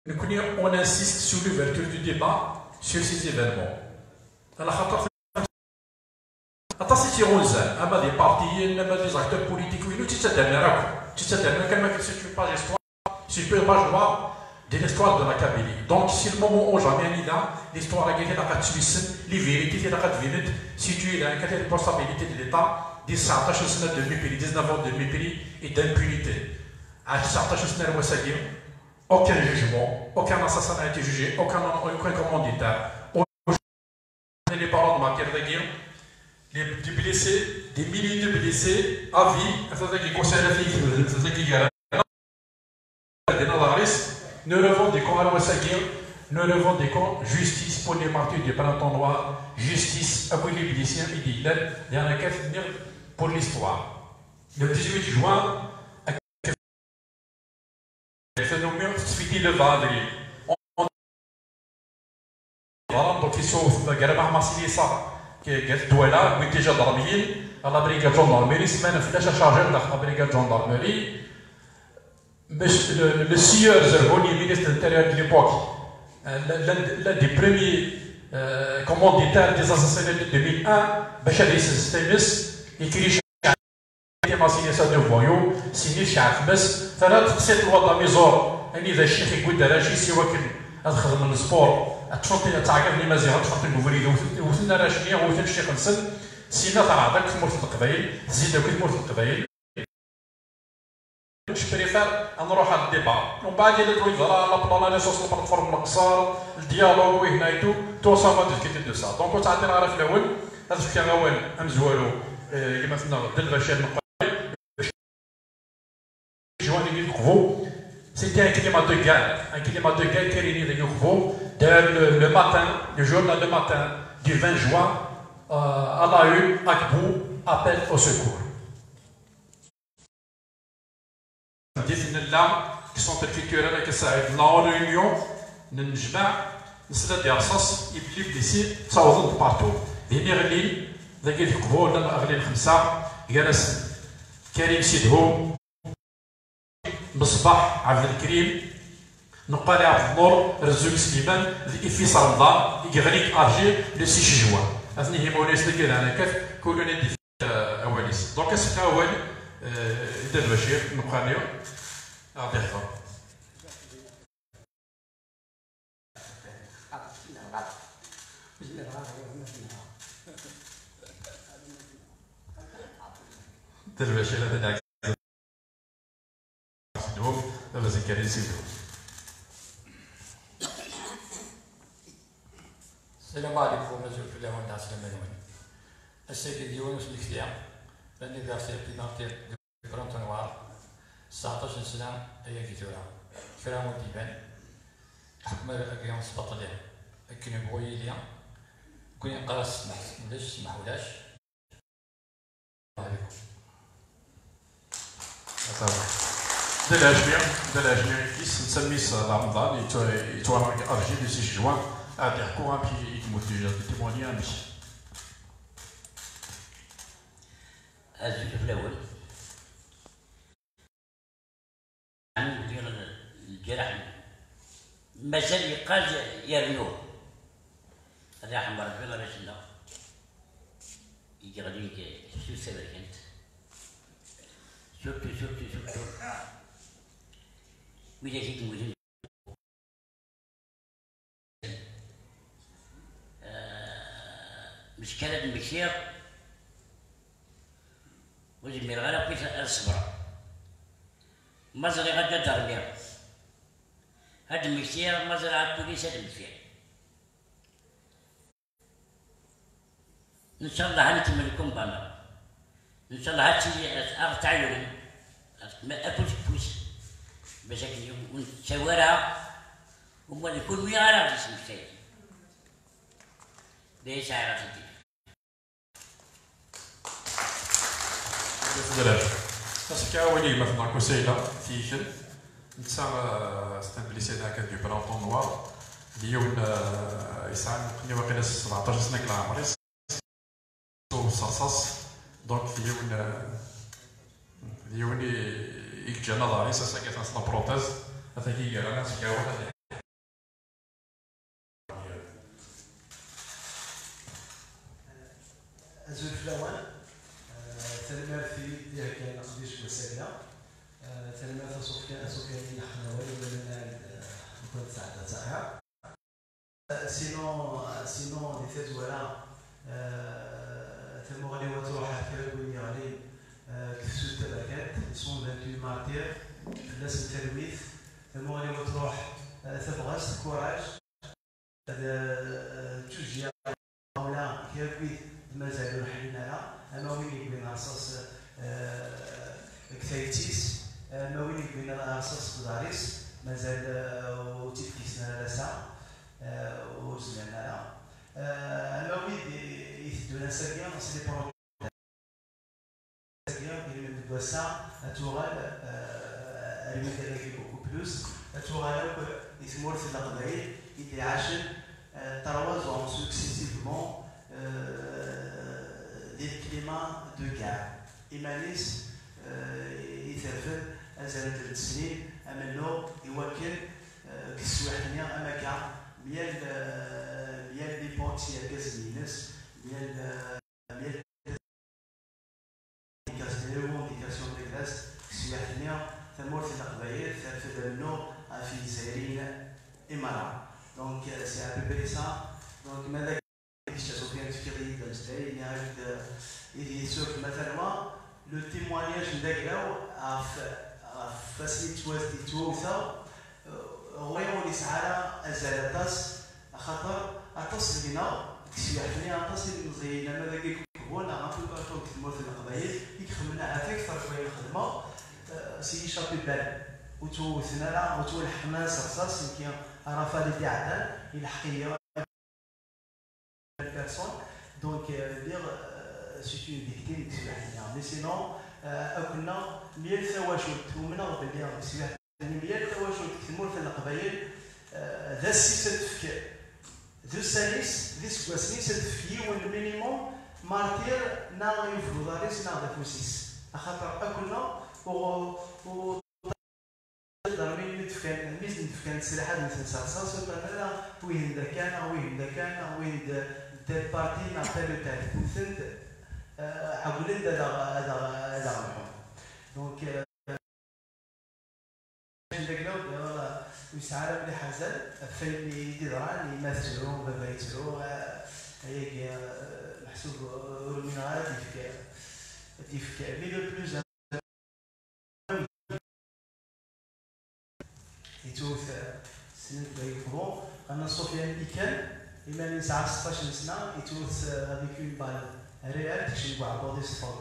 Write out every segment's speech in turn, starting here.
On insiste sur l'ouverture du débat sur ces événements. Si on a des partis, des acteurs politiques, si je peux pas jouer de l'histoire de la Kabylie. Donc, si le moment où jamais l'histoire a été la Suisse, les vérités de la Kabylie, située dans la responsabilité de l'État, 19 ans de demi-pays, 19 ans de demi-pays et d'impunité. À 19 ans, aucun jugement, aucun assassinat n'a été jugé, aucun commanditaire. Les parents de Maker de guerre, des blessés, des milliers de blessés à vie, c'est-à-dire qui concernent la fille, nous revendiquons nous revendiquons justice pour les martyrs du printemps noir, justice à les miliciens et d'Hitler, et en venir pour l'histoire. Le 18 juin, le phénomène se le vendredi. Donc, ils sont Garabah Massili Sara, qui est Douala, qui est déjà dormi, à la brigade gendarmerie, semaine flash à charger de la brigade gendarmerie. Le sieur Zergoni, ministre de l'Intérieur de l'époque, l'un des premiers commanditaires des assassinats de 2001, Bachar Stemis, écrit signé ça de voyous, signé Chaf Mes, cette loi de la maison, إذا الشيخ يقول دراجي سوى كن أدخل من السبور أتشرطي تعقبني مزيغ أتشرطي المفرد وثنا راشنية وثنا الشيخ نسن سينا تعرضك في مرت القبائل زيد كل مرت القبائل Je préfère نروح على الديبا ومن بعد يديروا يظهر على بلان ريسورس البلاتفورم القصار الديالوج وهنا يتو تو سا فا ديسكوتي دو سا دونك تعطي نعرف الاول هذا كان اول امزوالو كما قلنا دل بشار C'était un climat de guerre qui réunit les nouveaux. Le matin, le journal le matin du 20 juin, à la une, Akbou appelle au secours. Des larmes qui sont culturelles qui s'arrêtent dans la réunion, nous nous نسلا ديال الرصاص يبلي بليسي تصاوضوا بارتو هنا غلي ذاك الكبور اغلي الخمسه جالس كريم سيدهم مصباح عبد الكريم نقالي عبد النور رزوق سليمان في رمضان يغنيك ارجي لو 6 جوان اثني هيمونيس ديال انا كيف كلنا ندي اواليس دونك اسكا اول دار بشير نقالي غادي يحضر دار بشير هذا دابا زكريا سيدو السلام عليكم مسؤول في الهون تاع سليمانوي السيد يونس الكثير لانيفرسير بيدونتير دو برونتو نوار 19 سنه هي كيتورا فرامو ديبان حكم الكيون سبطلي كنا بغوي ليا كون يقرا السمح علاش سمحولاش عليكم de la justice, نسميس رمضان يتوارك ارجي لو 6 جوان غادي يحكوا بي يتموت تيموني ماشي الزوج في الاول عن ديال الجرح مازال يبقى يرنوه الله يرحم ربي الله يرحمنا يجي غادي شو السبب كانت شفتو وإذا جيت موجود مشكلة المكسير وزي ميرغالا بيت الصبر مازال غدا دارمير هاد المكسير مازال عاد بوليس هاد المكسير إن شاء الله هنتم لكم بانا إن شاء الله هاتي أغتعيوني ما أكلش بوس بشكل ونشاورها وما يكون ويا على جسم الشيء ليش عرفت انت؟ بس كاولي مثلا كوسيله تيشن نتا ستابليسي هذاك دو بلانطون نوار اليوم يسعى نقني واقيلا 17 سنه كلا عمري صاص دونك اليوم يجي نظري ساسا كيتنص لا بروتيز هذا كي يرى ناس كاوه الفلاوان تنمرثي ديال كاين قديش وسائل تنمرث سفيان الحناوي ولا نكون سعد تاعها سينو دي تزولا تلمو غادي وتروح كربوني غادي كسوت تباكات سون 28 مارتير فلاس التلويث تلمو غادي وتروح تبغاس كوراج تشجيع ولا كيركويت مازالوا حلينا لها اما وين يبين رصاص كثايتيس اما وين يبين رصاص بداريس مازال وتيكيسنا لسا وزلنا لها اما وين يثدونا ساكيا نصلي بروجي ساكيا ديال الدواسا توغال الميدان كي بوكو بلوس توغال يثمورث القبائل يدي عاشر 3 ans successivement des climats de guerre. Imanis يترفد أزالة 3 سنين أمنو يوكل كسوحنيا أماكا ميال ليبوكسيا كازمينس ميال ريفونديكاسيون دي كلاس كسوحنيا ثمورث القبائل ترفد أمنو في الجزائريين إمارات. Donc c'est à peu près ça. Donc ماذا كيشتغل تفكيري دازاي يعني سوق مثلا لو تيموانياج نداكراو فاسيت توازدي توثا غير يسعى ازالتاس خاطر اتصل بنا كسيحني اتصل زينا ماذا كيكون عرفتوا كارتون كتموت القبائل يخدمنا عافاك اكثر شويه الخدمه سي شابي بال وتوثنا لا وتو الحماس رصاص يمكن رافال دي عدل الحقيقه personne donc dire c'est une victime mais sinon كنا 100 تواشد ومن غير بلي سمعت 100 تواشد كثمور في القبائل ذا السيسد ذو السادس ذي سكواسني سدفكي والمينيموم مارتير نا يفرض داريس نا ذا فوسيس خاطر كنا و ضربين متفكان ميزن متفكان سلاحات مثل صاصاص ولا وين ذا كان وين ذا بارتي ما تالو تالو مثل عقولين هذا الحكم دونك داكلو يسعى بلي حزن فين يدران يمثلوا بابا يتلو هيك محسوب رومينال ديفك مي لو بلوز يتوث سنين بيكبروا انا سفيان كان إما يسعى 16 سنة يتوث افيك اون بال ريال تكشي بعض صفر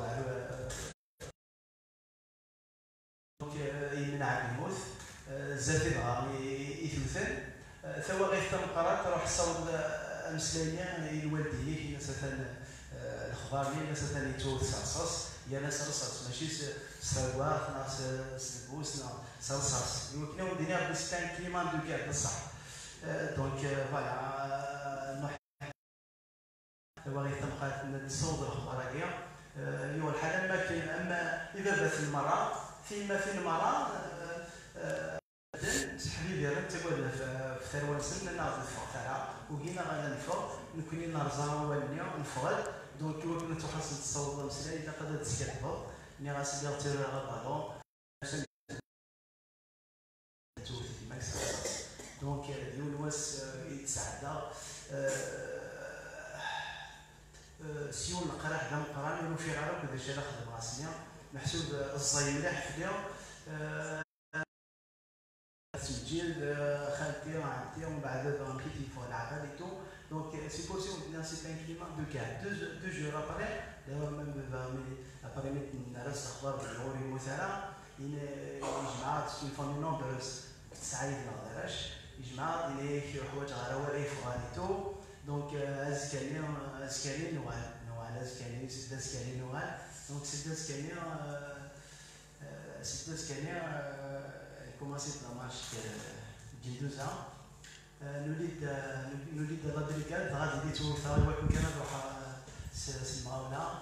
دونك يمنع الموت زافي بغا يثوثن ثوا غير تنقرات تروح الصوت المسلمية الوالدية كي مثلا الأخبار لي مثلا يتوث رصاص يا ناس رصاص ماشي سواق ناس سلبوس ناس رصاص يمكن ندير بستان كيمان دو كاع بصح دونك فوالا ثوا غير تنقرات نصوت الأخبار كاع يو الحالة ما كاين أما إذا بات المرأة فين المرأة حبيبي راه تقول في ثروه سن ناض الفوق تاعها وكينا غادا الفوق نكوني نرزا والنيا نفرد دونك كنا تحصل الصوت مسلا اذا قدرت تسكت ني غاسي ديال تيرا بالون دونك يونس يتسعدى سيون نقرا حدا نقرا نمشي في غير كدا جا نخدم راسني محسوب الزاي مليح فيا تسجيل خالتي وعمتي ومن بعد مشيت فوق العقل اي تو دونك سي بوسيبل ان سيتان كليما دو كاع دو جور ابري دابا ميم ابري ميت نرس اخبار بالغوري مثلا يجمع سي فامي نومبرس سعيد ما دارش يجمع لي حوايج غراوي فغاني تو دونك ازكالي نوال ازكالي سد ازكالي نوال دونك سد ازكالي commencé par la marche de 2 ans. نريد الراديكال غادي توفى ولكن كان نروح سمعونا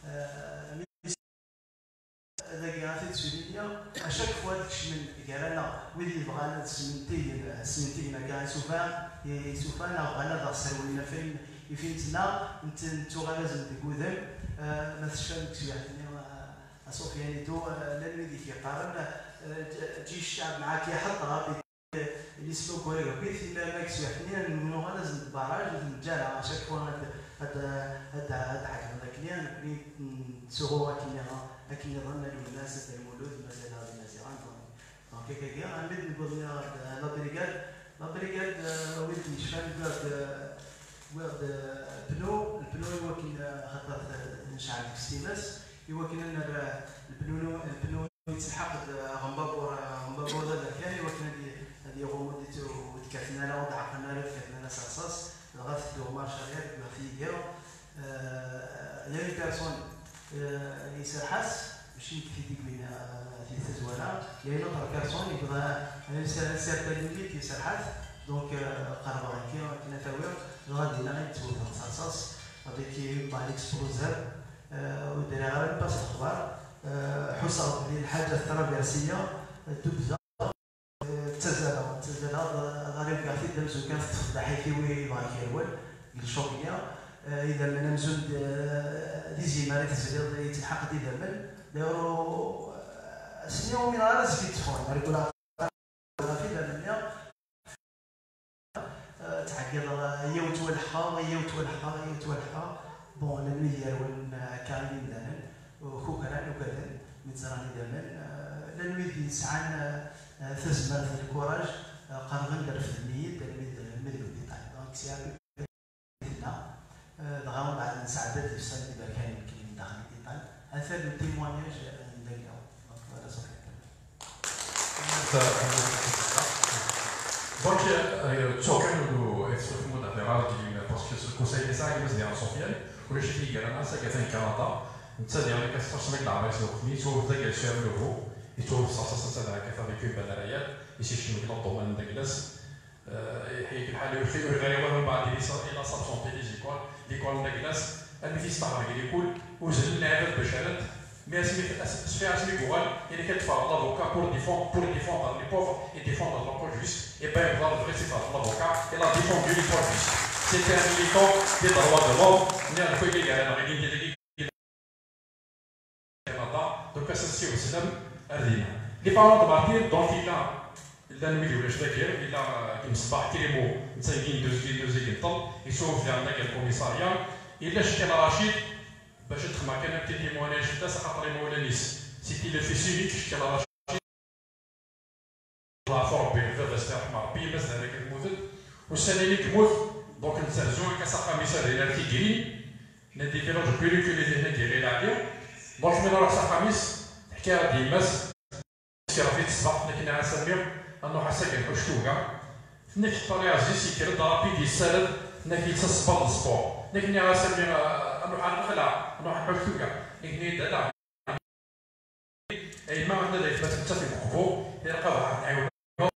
هذا كاع في سوريا اشاك فوا داكشي من كارانا ويلي بغانا سمنتينا كاع يسوفا بغانا داك سروينا فين يفينتنا نتو غلازم تقودم ما تشفى مكسويحتني صوفياني تو لاني دي في قارن تجي الشعب معاك يحضر اللي سلو كوريغا بيت الا مكسويحتني منو غلازم البراج نتجارة شاك فوا هاد حاجه لكن نسوغو اكن ظن الناس المولود مثلا هذه النازران دونك كيكا عندي نقول لا بريغاد ويت نشفان البنو يمكن خاطر نشعل السيماس يمكن ان البنو يتسحق غنبابور هذا كان يمكن هذه غمودته وتكاتنا لا وضعنا لا تكاتنا صاص لغايه دوما شريات في ديالو يا بيرسون يسرحس ماشي في ديك من في التزوانه يا نوتر بيرسون يبغى سيرتان ليميت يسرحس دونك قرب كنا تاوير غادي لا نتوضا صاص هذيك بعد اكسبوزر ودير باس الاخبار حصل الحاجه الترابيسيه تبدا تزال غالب كاع في دمزو كان تفضح حيوي باكيرول الشوكيه اذا من نمزون دي زيماري تزيد يتلحق دي دمل دايرو سنيو من راس في تفون يقول في دمل تعقل هي وتولحها بون الميديا والكاملين دانن وكوكران وكذا متزراني دمل لانويدي سعان تزمر في الكوراج قرغن درف النيد المدلو ديتاي دونك سيابي دغاو بعد نساعدات في السنه اللي كان يمكن داخل ديتاي هذا لو تيموانياج نديرو دونك فوالا صافي Donc, chacun nous exprime d'affaires parce que ce conseil des sages, c'est un social. Pour les chiffres, il y a un sac à 40 ans. C'est-à-dire que ça se met dans la maison, mais tu vois que c'est un nouveau. Et tu vois ça avec une banane. Ici, je suis dans le domaine de glace. Et il y a le fait que les gens بعد إلى سبسونتي l'école de glace. Elle vit par l'école. Où je l'ai بشرط. Mais ce fait assez igual, il est quelque part l'avocat pour défendre les pauvres et défendre l'emploi juste. Et bien, le vrai, c'est l'avocat, il a défendu l'emploi juste. C'était un militant des droits de l'homme, il a fait les gars, il a donc associé au Islam, les parents de Martyr, donc il a nuit de l'Echveguer, il a une spark les mots, une cinquine de temps, il sauve le commissariat, il a jeté la Rachid. باش تخمع كان بتي تيموناج حتى سقط لي مولانيس سيتي لو في سينيك شتي لا راشي الله فربي هذا استرحم ربي مازال هذاك الموت والسنه اللي تموت دونك نسهزو كساقا ميسال الى تيغري ندي فيروج بيليكولي هنا ديالي العافيه دونك من راه ساقاميس حكايه ديماس سير في الصباح لكن على سمير انه حساك الحشوكه نك الطريقه زي سيكر ضربي دي السالد نك يتصبر السبور لكن على سمير نروح على الخلا نروح على الحشوكه لكن لا اي ما عندنا ذاك باش نتصل بخبو يلقاو واحد العيون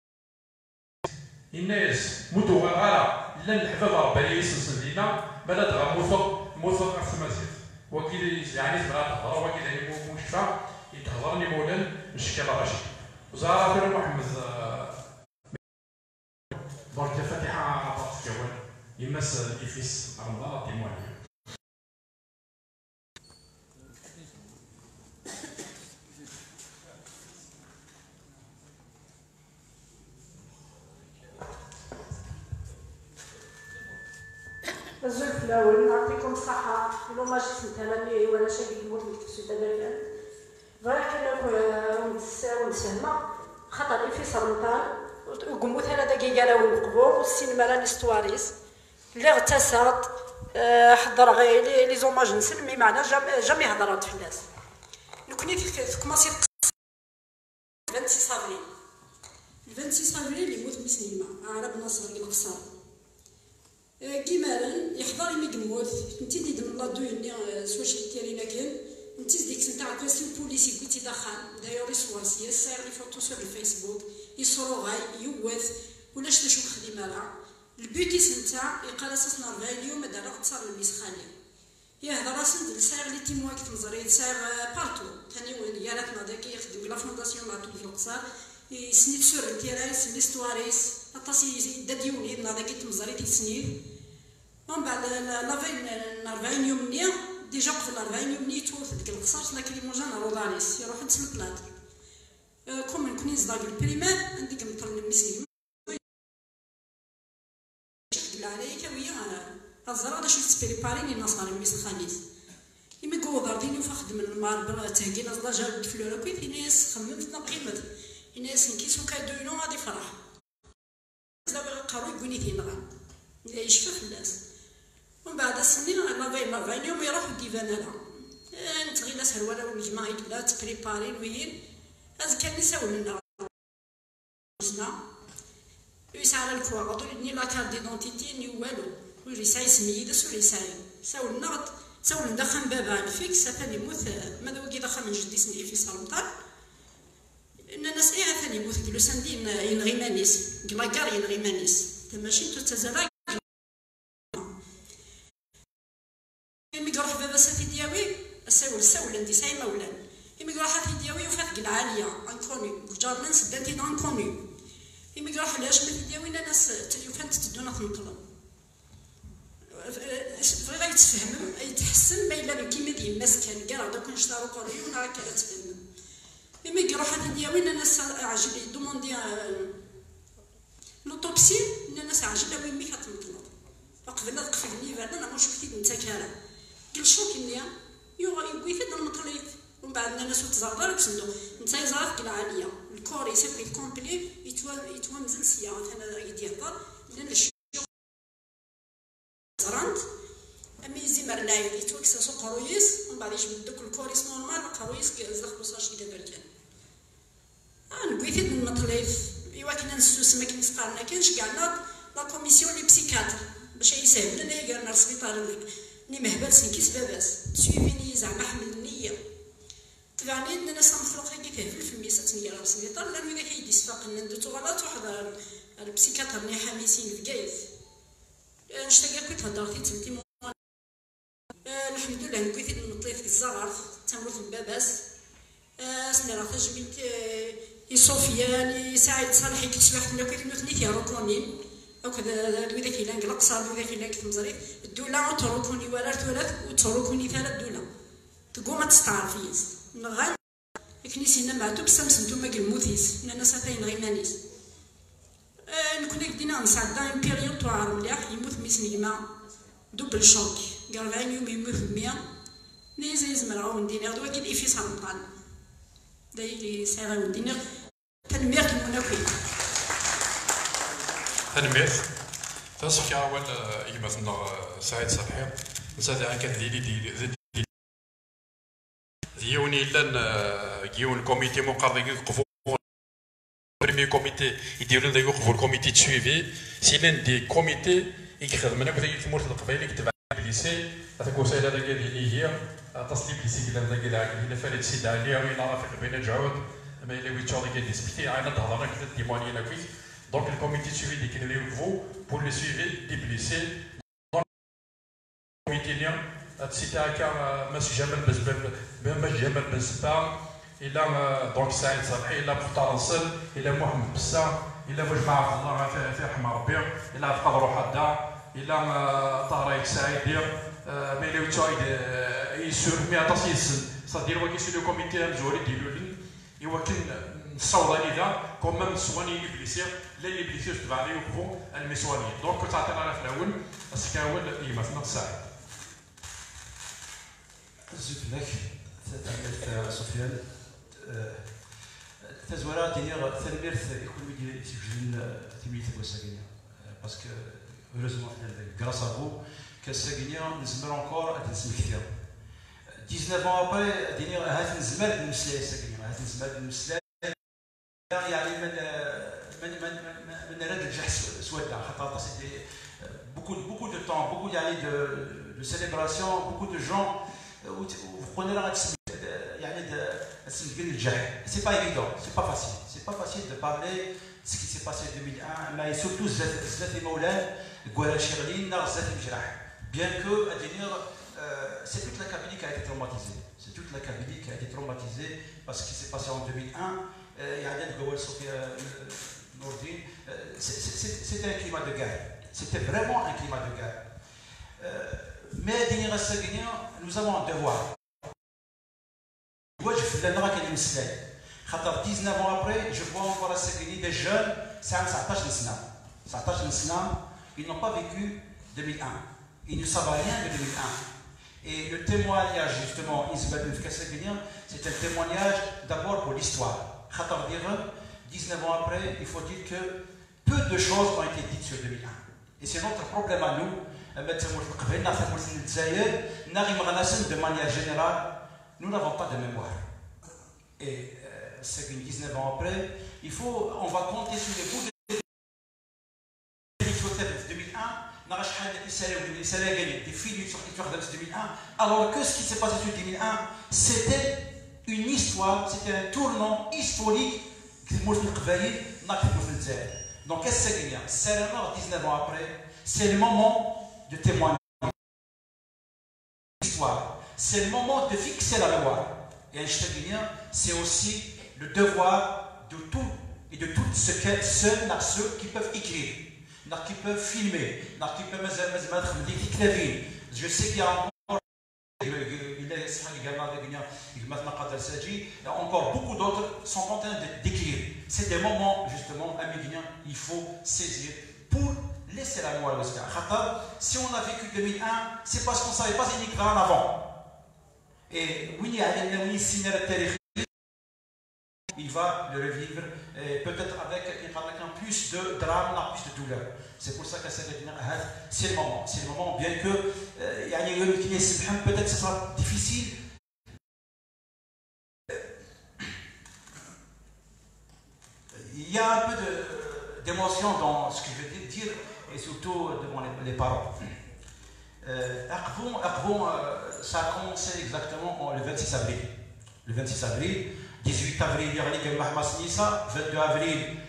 الناس مدو غالا لا الحباب ربي يسلسل لينا بلا دغا موثق في المسجد وكيل يعني تبغى تهضر وكيل يعني مشفى يتهضرني مولان نشكل رشيد وزاره فيرو محمد دونك الفاتحه عطات الجوال يمس الافيس رمضان تيمواني الزلف الأول نعطيكم الصحة إلو ما جيت نتمنى ولا شيء يموت لك تسوي دابا غير ونسهمة خاطر في سرطان وقموت أنا دقيقة لا ونقبور والسينما لا نستواريس اللي اغتسلت حضر غير لي زوماج نسلمي معنا جامي هضرات في الناس كنت كوماسي 26 افريل 26 افريل يموت من السينما عرب ناصر القصار كيمالا يحضر يمي قموت نتي دي دم الله دويني سواشي تيرينا كان نتي ديك سنتا عكاسي بوليسي كنتي دخان داير يصورسي يسير لي فوتو سور الفيسبوك يصورو غاي يوث ولاش تشوف خديمه راه البيوتي سنتا يقال اساس نار اليوم دار اتصال الميس خالي يهضر اسند لساير لي تيمواك تنزري ساير بارتو ثاني وين ياراتنا داك يخدم لا فونداسيون مع في القصار يسنيت سور التيرايس ليستواريس اطاسي داديوني داك تمزري تيسنيت ومن بعد لافين 40 يوم نيا ديجا قبل 40 يوم نيا توفى ديك القصاص لكن موجان رودانيس يروح نتسلط لات كوم نكوني زداك البريمير عندك مطر المسلم عليك ويا الزرا باش تسبريباريني النصارى ميس خميس يمي كوضرديني وفخدم الماربر تهكينا زلا جاب الفلوره كويت ناس خممت نقيمت الناس نكيسو كادونو غادي فرح زاوي قارو يقولي تينغا يشفى الناس ومن بعد السنين لافين 40 يوم يروحوا ديفان هذا نتغيلا سهروله والجماعه يبدا تبريباري وين از كان يساول لنا يسعى الكواغط ني لا كارت ديدونتيتي ني والو ويلي ساي سميدس ويلي ساول نغط ساول ندخل بابا الفيكس ثاني يموت ماذا وكي دخل من جدي سمي في سلطان ان الناس ايه ثاني يموت كيلو سندين ينغي مانيس كلاكار ينغي مانيس تماشي تتزرع مي يروح بابا ساتي دياوي ساول عندي ساي مولان مي يروح في دياوي وفات العاليه انكوني جارنا سدانتي انكوني مي يروح علاش ما دياوي ناس فانت تدونا تنقلب بغينا يتفهم يتحسن ما الا كيما ديما مسكن كاع دوك نشتارو قريون راه كتفهم مي يروح هاد دياوي ناس عاجبني دوموندي لوطوبسي ناس عاجبها وين مي كتنقلب فقبلنا تقفلني بعدا انا واش كنت نتا كاره قال شو كنيا يقول كذا المطليف ومن بعد الناس تزرر بسندو نتا يزرف العاليه الكوري سيبري كومبلي يتوا مزل سياره انا يدير لان زرانت امي زيمر لايف يتوا كساسو قرويس ومن بعد يجبد دوك الكوريس نورمال قرويس كيزرف بصاش كذا بركان نقول كذا المطليف ايوا كنا نسوس ما كنسقارنا كانش كاع لا كوميسيون لي بسيكاتر باش يسهل لنا يقالنا السبيطار ني مهبل سنكيس باباس تسويفيني زعما حمل النيه تبعني ان انا سنخلق هكا في الميسات نيا راه السبيطار لانه اذا كيدي صفاق ندوتو غلط واحد البسيكاتر ني حاميسين في كايز نشتاق كنت هضرتي تمتي الحمد لله نكويت المطليف الزغر تموت باباس اسمي راه تجبيت يصوفيان يساعد صالحي كتشبح لنا كيف نوثني تيروكونين وكذا دوي ذاك إلا نقصا دوي ذاك إلا كتمزريت الدولة وتروكوني ولا ثلاث وتروكوني ثلاث دولة تقوم ما تستعرفيز نغان كنيسينا معتو بسامس نتوما كالموثيس لأن ساتين غي مانيس نكون كدينا نسعدا ان بيريود توعر مليح يموت ميس نيما دوبل شوك 40 يوم يموت 100 نيزي زمرا وندينا دوي كي في سرطان دايلي سيرا وندينا تنمير كموناكي تنمير تصفي أول يمثلنا سعيد صالحي نسال كان ديلي ديوني لان جيون كوميتي مقرر يوقفوا بريمي كوميتي يديروا لنا يوقفوا الكوميتي تسويفي سيلان دي كوميتي يخدمنا كذا يتمرت القبائل كتب ليسي هذاك وسائل هذاك اللي هي تصليب ليسي كذا هذاك اللي فارد سيد علي وين رافق بين جعود ما الا ويتشاري كي ديسبيتي عينا تهضرنا كذا تيموني لا كويس دونك الكوميتي تسويفي دي كي يوقفوا بور لي سويفي دي بليسي كوميتي نيا سيتي هكا ماشي جمال بن سبا إلا دونك سعيد صالحي إلا مختار نصر إلا محمد بسا إلا مجمع الله في رحمة ربي إلا عبد القادر وحدا إلا طارق سعيد مي لو تشايد يسور مي اتاسيس صدير وكي سيدو كوميتي مزوري ديالو يوكن نصوض هذا كوم من سواني ليبليسير لا ليبليسير تبع لي يوقفوا المسواني دونك تعطينا على في الاول اسكاول يمثلنا سعيد زيد لك تعمل سفيان تزورا دينيغ تنميرت يكون ديال تيجن تيميت وساكينيا باسكو هوريزمون غراس ا فو كساكينيا نزمر اونكور نسمع كثير 19 ans après دينيغ هات نزمر نمسلاي ساكينيا هات نزمر نمسلاي يعني من رد الجح سودا خاطر سيتي beaucoup de temps beaucoup يعني de célébration beaucoup de gens وقلنا راه تسمع يعني c'est pas évident, c'est pas facile de parler de ce qui s'est passé en 2001, mais surtout Zlati Moulan, Gouala Chirlin, Zlati Mjrah. Bien que, à dire, c'est toute la Kabylie qui a été traumatisée. C'est toute la Kabylie qui a été traumatisée parce qu'il s'est passé en 2001. Yadel Goual Sofia Nourdin, c'était un climat de guerre. C'était vraiment un climat de guerre. Mais nous avons un devoir. 19 ans après, je vois encore des jeunes, ils n'ont pas vécu 2001. Ils ne savent rien de 2001. Et le témoignage, justement, c'est un témoignage d'abord pour l'histoire. 19 ans après, il faut dire que peu de choses ont été dites sur 2001. Et c'est notre problème à nous. De manière générale, nous n'avons pas de mémoire. Et 19 ans après, on va compter sur les bouts de 2001. Des films sur 2001. Alors que ce qui s'est passé sur 2001, c'était une histoire, c'était un tournant historique. Donc, qu'est-ce que c'est 19 ans après, c'est le moment de témoigner l'histoire. C'est le moment de fixer la mémoire. Et c'est aussi le devoir de tout et de toutes ceux qui peuvent écrire, qui peuvent filmer, qui peuvent mettre des claviers. Je sais qu'il y a encore beaucoup d'autres sont en train d'écrire. C'est des moments, justement, il faut saisir pour laisser la mémoire. Si on a vécu 2001, c'est parce qu'on ne savait pas écrire en avant. Et oui, il va le revivre, peut-être avec un plus de drame, plus de douleur. C'est pour ça que c'est le moment. C'est le moment, bien que peut-être que ce sera difficile. Il y a un peu d'émotion dans ce que je vais dire, et surtout devant les parents. Ça a commencé exactement le 26 avril. Le 26 avril, 18 avril, il y a 22 avril,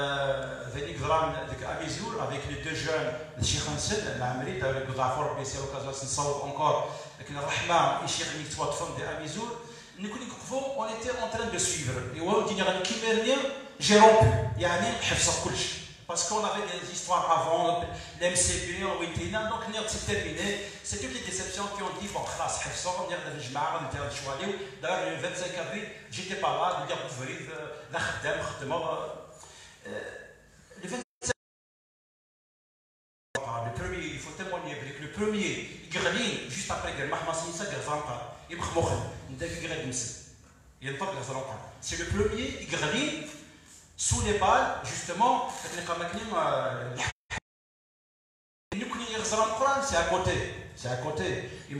avec les deux jeunes, le Cheikh Hansel, l'Amri, avec le Ghafour, c'est l'occasion encore, avec le Rahma et Cheikh Nitouat de Amizour. On était en train de suivre. Et on dit j'ai rompu. Parce qu'on avait des histoires avant, l'MCP, donc c'est terminé. C'est toutes les déceptions qui ont dit bon, on d'ailleurs, le 25 avril, j'étais pas là, le 25 le premier, il faut témoigner avec le premier, il juste après le c'est le premier, sous les balles, justement, c'est à côté. C'est à côté. Il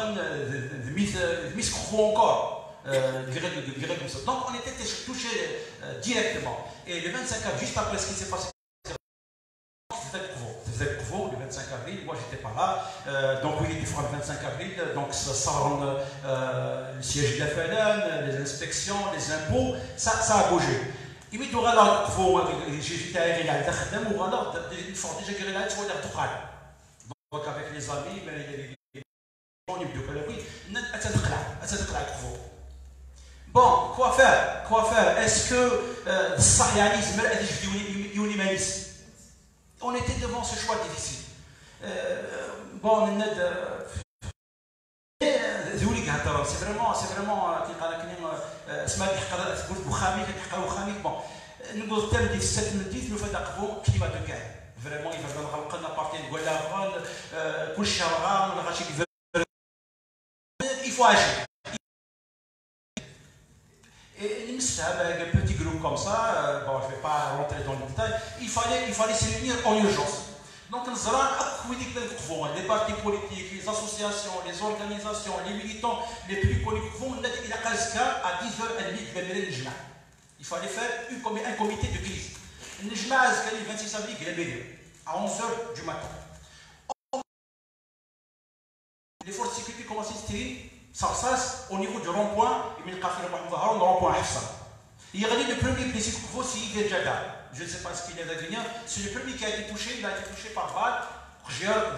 encore. Donc on était touchés directement. Et le 25 avril, juste après ce qui s'est passé, c'était le 25 avril, moi j'étais pas là. Donc oui, il faut le 25 avril, donc ça rend le siège de la FNN, les inspections, les impôts, ça a bougé. Il me dit j'étais à Irina, il faut déjà guérir là, tu vois, donc avec les amis, bon, quoi faire? Est-ce que Sahianisme on était devant ce choix difficile. Bon, c'est vraiment nous thème de cette minute nous fait d'accord climat de guerre vraiment il va falloir à partir de Gualavon il faut agir et un petit groupe comme ça bon je ne vais pas rentrer dans le détail il fallait se réunir en urgence donc nous allons les partis politiques, les associations, les organisations, les militants les plus connus il a à 10h30 il fallait faire un comité de crise. Le 26 avril, à 11h du matin. Les forces de sécurité commencent à se tirer, ça ressasse au niveau du rond-point, et le rond-point Hafsa. Il y a le premier blessé de Koufo, c'est Yves Djada. Je ne sais pas ce qu'il est à venir. C'est le premier qui a été touché, il a été touché par balle.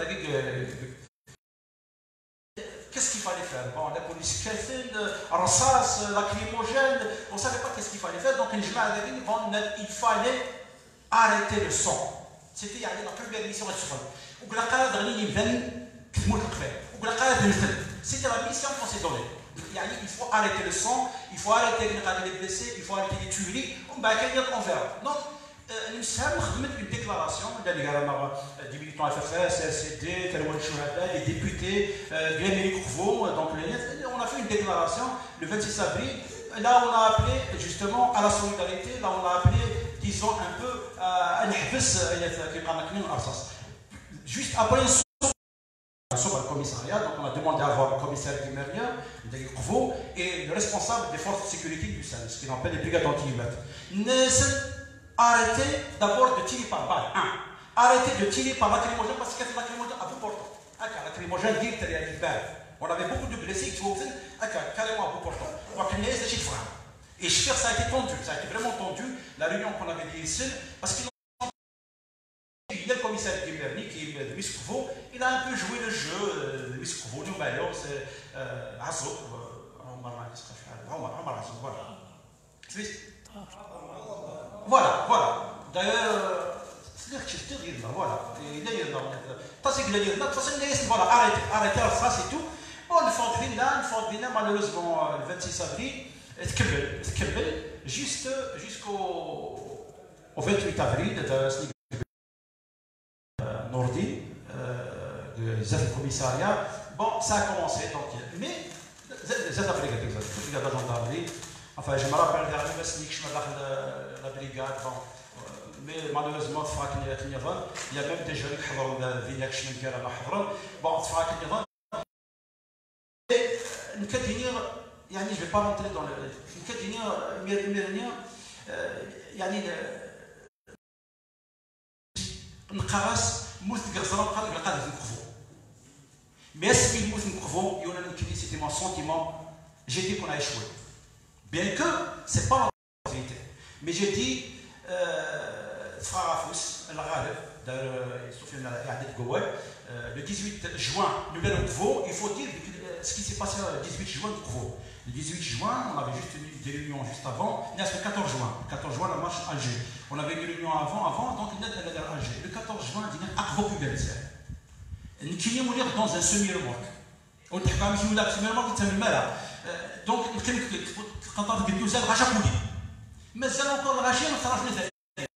Qu'est-ce qu'il fallait faire? Bon, la police ressasse, lacrymogène, on ne savait pas qu'est-ce qu'il fallait faire. Donc, il fallait arrêter le son. C'était la première mission. C'était la mission qu'on s'est donnée. Il faut arrêter le sang, il faut arrêter les blessés, il faut arrêter les tueries. On verra. Donc, nous avons une déclaration des militants FFS, CSD, les députés, donc on a fait une déclaration le 26 avril. Là, on a appelé justement à la solidarité, là, on a appelé, disons, un peu à juste après sur le commissariat, donc on a demandé à voir le commissaire Guimernia, et le responsable des forces de sécurité du SAN, ce qu'on appelle les brigades anti-humaines. Arrêtez d'abord de tirer par balle. Arrêtez de tirer par lacrymogène parce que c'est lacrymogène à bout portant. Lacrymogène dit qu'il y a une balle. On avait beaucoup de blessés qui sont carrément à bout portant. Donc il y a des chiffres. Et ça a été tendu, ça a été vraiment tendu, la réunion qu'on avait dit ici, parce qu'il y a le commissaire Guimerni qui est de Miskovo, il a un peu joué le jeu de Miskovo, nous baillons, c'est Azouk, voilà. D'ailleurs, c'est dire voilà. Arrêtez, ça c'est tout. Bon, le fond de Vina, malheureusement, le 26 avril, juste jusqu'au 28 avril, Nordi, le commissariat. Bon, ça a commencé, mais la gendarmerie. Enfin, je me rappelle dernier, la brigade. Mais malheureusement, il y a même des jeunes qui ont été bon, je ne vais pas rentrer dans le. Mais c'était mon sentiment. J'ai dit qu'on a échoué. Bien que ce n'est pas la vérité. Mais j'ai dit, le 18 juin, nous venons de Vaud, il faut dire ce qui s'est passé le 18 juin de Vaud. Le 18 juin, on avait juste eu des réunions juste avant. Il y a le 14 juin. Le 14 juin, la marche à Alger. On avait une réunion avant, donc il y a à Alger. Le 14 juin, il y a un gros public. Nous queríamos lire dans un semi-remorque. On était quand même si vous l'avez semi-remorque, c'est un mal. Donc, quand on dit que c'est le rachat politique. Mais c'est encore le rachat, on s'arrache les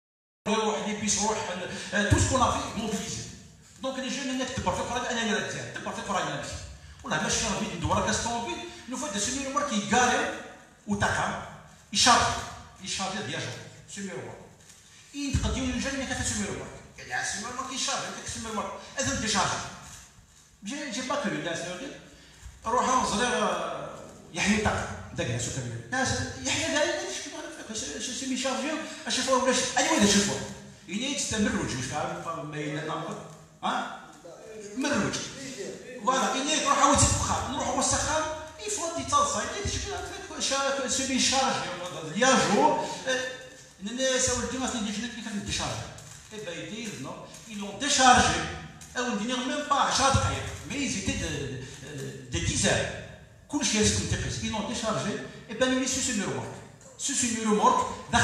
tout ce qu'on a fait, mobilisé. Donc, les jeunes n'étaient pas faits pour aller à la terre, pas faits pour aller à la terre. On a lâché un vide, on a cassé un vide. Nous faisons des semi-remorques qui garent ou takam, ils chargent des agents, semi-remorques. Ils disent les jeunes n'ont pas fait semi-remorques. Il y a un semi-remorque qui charge, il y a un semi-remorque. Elles ont déchargé. Je n'ai pas que le gars, c'est روحوا صغير يحيى طاق داك سو كامل ناس يحيى دايما شو سيمي شارجيو اشوفوا ولا اي وين اشوفوا يني تستمروا جوج كاع ما ينام مروا فوالا يني روحوا وسخان نروحوا وسخان يفوت يتصل شوف سيمي شارجيو الياجو الناس ولدي ما تيجي كيف ديشارج اي با يدير نو ils l'ont déchargé on ne dirait même pas 10 دقائق mais ils étaient des dizaines. Ils l'ont déchargé et bien ils sont sur une remorque. Sur une remorque,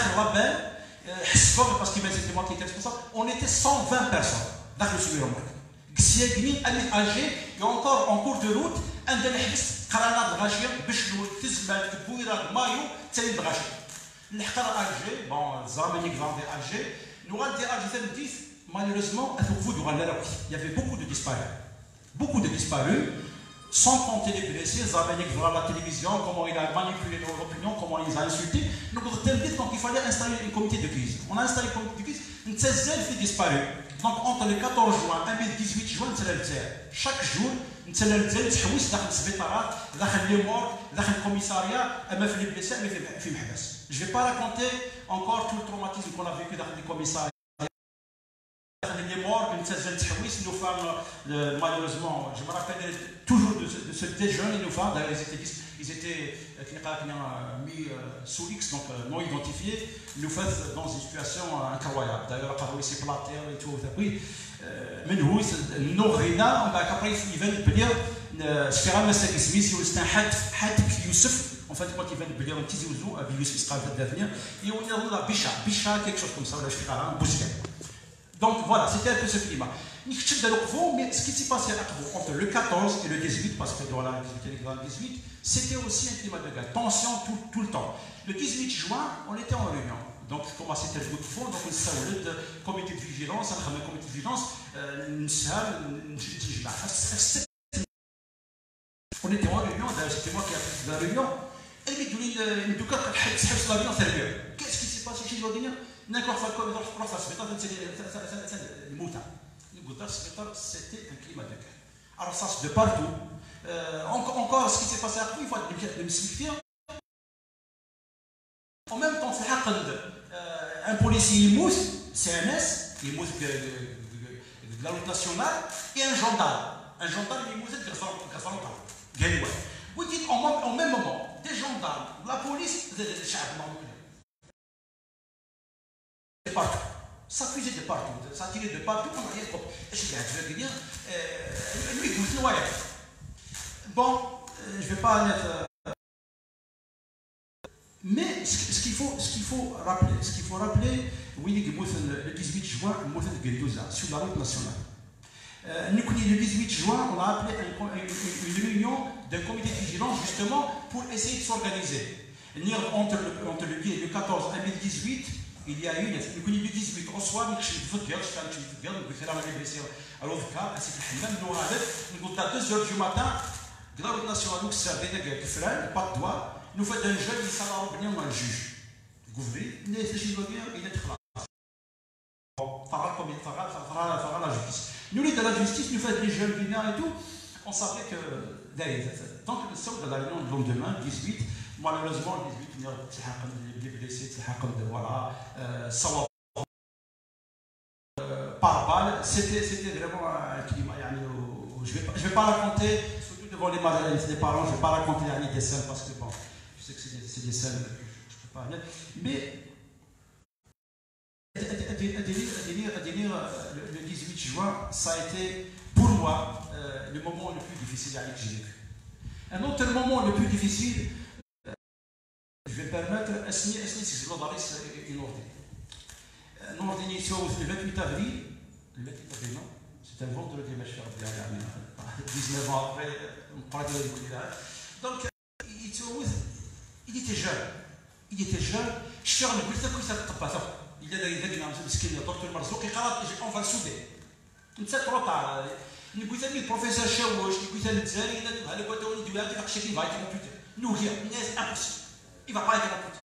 parce que c'était moi qui étais responsable, on était 120 personnes dans le remorque. Xiagni, Alger, et encore en cours de route, un des Karana de Rachir, Bichlou, Tizman, Bouira, Mayo, Tsaïd de Rachir. L'Hkara Alger, bon, Zamani Grande Alger, nous avons dit Alger 10, malheureusement, il y avait beaucoup de disparus. Beaucoup de disparus. Sans compter les blessés, Zamenik voir la télévision, comment il a manipulé nos opinions, comment il les a insultés. Donc il fallait installer un comité de crise. On a installé un comité de crise, une 16e fait disparu. Donc entre le 14 juin et le 18 juin, chaque jour, nous avons dit que nous avons les morts, le commissariat, les blessés, je ne vais pas raconter encore tout le traumatisme qu'on a vécu dans les commissariats. Les morts, nos femmes, malheureusement, je me rappelle toujours de ce déjeuner, nos femmes, ils étaient mis sous X, donc non identifiés, nous faisons dans une situation incroyable. D'ailleurs, quand ils s'est planté et tout, oui, mais nous, nos rénats, après, ils viennent de dire, c'est un Youssef, en fait, quand ils viennent de dire un petit zouzou, Youssef, et on a Bicha, quelque chose comme ça, un bousier. Donc voilà, c'était un peu ce climat. Mais ce qui s'est passé entre le 14 et le 18, parce que dans le 18, c'était aussi un climat de guerre, tension tout le temps. Le 18 juin, on était en réunion. Donc, comment c'était le fond, donc le comité de vigilance, le comité de vigilance, on était en réunion, c'était moi qui ai fait la réunion. Elle m'a dit qu'est-ce qui s'est passé chez Jodinien? C'était un climat de guerre. Alors, ça, c'est de partout. Encore, ce qui s'est passé après, il faut me signifier. En même temps, un policier mousse, CNS, il mousse de la route nationale, et un gendarme. Un gendarme, il mousse de Galouane. Vous dites en même moment, des gendarmes, la police, de partout. Ça fusait de partout, ça tirait de partout, on n'a rien compris. Et je dis, lui, il ouais. Bon, je ne vais pas être. Mais ce qu'il faut rappeler, oui, le 18 juin, sur la route nationale. Le 18 juin, on a appelé une réunion d'un comité de vigilance justement pour essayer de s'organiser. Entre le 14 et le 18, il y a eu le 18 au soir, à 2h du matin, la route nationale, pas de doigt. Nous faisons un jeu qui s'en va venir un juge. Vous voyez, il est clair. La justice. Nous, les de la justice, nous faisons des jeux binaires et tout. On savait que. Donc, le sort de la réunion de lendemain, 18, malheureusement, le 18, il y a des blessés, voilà, par balle. C'était vraiment un climat. Je ne vais pas raconter, surtout devant les parents, je ne vais pas raconter des scènes parce que bon. Je sais que c'est des scènes que je ne peux pas dire. Mais, à dire, le 18 juin, ça a été, pour moi, le moment le plus difficile que j'ai vécu. Un autre moment le plus difficile, je vais me permettre, c'est le le 28 avril, non, c'est un vendredi, mais je suis 19 ans après, on parle de la. Donc, il était jeune. Je suis en il y a des docteur Marzouk, on va le souder. C'est trop tard. Le professeur Chawouch, nous, c'est impossible. Il ne va pas être amputé.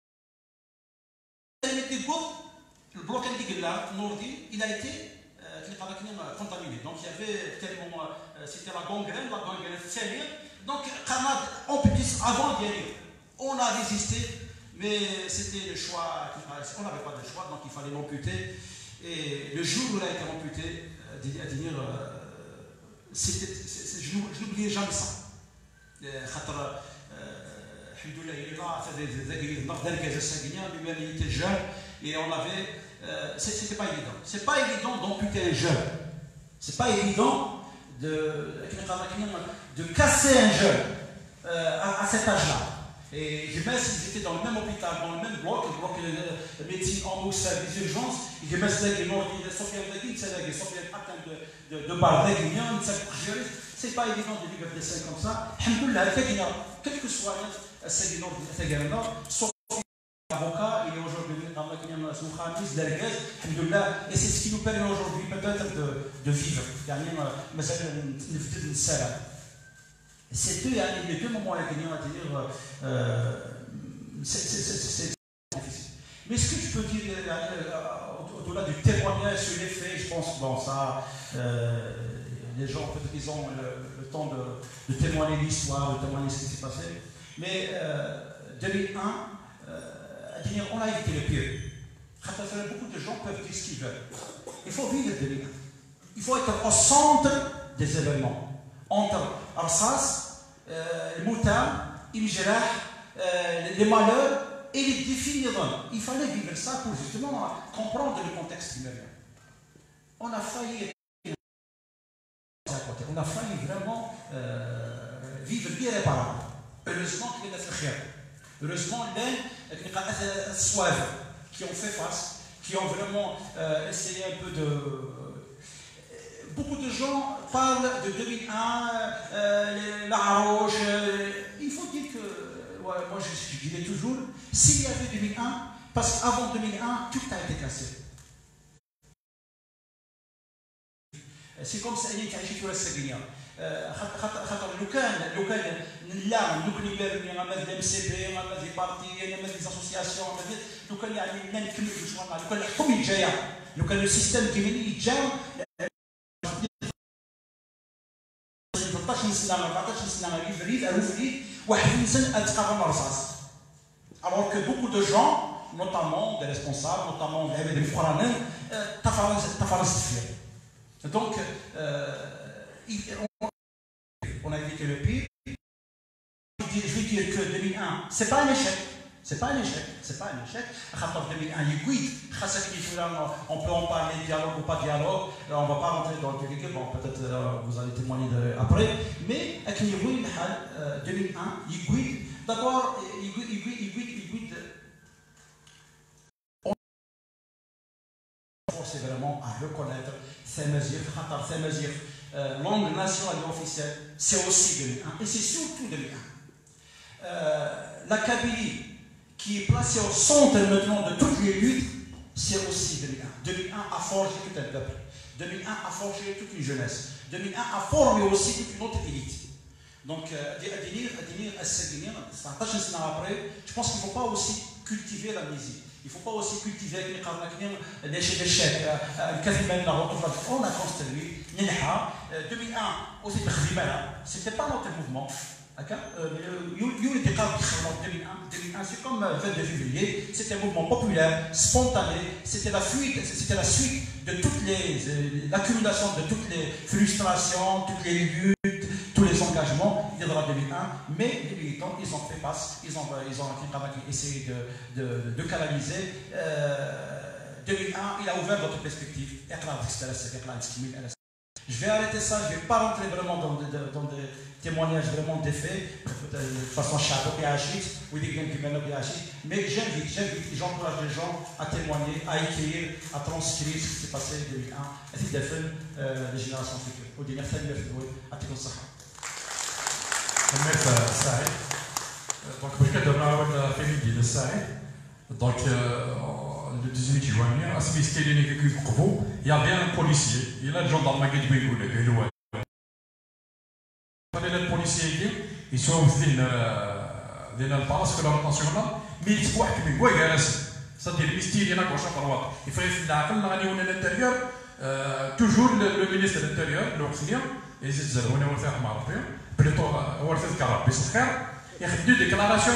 Le bloc Nordi, il a été contaminé. Donc, il y avait tellement. C'était la gangrène sérieuse. Donc, on peut dire avant d'y aller. On a résisté, mais c'était le choix. On n'avait pas de choix, donc il fallait l'amputer. Et le jour où il a été amputé, je n'oubliais jamais ça. Il était jeune et on avait. C'était pas évident. C'est pas évident d'amputer un jeune. C'est pas évident de casser un jeune à cet âge-là. Et je mets s'ils étaient dans le même hôpital, dans le même bloc, le bloc de médecine en haut, service d'urgence, et je mets les morts, Sofiane Dagui, Sofiane atteint de barre d'Aiguillon, c'est pas évident de vivre des scènes comme ça. Quel que soit le Séguinor, soit avocat, il est aujourd'hui dans la Kenya Soukhamis, l'Erguez, et c'est ce qui nous permet aujourd'hui peut-être de vivre. C'est les deux moments à dire, c'est difficile. Mais ce que je peux dire, au-delà du témoignage sur les faits, je pense que bon, ça, les gens peut-être ils ont le temps de témoigner l'histoire, de témoigner ce qui s'est passé. Mais 2001, on a évité le pire. Beaucoup de gens peuvent dire ce qu'ils veulent. Il faut vivre 2001. Il faut être au centre des événements. Entre Arsas, le Moutin, les malheurs et les défis. Il fallait vivre ça pour justement comprendre le contexte humain. On a failli vraiment vivre l'irréparable. Heureusement qu'il y a des frères. Heureusement, les soives qui ont fait face, qui ont vraiment essayé un peu de... Beaucoup de gens parlent de 2001, la Harouche. Il faut dire que, ouais, moi je disais toujours, s'il y avait 2001, parce qu'avant 2001, tout a été cassé. C'est comme ça, il y a un peu de سجنية. خاطر لو كان نلام دوك اللي بارين ما دي MCP ما دي بارتي ما دي اسوسياسيون لو كان يعني نكمل شويه لو كان الحكم يتجايا لو كان لو سيستم كيميني يتجاوب 13 سنه 14 سنه ريفريد واحد الانسان تقرب الرصاص. Alors que beaucoup de gens, notamment des responsables, notamment des Fouranen, تفرست فيه. Donc, on a évité le pire. Je vais dire que 2001, c'est pas un échec. C'est pas un échec. C'est pas un échec. En 2001, on peut en parler, dialogue ou pas dialogue. On ne va pas rentrer dans le technique. Bon, peut-être vous allez témoigner après. Mais avec 2001, d'abord, c'est vraiment à reconnaître ces mesures. Langue nationale et officielle, c'est aussi 2001. Et c'est surtout 2001. La Kabylie, qui est placée au centre maintenant de toutes les luttes, c'est aussi 2001. 2001 a forgé tout un peuple. 2001 a forgé toute une jeunesse. 2001 a formé aussi toute une autre élite. Donc, je pense qu'il ne faut pas aussi cultiver l'amnésie. Il ne faut pas aussi cultiver l'échec. On a construit 2001 aussi, c'était pas notre mouvement. 2001, c'est comme le 22 février, c'était un mouvement populaire, spontané, c'était la suite de l'accumulation de toutes les frustrations, toutes les luttes, tous les engagements, il y aura 2001, mais les militants, ils ont fait passe, ils ont essayé de canaliser. 2001, il a ouvert d'autres perspectives. Je vais arrêter ça, je ne vais pas rentrer vraiment dans des témoignages vraiment des faits, de façon charte, mais j'invite, j'encourage les gens à témoigner, à écrire, à transcrire ce qui s'est passé en 2001, et c'est des générations futures. Donc, je vais vous donc, le 18 juin, il y avait un policier, il y a un gendarme qui dit les policiers, ils sont dans le palace national, mais ils sont c'est-à-dire il faut à l'intérieur, toujours le ministre de l'Intérieur, il y a deux déclarations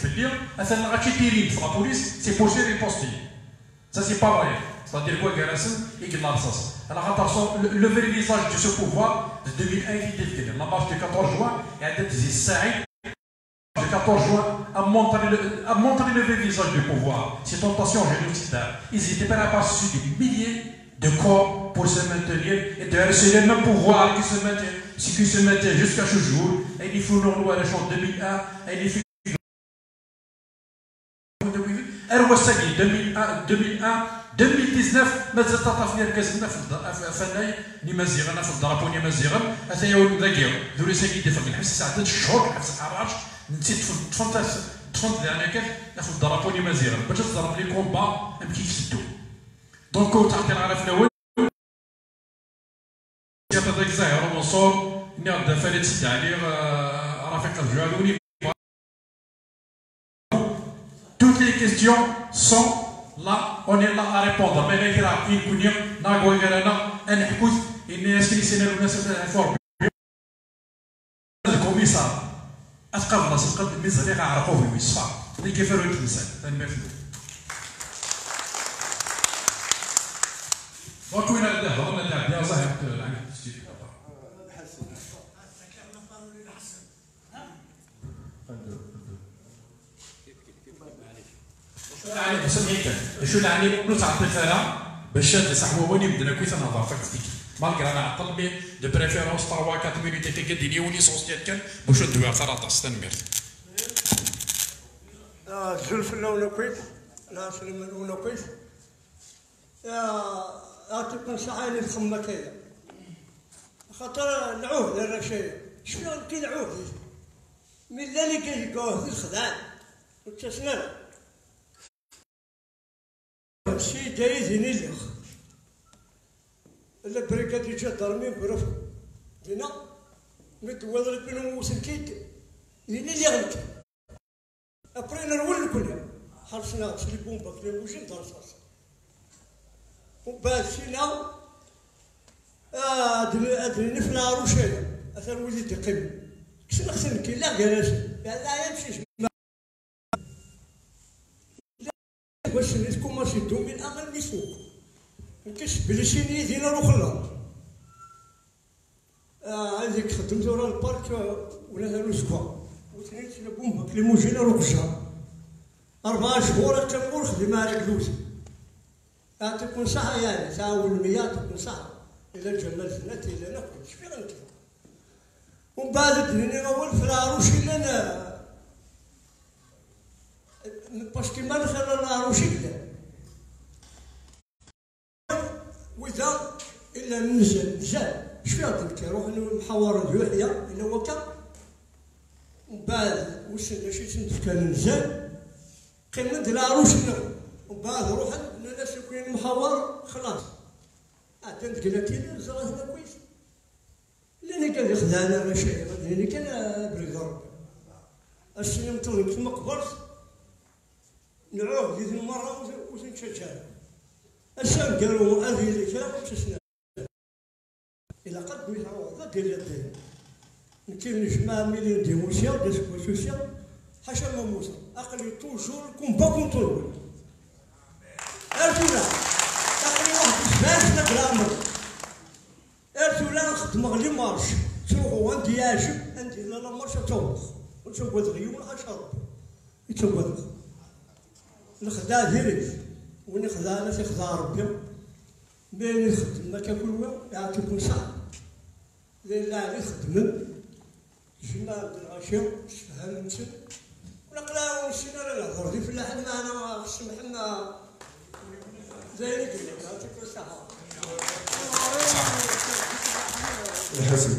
la police, c'est pour se riposter. Ça, c'est pas vrai. C'est-à-dire quoi, alors attention, le vrai visage de ce pouvoir de 2001, la marche du 14 juin, et à date du 14 juin, a montré le vrai visage du pouvoir. Ces tentations génocidaires, ils étaient prêts à passer des milliers de corps pour se maintenir et de rester le même pouvoir qui se maintient jusqu'à ce jour. Et il faut nous loi la chose 2001, et il faut 2001 2019 مازال تطرفني ركزنا فناي نمازيغنا في الضرب ونمازيغن حتى يولد ذاكير ذوري ساكيدي في الحبس عدد الشهور حبس حراج نسيت تفنت يعني كيف ناخذ الضرب ونمازيغن باش تضرب لي كومبا كيف سدو دونك تعطي على فلاول يا هذاك زاهر ومنصور ناض فريد سد علي رفيق الجوالوني. Toutes les questions sont là, on est là à répondre. Mais les gars, ils connaissent, le commissaire, شو اللي عني نص على الثلاثة باش تسحبوا وني بدنا كويس نهضر فاكتيك مالغرا انا عطل دو بريفيرونس 3 4 مينوت تي قدي لي ليسونسيال كان باش ندوي على 13 تنمير لا زلف لو كويس لا سلم لو كويس تكون صحيح الخمة كذا خاطر العود الرشاية شنو كي العود من ذلك يلقاوه في الخدان والتسنان الشيء جايز ينلخ البريكات يجدرمين برفق هنا متوضرت منهم وسنكيت اللي يغلق ابرينا نولوا كلها حرصنا تشري بومبا كلي وجين دار صاص وبعد سينا ادري نفلا روشيه اثر وليد يقيم كسنا خسن كي لا جالس لا يمشي واش نتكم ماشي دوم من امل ميسوق نكش بلشيني دينا روخلا هذيك خدمت ورا البارك ولا هذا الاسبوع وثنين بومبا كلي موجينا روكشا 4 شهور كنقول خدم على كلوز تكون صحة يعني تعاون المياه تكون صحة إلا جمال زنات إلا ناكل شفي غنكذا ومن بعد دنيني غول في العروش إلا أنا باسكو ما نخلى العروش إلا وإذا إلا نزل شفي غنك روح المحاورة ديال يحيى إلا هو كان ومن بعد وصلنا شي سنت كان نزل قيمة ديال العروش إلا ومن بعد روح الناس يكون المحاور خلاص تنتقل كي زرا هنا كويس لاني كان يخدعنا ولا شيء لاني كان بريد ربي السنه مطلق في مقبرت نعوه ذي المره وتنشجع الشام قالوا هذه اللي كان وتسنى الى قد ميتعوض لا دير يديه يمكن نجمع مليون ديموسيال ديسكو سوسيال حاشا ما موسى اقلي توجور كومبا كونترول ارجونا تقري واحد الشباب نقرامر ارجونا نخدم غلي مارش تروحوا عندي يعجب عندي لا مارش توخ ونشوف غيون عشر يتوخ نخدع ديريك ونخدع ناس يخدع ربي بين يخدم ما كاكل يعطيكم صح لان اللي يخدم جماعة العشاء تفهم نسن ونقلاو نسينا لا نهضر في الفلاحين معنا سمحنا زينك يعطيك الصحة. الحسن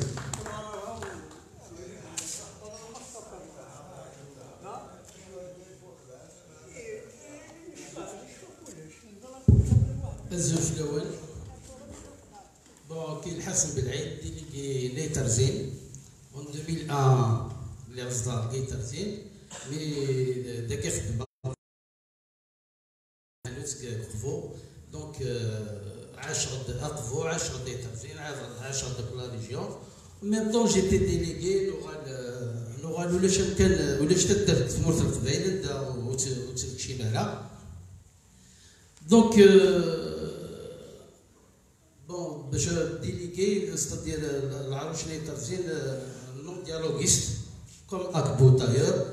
الزوج الأول بون كاين الحسن بالعيد اللي ليتر زين en 2001 اللي اصدر ليتر زين مي داك يخدم كفو دونك عاش غد اقفو عاش غد ليتر زين عاش غد لا ريجيون ميم طون جيتي ديليغي نوغال ولاش كان ولاش تدرت في مورث القبائل وتمشي لها دونك بون باش ديليغي ستادير العروش ليتر زين نون ديالوغيست كوم اكبو دايور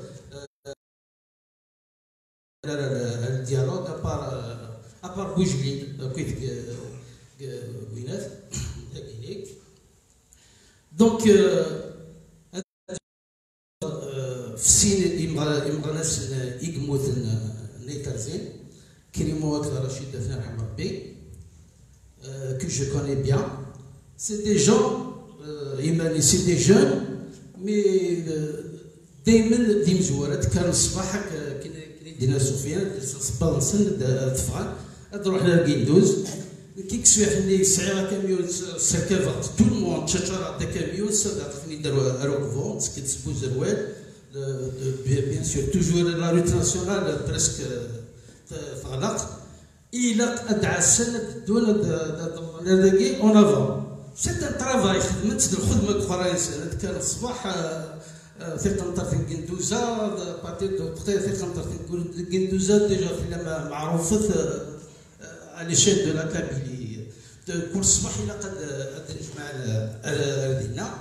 الديالوغ ابار بوجلين كيف وينات هكذاك دونك في السين يمغى ناس يقموت ليتر زين كريمو اكثر رشيد دفنا رحم ربي que je connais bien. C'est des gens, c'est des jeunes, mais دائما ديما زوارات كان الصباح كي دينا سفيان صباح نسن تفعل تروح للقندوز كي كسويح اللي يسعى كاميون سكافات تو المون تشجر دا كاميون صدق فني داروا روكفون كتسبو زروال بيان سور توجور لا روت ناسيونال بريسك تغلق إلا أدعى السنة دون هذاكي أون أفون سيت ان ترافاي خدمت الخدمة أخرى سنة كان الصباح في قنطرة القندوزة باتير دو في قنطرة القندوزة ديجا فيلم معروفة على شين دو لا كابيلي كل صباح إلا قد نجمع ردينا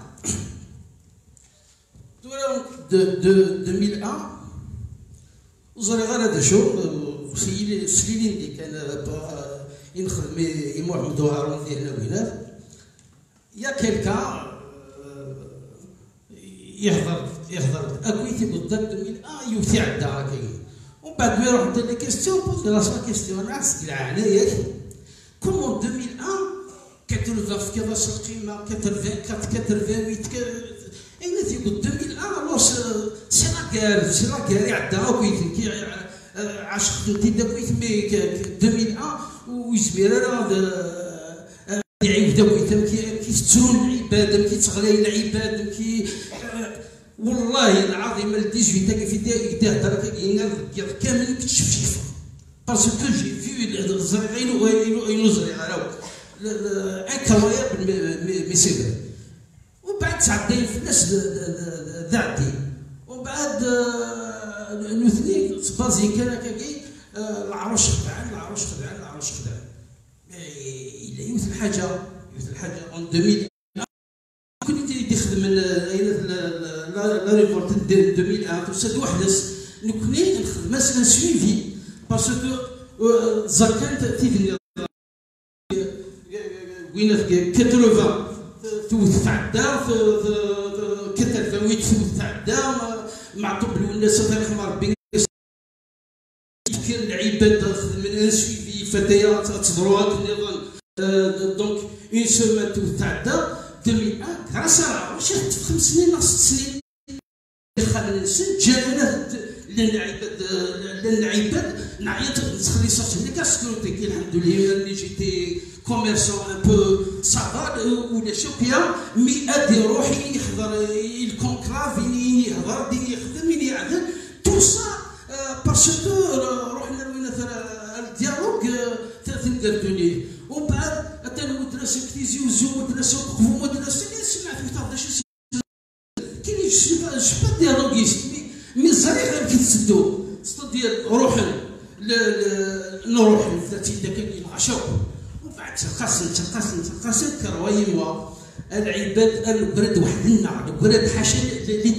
دو 2001 وزري غير هذا شو سليلين اللي كان ينخدم محمد هارون ديالنا وينات يا كيلكا يحضر اكويتي بالضبط من يوثي عندها هكايا ومن بعد يروح يدير لي كيستيون بوز راسها كيستيون ناس كاع ياك Comme en 2001, 80 في كذا القيمة 84 أين تيقول 2001 alors سي لا كار يعدها كويت عاش خدمتي دا كويت مي 2001 ويزمير راه يعيب دا كويت كيسترون العباد كيتغلى العباد والله العظيم ال 18 كيف يهضر كامل كتشفيف باسكو جي في الزريغين زريغه انكرويابل ميسيبل وبعد تعدي في الناس ذاتي وبعد الاثنين تبازي كان كاكي العروش خدعان الا يوث الحاجه اون 2000 كنت يخدم لا ريبورت 2001 تسد وحدث نكوني نخدم مثلا سويفي باسكو زركانت تيدني وين 80 توث عدا كتلفاويت توث عدا معطوب الناس تاريخ ربي كان العباد من انسويفي فتيات تضروها النظام دونك اون سومان توث عدا 2001 غراسا واش في 5 سنين 6 سنين خلينا نسن جانا للعباد نعيط نخلي صوت هنا كاسكروتي كي الحمد لله اللي جيتي كوميرسون ان بو صافا ولا شوكيا مي ادي روحي يحضر الكونكلاف يهضر يخدم يعدل تو سا باسكو روحنا وين الديالوج تنقردوني ومن بعد حتى المدرسه كتيزي ومدرسه وقفوا مدرسه اللي سمعت في تهضر شي كاين شي با ديالوغيست مي الزريغه كيتسدو ديال روحنا نروح ذاتي داك العشاء وبعد تقاسم كروايموا العباد البرد وحدنا البرد حاشا اللي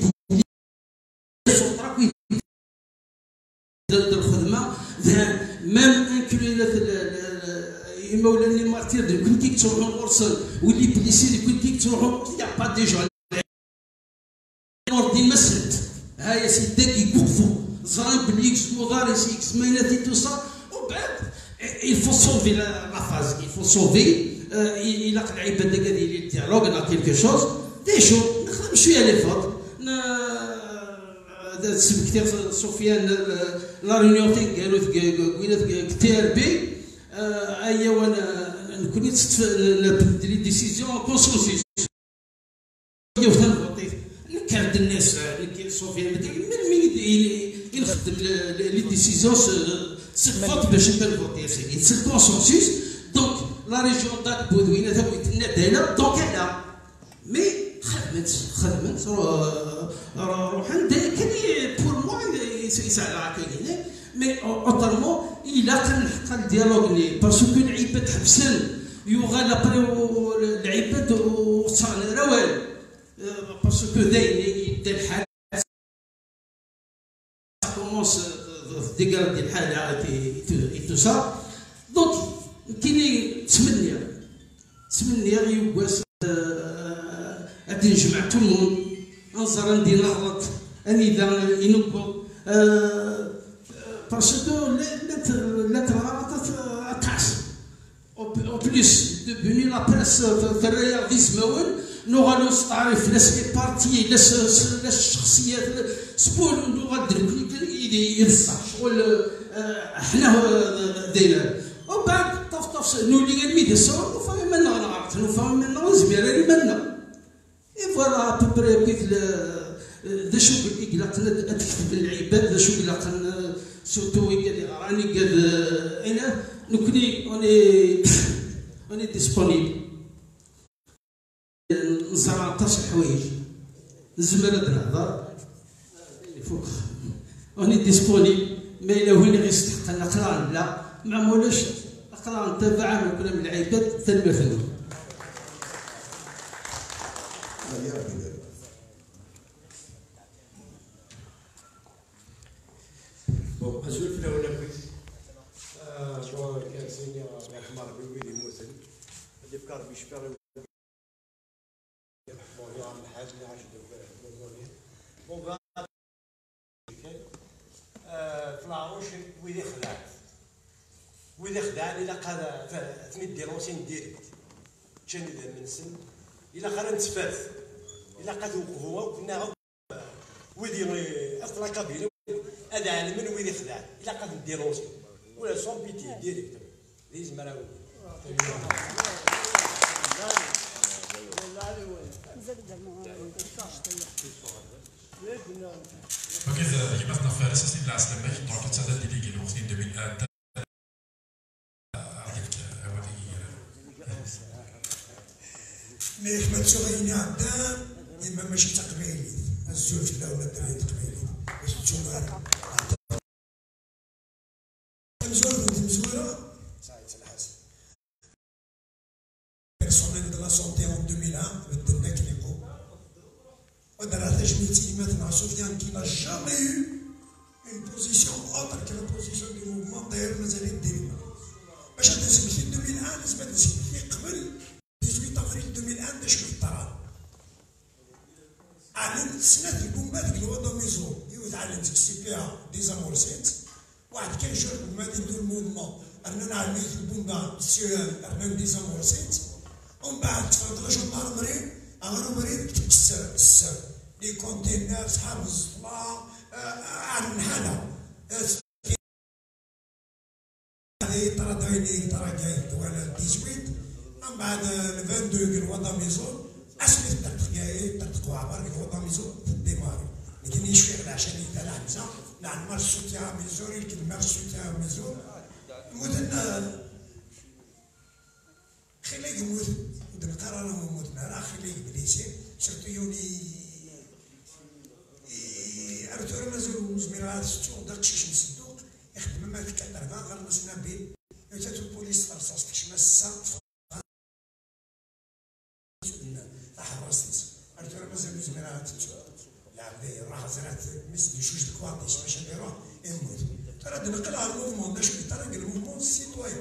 الخدمه مام انكلينا مولانا مارتير كنتي تروحوا الورصل واللي بليسي كنتي تروحوا يا با دي جون نوردي مسند هايا سيداك يوقفوا زران بليكس موداريس اكس مايناتي تو سا وبعد il faut sauver la phase il faut sauver il a العباد ديال الديالوغ لا كيلكو شوز ديشو نخدم شويه لي فوت سب كثير سفيان لا ريونيون قالوا قلت تي ار بي ايا وانا نكون نبدل لي ديسيزيون كونسونسيس كانت الناس سفيان مين يخدم لي ديسيزيون سفوت باش نفوتي سيدي سي كونسونسيس دونك لا ريجيون داك بودوينه ثويت الندالة دونك انا مي خدمت روح عندها كان بور موا يسال عاكاين مي اوترمون الا كان الحق الديالوغ لي باسكو العباد حبسن يوغا لابري العباد وصان روال باسكو داين يدير الحال كومونس ديكارد الحاله تو سا دونك كاين تمنيه يواس غادي نجمع تو الموند انصر ندير نغلط اني اذا ينقض باسكو لا تعس او بليس دبني لا بريس في الرياضيزم نوغالو تعرف لاس لي بارتي لاس الشخصيات سبول نوغال يدصح شغل حنا دايره ومن بعد طف نولي قال ميدا سوا نفهم منا غنعرف نفهم منا زميراني منا اي فوالا ابوبري كيف ذا شو قلقنا تكتب العباد ذا شو قلقنا سورتو قال لي راني قال انا نكوني اوني ديسبونيبل نصرع 13 حوايج نزمر هاد الهضر فوق اوني ديسبونيبل ما الا وين غيستحق الاقران لا ما مولاش اقران تبع من كلام العباد تلمثل Bon, azul في الأولى كويس. شو كان سيني يحمر بويلي موسن. اللي فكر بيشفر. بون يعني الحاج اللي عاش بالزورية. بون بعد في العروش ويلي خلعت. وإذا خدعني إلا قاد تمد ديرونسين ديريكت شاني ذا من سن إلا قاد نتفات إلا قاد وقفوا كنا ويدي أصلا قبيلة هذا علم ويدي خدع إلا قاد نديرونسين ولا سون بيتي ديريكت ليز مراوي وكذا يبقى فارس اسم العسلمة دونك تساعد ديليغي الوقتين 2001 ملي حمد صغيرين عدان إما ماشي تقبيلي الزوج لا ولا الدراري تقبيلي باش تشوفها مزورة بنت مزورة سعيد الحسن بيرسونيل دو لا سونتي en 2001 بدلنا كليكو ودرا تجميل كلمات مع سفيان كي نا جامي يو اون بوزيسيون اوتر كو لا بوزيسيون دو موفمون داير مازال يدير باش تنسب في 2001 لازم تنسب في قبل 18 افريل 2001 باش يطرا اعلن سنه البومات ديال الوضع ميزو يتعلم تكسي فيها ديزامورسيت واحد كان شهر ما يدير الموفمون انا نعلم في البومبا سيوال انا ديزامورسيت ومن بعد تفرض جندارمري اغرمري تكسر لي كونتينر صحاب الصلاة عن حالة هذه ترى دايني ترى جاي ولا 18 من بعد 22 الوضع ميزون اسمي التقطق جاي تقطقوا عبر الوضع ميزون في الديماري لكن يشوي عشان يتابع حمزة نعم مارس سوتيا ميزون يمكن مارس سوتيا ميزون مدن خليك موت مدن قرار موت نرى خليك بليسي سيرتو يوني أرتور مازال زميلات ستو داكشي نسدو يخدم ما فيك الدربا غير مسنا بين يتاتو البوليس فرصاص كش مسا حراسيس أرتور مازال زميلات لعبي راح زرعت مثل شوج الكواطيش باش نديروه يموت ترى نقلها الموفمون باش يطرق الموفمون السيتويان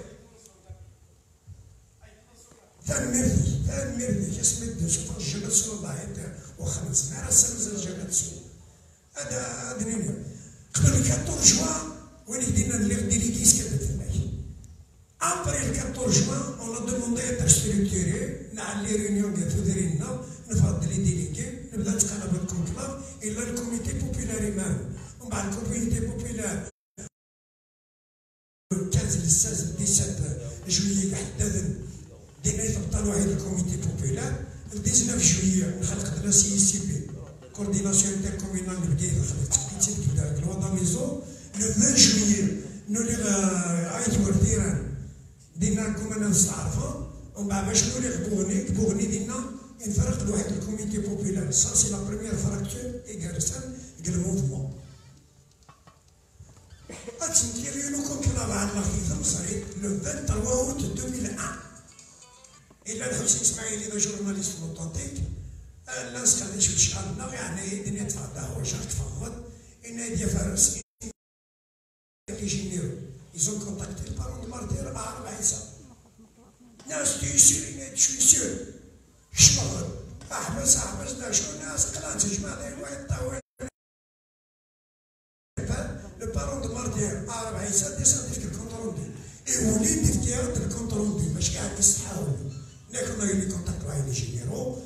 ثان ميردي اسمه شوف الجبل سول الله وخمس نهار مازال الجبل سول هذا دنيا قبل 14 جوان وين دينا اللي ديليغي سكتت هناك ابري 14 جوان اون دوموندي تاع ستركتوري نعلي ريونيون قالت دايريننا نفرض لي ديليغي نبدا نتقلب الكونكلاف الا الكوميتي بوبيلار يمان ومن بعد الكوميتي بوبيلار 15 ل 16 17 جويي حدادا دينا يتبطلوا هذا الكوميتي بوبيلار 19 جويي نخلق لنا سي سي بي coordination intercommunale بديت خدمت كبدا الوضع ميزو لو 20 جويي نولي عيطوا الثيران دينا كومانا نستعرفوا ومن بعد باش نولي بوغني دينا انفرق لواحد الكوميتي بوبيلار سا سي لا بروميير فراكتور ايغارسان قال الموفمون اتسمتي ريونو كونكلاف على الخيثم صريت لو 23 اوت 2001 الى الحسين اسماعيلي ذا جورناليست اوتنتيك الناس خلينا نشوف شحالنا يعني الدنيا تفضى هو شحال تفضل ان هادي فارس اللي جينيرو يزون كونتاكتي البارون دو مارتير مع 4 ساعات ناس تيسير شويسير شمغل احبس دا شو ناس قلات جماعة الواحد طاول لو بارون دو مارتير 4 ساعات ديسان ديك الكونترول دي اي وليد ديك ديال الكونترول دي باش قاعد يستحاول لكن اللي كونتاكت مع اللي جينيرو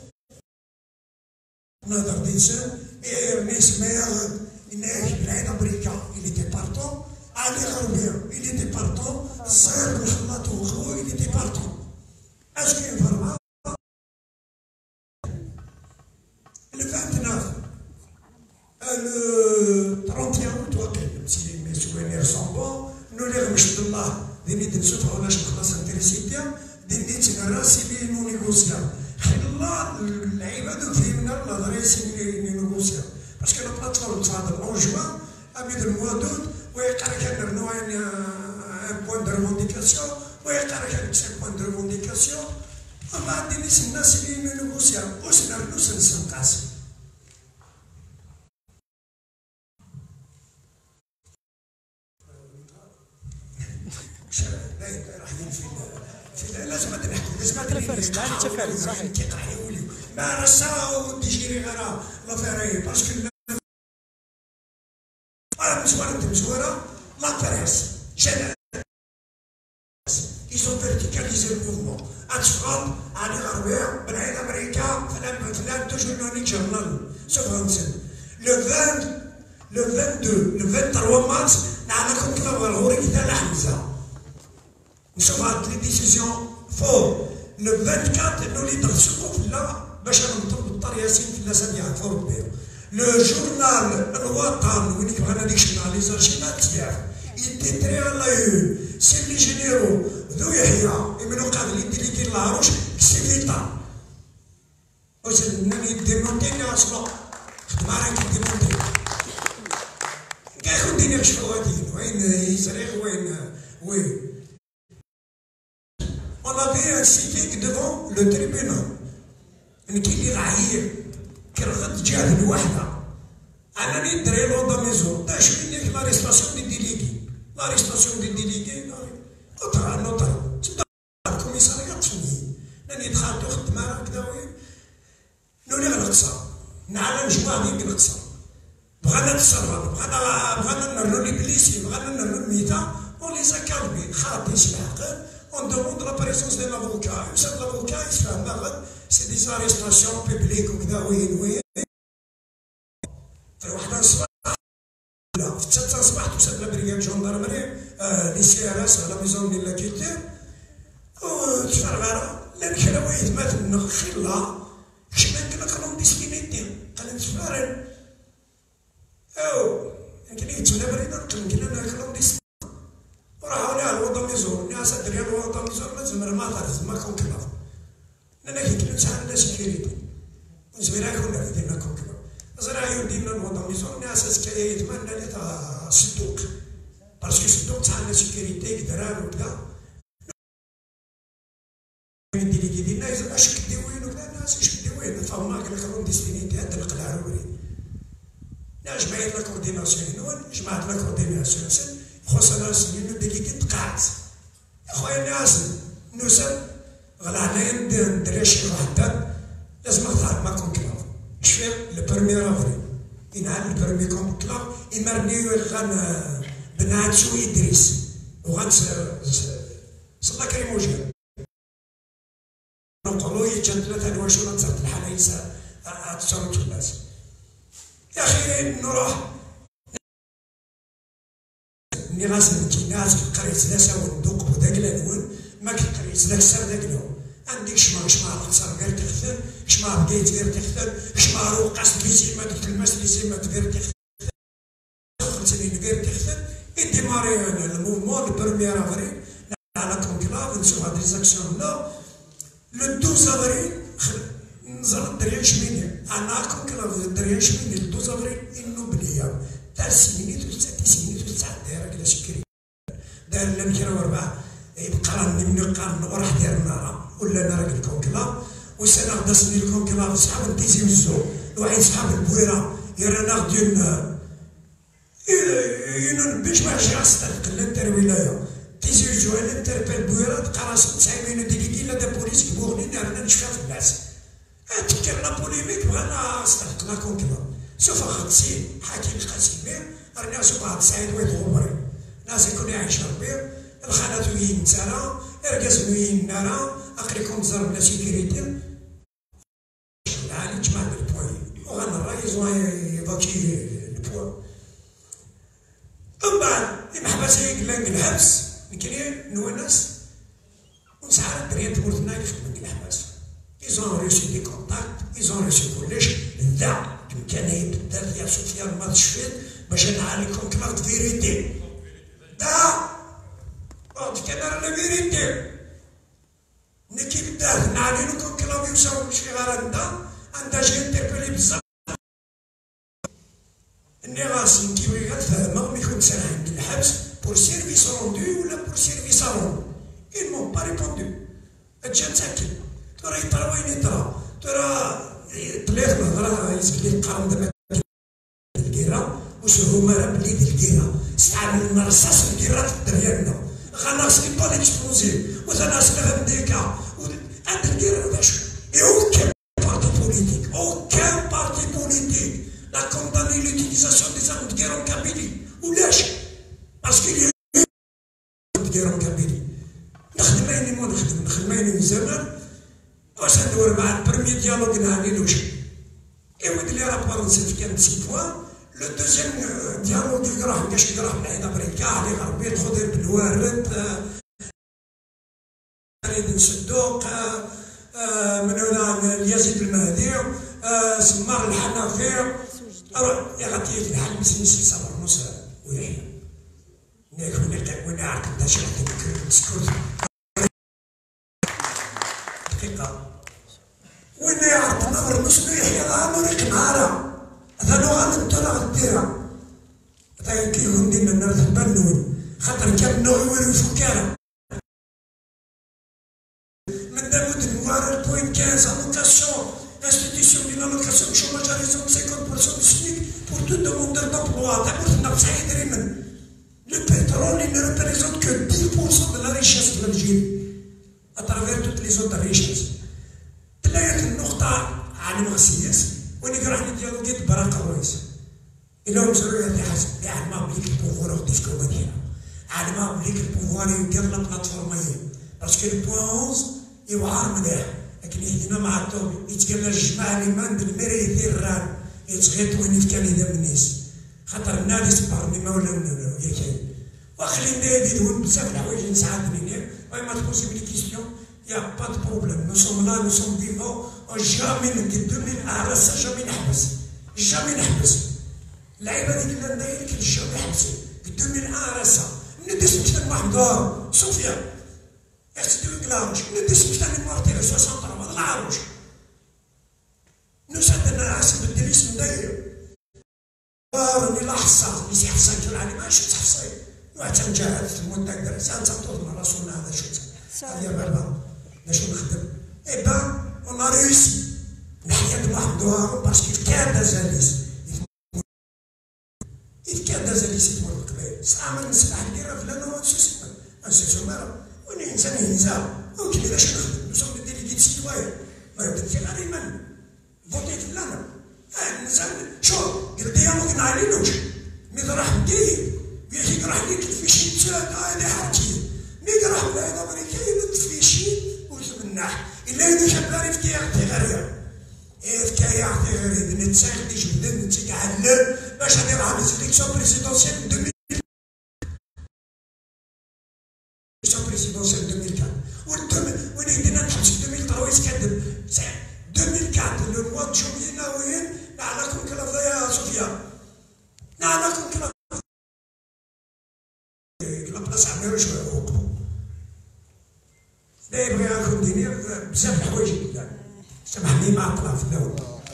نهضر ديسان ارنيس مير الناس بلاد امريكا اللي تي بارتون علي غربيا اللي تي بارتون صاير الخلاط وخو اللي تي بارتون اش كاين فرما le 29 le 31 toi si mes souvenirs sont bons nous les remercions الله ديني تنشوف ولا خلاص انتريسي بيان ديني تنراسي بي نو نيغوسيا الله العباد فهمنا الله دريسي نيغوسيا باسكو لو بلاتفورم تصادر اون جوان ابيد الموا دوت ويقرا كان نوعين ان بوان دو ريفونديكاسيون ويقرا كان 5 بوان دو ريفونديكاسيون اما عندي ناس الناس اللي نيغوسيا واش نرنو سنقاسم لازم نحكوا لازم نتفاعل صحيح كيقرحوا لي ما راه تيجيري غير لافيري باسكو مزوره لا بريس ils ont verticalisé le mouvement. أتفرض على غربية بالعيد أمريكا فلان toujours نوني جورنال سوفرانسين le 23 mars نعملكم كذا الغوري كذا حمزة نشوف هاد لي ديسيزيون فور le 24 نولي تغسقوا في الله باش نطلب الطار ياسين في الأسابيع في أوروبا le journal الوطن وين كيبغينا نكشفنا لي زارشيفات il était très à la une c'est les généraux ذو يحيى يمنو قاد لي ديليكي العروش كسيفيتا واش ناني ديمونتيني اصلا خدمة راك ديمونتي كاع يكون ديني شواتين وين يزريغ وين on avait un sitting devant le tribunal كاين اللي رعيه كرغد جهه الوحده انا ندري لو دا ميزون دا شويه ليك لاريستاسيون دي ديليكي لاريستاسيون دي ديليكي نوطر الكوميساريات فني لاني دخلت خدمه هكذا وين نولي غنقصر نعلى نجمع ديك نقصر بغانا نتصرف بغانا نرنو لي بليسي بغانا نرنو الميتا اون لي زاكالمي خاطي الحق اون دوموند لا بريزونس ديال لافوكا يوسف لافوكا يسفهم باغا سي دي زاريستاسيون بيبليك وكذا وين في واحد الصباح لا في 3 صباح توصل لبريغاد جوندارمري لي سي ار اس على ميزون ديال لاكيتير وتفرغ لا الكراويت مات من خلا كشمان كنا كلهم ديسكينيتي قال نتفارن او يمكن يتبدا بريد يمكن انا كلهم ديس وراه على الوضع ميزون الناس دريا الوضع ميزون لازم ما تعرف ما كون كلاف انا كنت نسال الناس سيكوريتي زوينا كنا في دينا كون كلاف زرا يودينا الوضع ميزون الناس اسكاي يتمنى لي تاع صدوق باسكو صدوق تاع الناس سيكوريتي كدران وكذا ديليكي دينا يزرع اش كدي وين وكذا الناس اش كدي وين فهمنا كنا كلهم ديستينيتي هاد القلعه جمعية لا كورديناسيون جماعة لا كورديناسيون خصنا سنين ديليكي تقاعد خويا الناس نوسم غلعنا ندير شي وحده لازم نطلع ما كونكلاف شفيق لو بروميير افريل ينعاد البرومي كونكلاف يمرنيو غان بناتشو ادريس وغان صلا كريم وجه نقولوا يجن 3 وشوره تصرت الحاله تصرت الناس يا اخي نروح ملي غاسل ناس قريت ناس وندوق بداك الالوان ما كنقريت داك السر داك اليوم عندك شمار القصر غير تختل شمار بقيت غير تختل شمار وقاس ليزيما ديك الماس ليزيما غير تختل خرجتني غير تختل يديماري الموفمون البروميير افريل على كونكلاف نشوف هاد لي زاكسيون لا لو 12 افريل نزل الدريا شميني انا كونكلاف الدريا شميني لو 12 افريل النوبليه دار 6 مينيت و 9 مينيت و 9 دقائق كذا سكري دار لنا كيلو وربع يبقى من القرن وراح ديالنا ولا انا راجل كونكلاف والسنه غدا سني الكونكلاف صحاب تيزي وزو واحد صحاب البويره يرانا غديون باش ما جا صدق لانتر الولايه تيزي وزو لانتر البويره تقرا 9 مينوت ديكي لا دا بوليس كيبوغني رانا نشفى في الناس تفكرنا بوليميك بغانا صدق لا كونكلاف سوف خمسين حاكم القاسمين رانا سوف هاد سعيد ويد غمري ناس يكون يعيش ربي الخانات وين تسارا ارقص وين نارا اقريكم زرب لا سيكوريتي العالي تجمع بالبوي وغانا الرئيس يفاكي البوا ومن بعد المحبس يقلق الحبس نكري نونس ونسعر الدريات تمرتنا يخدم الحبس ils ont reçu des contacts ils ont reçu كلش لا إمكانية بالذات يا سفيان ما تشفيت باش نعلي كونكلاف فيريتي دا كان رانا فيريتي نكي بالذات نعلي كونكلاف يوصلوا شي غير عندها شي انتربيلي بزاف اني راسي نكيوي غتفهمها ما يكون سامح عند الحبس بور سيرفيس روندو ولا بور سيرفيس روندو ils m'ont pas répondu اجا مساكن ترى يطرا وين يطرا ترى طلعت نهضره يسبق لي القرن دابا الكيره واش هما راه بليد الكيره استعملنا الرصاص في الكيرات ديالنا غناصلي با ليكسبلوزيف وغناصلي غير ديكا عند الكيره باش اي اوكان بارتي بوليتيك اوكان بارتي بوليتيك لا كونداني لوتيليزاسيون دي زارم دو غير كابيلي ولاش باسكو دو غير كابيلي نخدم الزمن واش ندور مع البرمي ديالوغ نهاني لوش ايود لي رابور نسيت كان 6 بوان لو دوزيام ديالوغ يقراه كاش يقراه من عيد امريكا علي غربي الخضير بن وارد فريد الصدوق من هنا اليزيد المهدي سمار الحنفي يا غادي الحال مسنسي صبر موسى ويحيى وين عرفت دا شي سكوت دقيقة وين عرفت نمر مسلم يحيى غامريك نهارا هذا لو غنمتو لا غديرها هذا كيكون ديما الناس تبنون خاطر كان نوع يولي فكارة من دابا نوار بوين 15 allocation institution ديال allocation chômage à raison de 50% du SMIC pour tout demandeur d'emploi d'abord في النقص حيدري من le pétrole il ne représente que 10% de la richesse de l'Algérie à travers toutes les autres richesses. تلاقيت النقطة عالم السياسي ونقرا ديالو قد براقة الرئيس. إلا وزروا هذه حسب كاع ما بليك البوفوار وقتاش كون مدينة. عاد ما بليك البوفوار يدير لا بلاتفورمية. باسكو البوان 11 يوعر مليح. لكن هنا مع الطوبي يتقال الجماعة اللي ما عند المري يدير الران يتغيط وين كان يدير الناس. خاطر الناس تبارني ما ولا ياكاين. وخلي النادي دون بزاف الحوايج نساعدني. ما تبوسي لي كيستيون. Il n'y a pas de problème. Nous sommes là, nous sommes vivants. Jamais من 2001 راسا jamais نحبس. jamais نحبس. اللعيبه هذيك اللي ندايرك jamais يحبسوا. 2001 راسا. ندس مثل واحد دار. سفيان. اختي كلاش. ندس مثل مارتير 60 ما نعرفوش. نوصل لنا حسب الدريس نداير. راني لا حصات اللي حصات كل علي ما شفت حصاي. واحد تنجاهد في المنتدى انسان تطور من رسولنا هذا شو هذه بابا باش نخدم اي بان اون ا ريوسي نحيد واحد دوار باسكو كان دازاليس كان دازاليس يتمر القبائل صعب نسمح نديرها فلان ونسوسما نسوسما وني انسان ينزل ولكن باش نخدم نسوم ديليغي سيتوايان ما يبدا في غريمان فوتيت فلان الانسان شوف قلت يا ممكن علينوش مي راح ندير بيجي راح ليك الفيشي تسال هذه حاجه مي راح العيد الامريكيه الفيشي وتبنح الا اذا شاب غير في غير كاي عرفتي غير نتساعد ديش بدا نتعلم باش ندير على السيليكسيون بريزيدونسيال 2004 وين بدينا نحبس في 2003 كذب 2004 لو موا دو جوبيي ناويين نعلقكم كلافه يا سفيان نعلقكم كلافه بلاص عمرو شويه وقفوا لا يبغي ياكل دينير بزاف الحوايج قدام سامحني مع الطرف الاول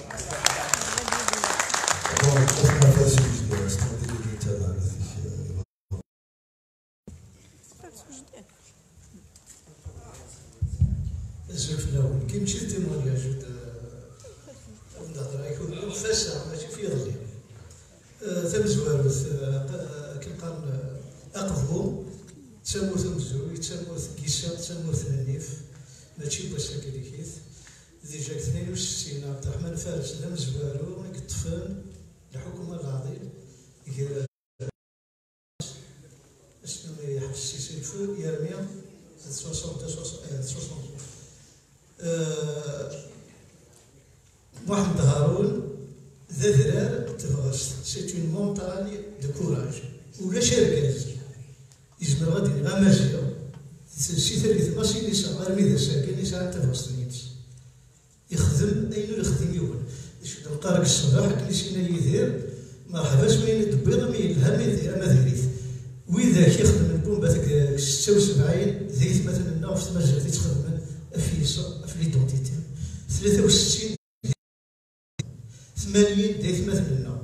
الزوج الاول كي مشيت تمغريا جود نهضر يكون فاسع ماشي في ظلي ثم زوارث كي قال اقفو تسموت مزوي تسموت كيسا تسموت النيف ماشي باش كيف ديجا 62 عبد الرحمن فارس دام زوارو يطفن الحكومه العظيم يدير اسمه يحبس السيسي الفو يرمي 60 محمد هارون ذا ذرار تفغرست سيت اون مونتاني دو كوراج ولا شركات يزمر غادي غا ماشيه سي ثالث ماشي اللي صغار ميدا ساكن اللي ساعه تفغرست يخدم اين يخدم يوم القارق الصباح كلي سينا يدير مرحبا بين الدبيضه مي الهم يدير ما ذريت واذا كيخدم البومبا تاع 76 زيت مثلا النوف تمجر تخدم في ليدونتيتي 63 80 ديت مثلا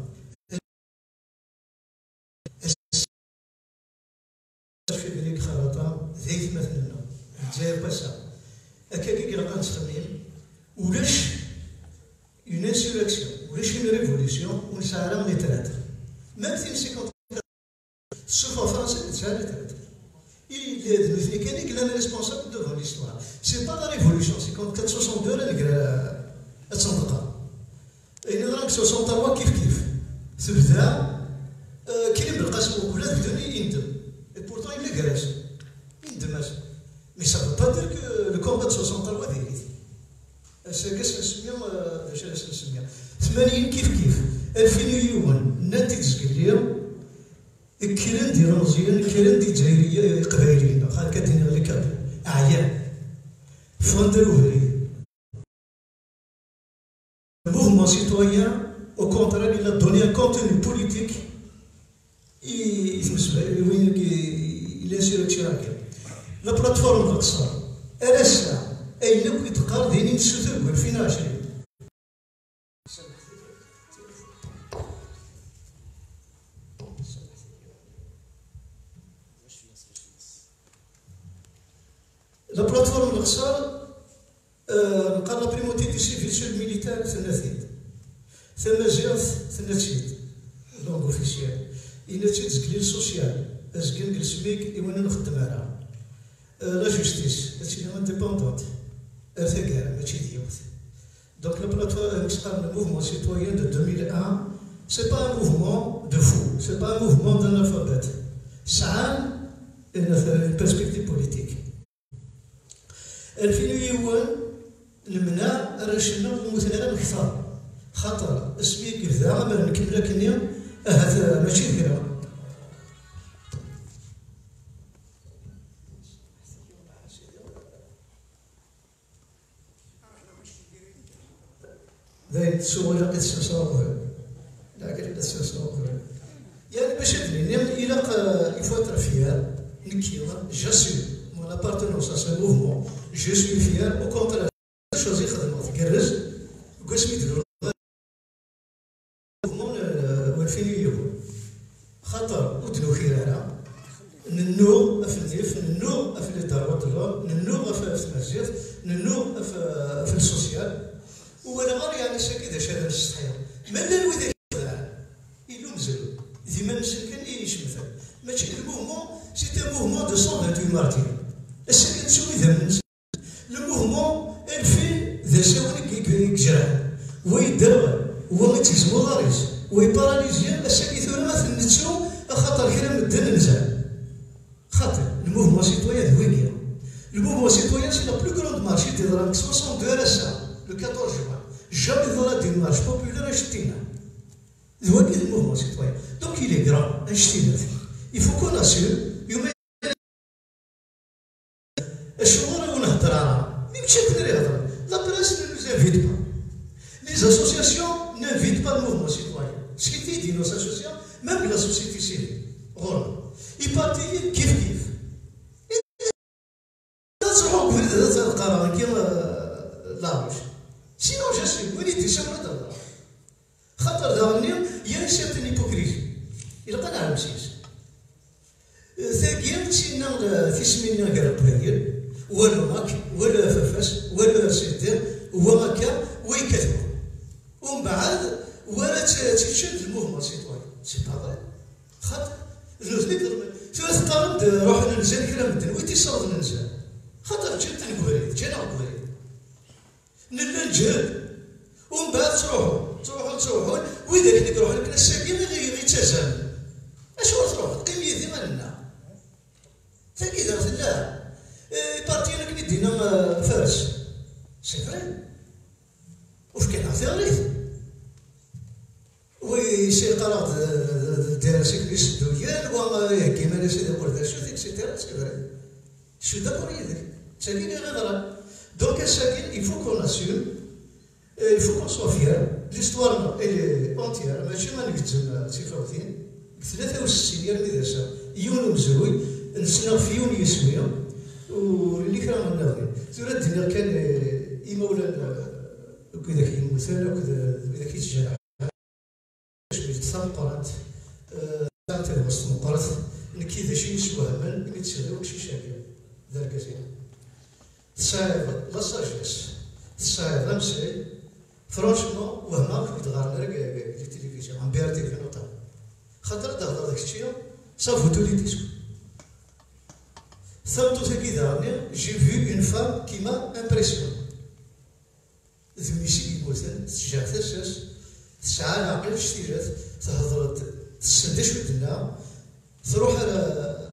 في بريك خراطه زيت مثلا الجزائر باسا هكا كي كنلقى نتخمم ولاش اون انسيركسيون ولاش اون ريفوليسيون ونسعى من الثلاثه ميم في 50 السلطه الفرنسيه تسعى للثلاثه il est mécanique il est responsable devant l'histoire c'est pas la révolution c'est quand 462 là نقرا الصندقه اين راك 63 كيف تبدا كاين بالقسم ولا بدوني يندم et pourtant il est grèce يندم مي ça veut pas dire que le combat de 63 اساكاس نسميها باش نسميها 80 كيف 2001 نانتي تزكليا كيران دي رمزيان كيران دي جزائريه قبائليين خا كاتين غير كابل اعيان فاندرو فري mouvement citoyen au contraire il a donné un contenu politique il est insurrectionnel la plateforme الأقصى RSA أي لو يتقال دينين سوثر 2020 La plateforme الأقصى قال لا بريموتي دي سيفيسيون ميليتار ثلاثين ثم جات ثلاثين لونغ اوفيسيال إلا تيزكليل سوسيال أزكين كلسميك إوانا نخدم على لا جوستيس هادشي اللي انديبوندونت ارتكار ماشي ديوث دونك لا بلاتفورم قال الموفمون سيتويان دو 2001 سي با ان موفمون دو فو سي با ان موفمون دانالفابيت سعان ان بيرسبكتيف بوليتيك 2001 المنع رشنا مثلا الكثار خاطر اسمي كذا ما نكمل كنيا هذا ماشي كذا ذاك السؤال قد سنصوره لا قد سنصوره يعني باش تدري الى يفوت فيها نكيلا جاسو mon appartenance à ce mouvement je suis fier au contraire chose يخدموا تكرز وقسمي يديروا والفينيو خاطر ودنو خيرها ننو في النيف ننو في الدار ننو في المسجد ننو في السوسيال ولا غير يعني ساكي ذا شارع الصحيح مالا وذا يلو مزلو ديما نسكن ايش مثلا ماشي الموفمون سيتي موفمون دو 128 مارتير الساكن تسوي ذا من الموفمون الفين ذا ساوني كجرح ويدرب ومتيزمو غاريس ويباراليزيا الساكي ثورة مثلا نتسو خاطر كلام الدن نزال خاطر الموفمون سيتويان هويكيا الموفمون سيتويان سي لا بلو كروند مارشي تيضرب 62 رسا le 14 juin, jamais dans la démarche populaire argentine. Il le mouvement citoyen. Donc il est grand, Einstein. Il faut qu'on assure. La presse ne nous invite pas. Les associations n'invitent pas le mouvement citoyen. Ce qui dit nos associations, même la société civile. Ils partagent kiff. Sinon, je suis venu sur le dos. خاطر داوني يا سيرتن هيبوكريسي إلا قنع المسيس ثاقيا تسينا في سمينا كاع قبايل ولا ماك ولا ففاس ولا سيدير وماكا ويكتبوا ومن بعد ولا تشد الموفمون سيتوان سي با فري خاطر ثلاث قرن روح ننزل كلام الدين ويتي صاد ننزل خاطر جيت نقبري جينا قبري نلا نجهد ومن بعد تروحوا وإذا كنت تروح لك الساكن غير يتزن اش هو تروح قيم يدي مالنا ثاني درت لا بارتينا كني دينا فارس سي فري واش كاين عثيريت ويسير قرات الدراسه كلي يسدو ديال كيما لا سيدي ورده شو ديك سيتيرا سي فري شو دابا يدك تساليني غير donc chacun il faut qu'on assume il faut qu'on soit fier l'histoire elle est entière ماشي ما نكتب تفاوتين 63 يا ربي داسا يونيو مزروي نسنا في يونيو سويه واللي كان الناظرين ثورة الدنيا كان يمولى وكذا كيمثل وكذا كيتجرح تثمقرت ساعات الوسط مقرت كيفاش شي يسوهمن اللي تسهل وشي شاكر ذاك زين تصايب لا ساجيس تصايب امسي فرانشمون وهناك يتغير لك التلفزيون عم بيرتي في نقطه خاطر داك الشيء صافو تولي ديسكو ثبتو ثقي دارني جي فيو اون فام كي ما امبرسيون ذميشي يموتن تشجع ثسس تسعى العقل تشتيجات تهضر تسندش ودنا تروح على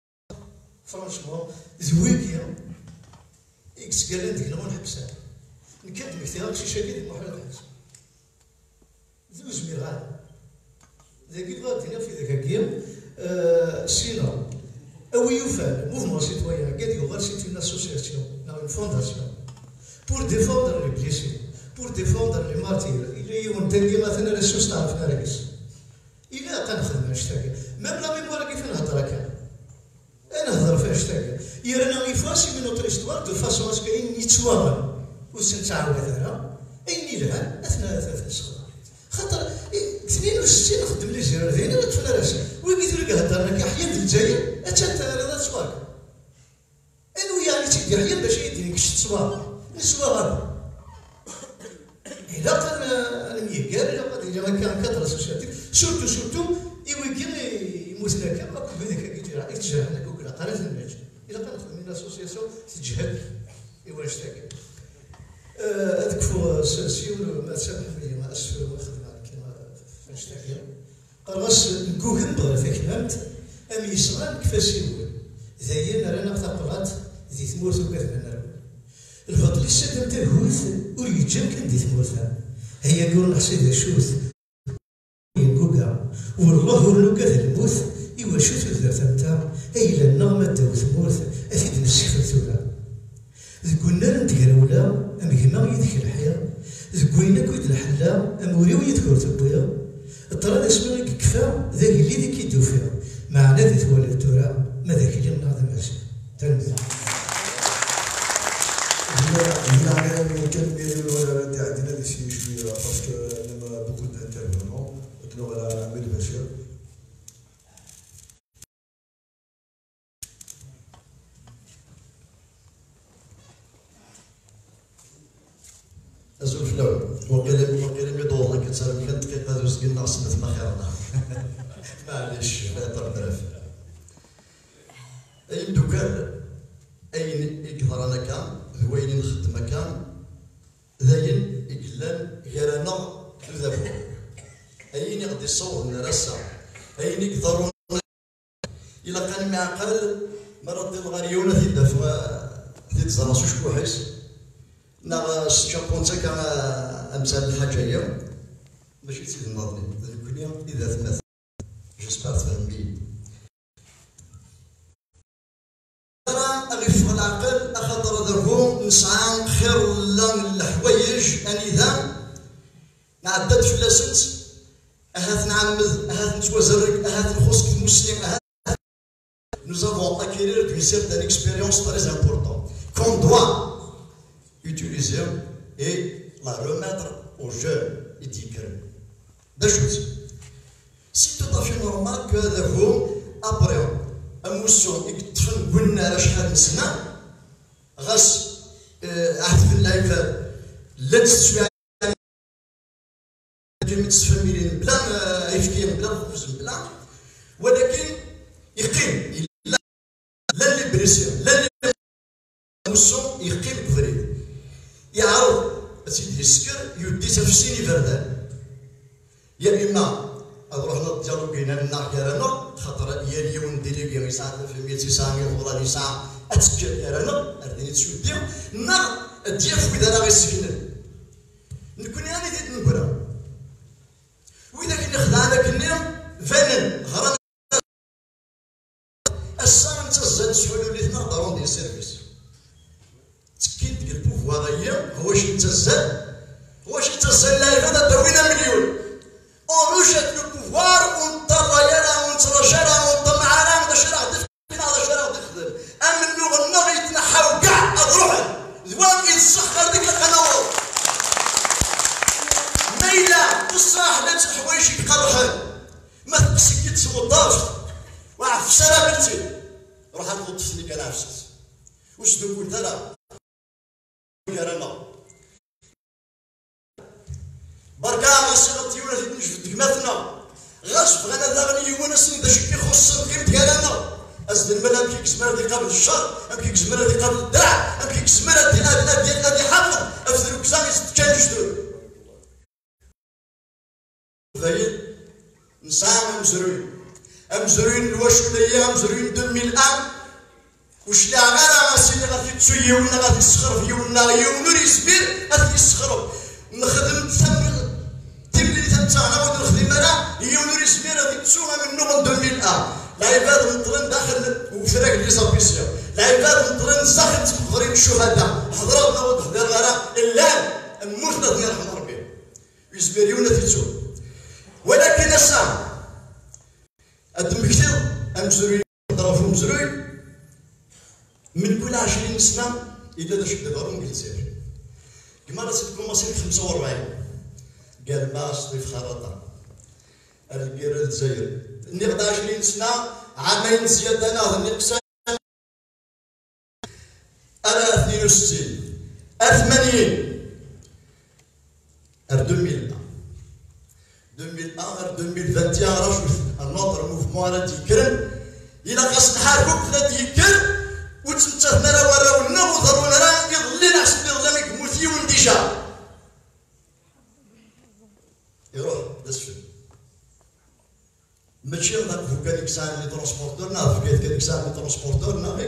فرانشمون زويكيا إكس قال ديك نغون حبسها نكد مثيرك شي شاكي محل الحاج زوج ميغان ذاك غادي في ذاك الجيم سينا او يوفال موفمون سيتويان قد يغال سيت اون اسوسياسيون اون فونداسيون pour défendre les blessés pour défendre les martyrs اللي يونتني مثلا السوس تعرف ناريس إلا تنخدم هاشتاغ ميم لا ميموار كيف نهضر هكا انا نهضر في هاشتاغ يرانا يفاسي من نوتر استوار دو فاسون اسكو يتسواغل وسنتعاود انا اين لها اثناء الصغر خاطر 62 نخدم لي زيرو زين لا تفنا راسي وقيت لك هضرنا كي حياه الجزائر اتشات هذا تصواك انا ويا تيدي حياه باش يديني كش تصواغ نسواغ إلا كان الميكال إلا قد ما كان كثرة سوسياتيف سورتو يويكين يموتنا كان أكو بهذاك يتجاهلك وكذا قناة الناس إلا كان نخدم من اسوسياسيون تجهل إيوا نشتاكي هذاك فو سيول ما تسامح لي ما أسفل ما خدمة كيما نشتاكي قرص نكوهن بغا فيك فهمت أم يسغان كيفاش يقول زين رانا تقرات ذي ثمورت وكذا الفضل السادة تاع الهوث وريجان كان دي ثمورتها هي يقول نحسي شوث ينقوقا والله ورلوكا ذا الموث إوا شوث ذات نتا أي لنا تاو ثمورت أثيد نسيفر ثورا ذكونا نتقراولا أم هما يذكر الحياة ذكوينا كويد الحلا أم وريو يذكر ثبويا الطراد اسمه كفا ذاك اللي ذيك يدو فيها معنا ذي ثوالي تورا ما ذاك اللي نعظم ماشي تنزل يعني نكمل ولا تعدينا شي شويه باسكو لما بوكو دانترفينون كانوا على عماد بشير أزول في الأول وقيل ميدور كتسالم كان دقيقة دوز قلنا خصنا تما خيرنا معليش فيطر درف أين دوكان أين يقدر أنا كان هوين نخدم كان ذاين يقلان غير أنا ذابو أين يقدر يصور نرسع أين يقدرون إلا كان معقل مرض الغريونة في الدفع في تزرس وشكوحيس نا شابونتا كما أمثال الحاجة ماشي تسيد الناضني ذكرني إذا ثمث جيسبار تفهمني أنا أغف العقل أخطر ذرهم نسعى خير لنا الحوايج أنذا نعدد في لاسنت أهات نعمد أهات نتوازرك أهات نخصك المسلم أهات nous avons acquérir une certaine expérience très importante qu'on doit utiliser et la remettre aux jeunes et dire deux choses. C'est tout à fait normal que vous, après une motion et que tu قلنا شحال من سنة غاس عهد بالله لا تستوي متفاهمين بلا يفكين بلا خبز بلا ولكن يقيم لا اللي بريسيون لا اللي موسون يقيم كفريد يعرض سيدي السكر يدي تفسيني فردان يا اما اروح نضجرو بينا النار كرانا خاطر يا اليوم ديليغي يساعد في 1900 ولا يساعد اتسكر كرانا اردني تشودي النار ديال وإذا راه غيسكن نكون انا ديت نقرا واذا كنا خدعنا كنا فنن غرام الصام تزاد سولو لي تنهضرون ديال السيرفيس تكيد ديال البوفواريه هو شي تزاد لا هذا داوينا مليون on rejette le pouvoir on طريانا on ترجانا on طمعانا باش راه دفنا على شي راه تخدم اما اللغه النغ يتنحاو كاع اضروح زوان يتسخر ديك القنوات ميلا بصح لا حوايج يقرحن ما تقسي تسوطاش وعف سلامتي روح نغوط فيني كان عفست واش نقول ترى كرنا بركا غاسي ولا نشفد كماتنا غاش بغينا داغني وناس باش كيخص القيم ديالنا ازد الملا كيك زمر دي قبل الشهر كيك زمر دي قبل الدرع كيك زمر دي ادنا ديالنا دي حافظ افدرو كزاني كان جدور فايد نسام مزروين امزروين الواشوليه امزروين 2001 وش لا غير سيدي غادي تسوي ولا غادي يسخر في ولا يونور يسبير غادي يسخروا نخدم تبني تمتعنا ودير الخدمه انا يونور يسبير غادي تسوها منه من 2001 العباد مطرين داخل وفراق لي زابيسيا العباد مطرين ساخن تمغرين الشهداء حضراتنا وحضر غير الا موتنا الله يرحم ربي يسبير يونور تيتسو ولكن الساعه الدم كثير امزروي ضربوا مزروي من كل 20 سنه الا داش دابا نجلسير كما راه سيدكم مصير 45 قال ما صيف خرطه الكبير الجزائر نقضى 20 سنه عامين زياده انا نقص انا 62 80 2001 2021 راه شوف النوتر موفمون راه تيكرم الا خاص نحاربوك لا تيكر وتنتهنا راه وراونا وضرونا راه يظل لنا حسب يظل لك موتي ونديجا يروح دسفل ماشي هذاك فوق كان يكسان لي ترونسبورتور ناض كان يكسان لي ترونسبورتور ناض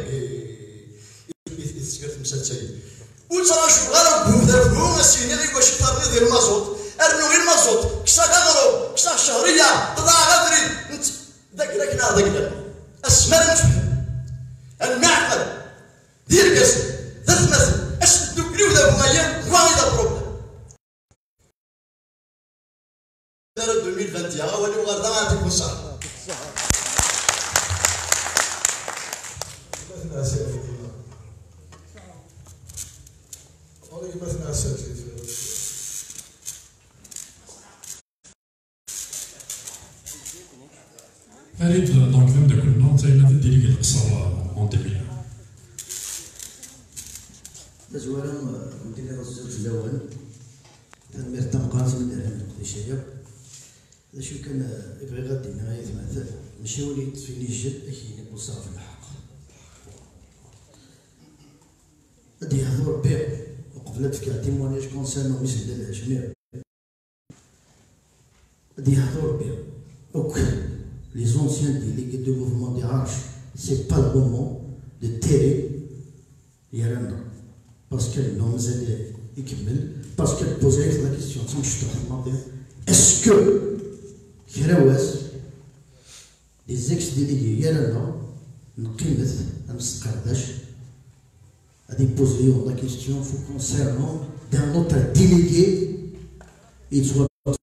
يتسكر مسلسل وترى شو غير بوذا السيني اللي واش يطرد ديال المازوت ارنو غير المازوت كسا غغرو كسا شهريه تضاع غادري ذاك ناض السمر نتفهم المعقل دير كاس ذات مثل اش دوكري وذا بغايا وايد بروبليم 2021 ولي وغردا غاتكون صح فريد دونك نبدا كلنا تاينا في الديليغي القصر اون 2001 مزوالا مدير الزوج الاول تنمير الطمقات من الاعلام القديشيه هذا شو كان يبغي غادي نهايه مثلا ماشي وليت في نيجر اكيد وصافي الحق غادي يهضر به وقبلت في تيمونياج كونسيرنو مسجد العجمير غادي يهضر به دونك les anciens délégués du mouvement des Arches, c'est pas le moment de terrer Yaranda. Parce qu'elle nous a dit, parce qu'elle posait la question, est-ce que Kiraouas, les ex-délégués Yaranda, Nqimet, Amst Kardash, a déposé la question concernant d'un autre délégué, il soit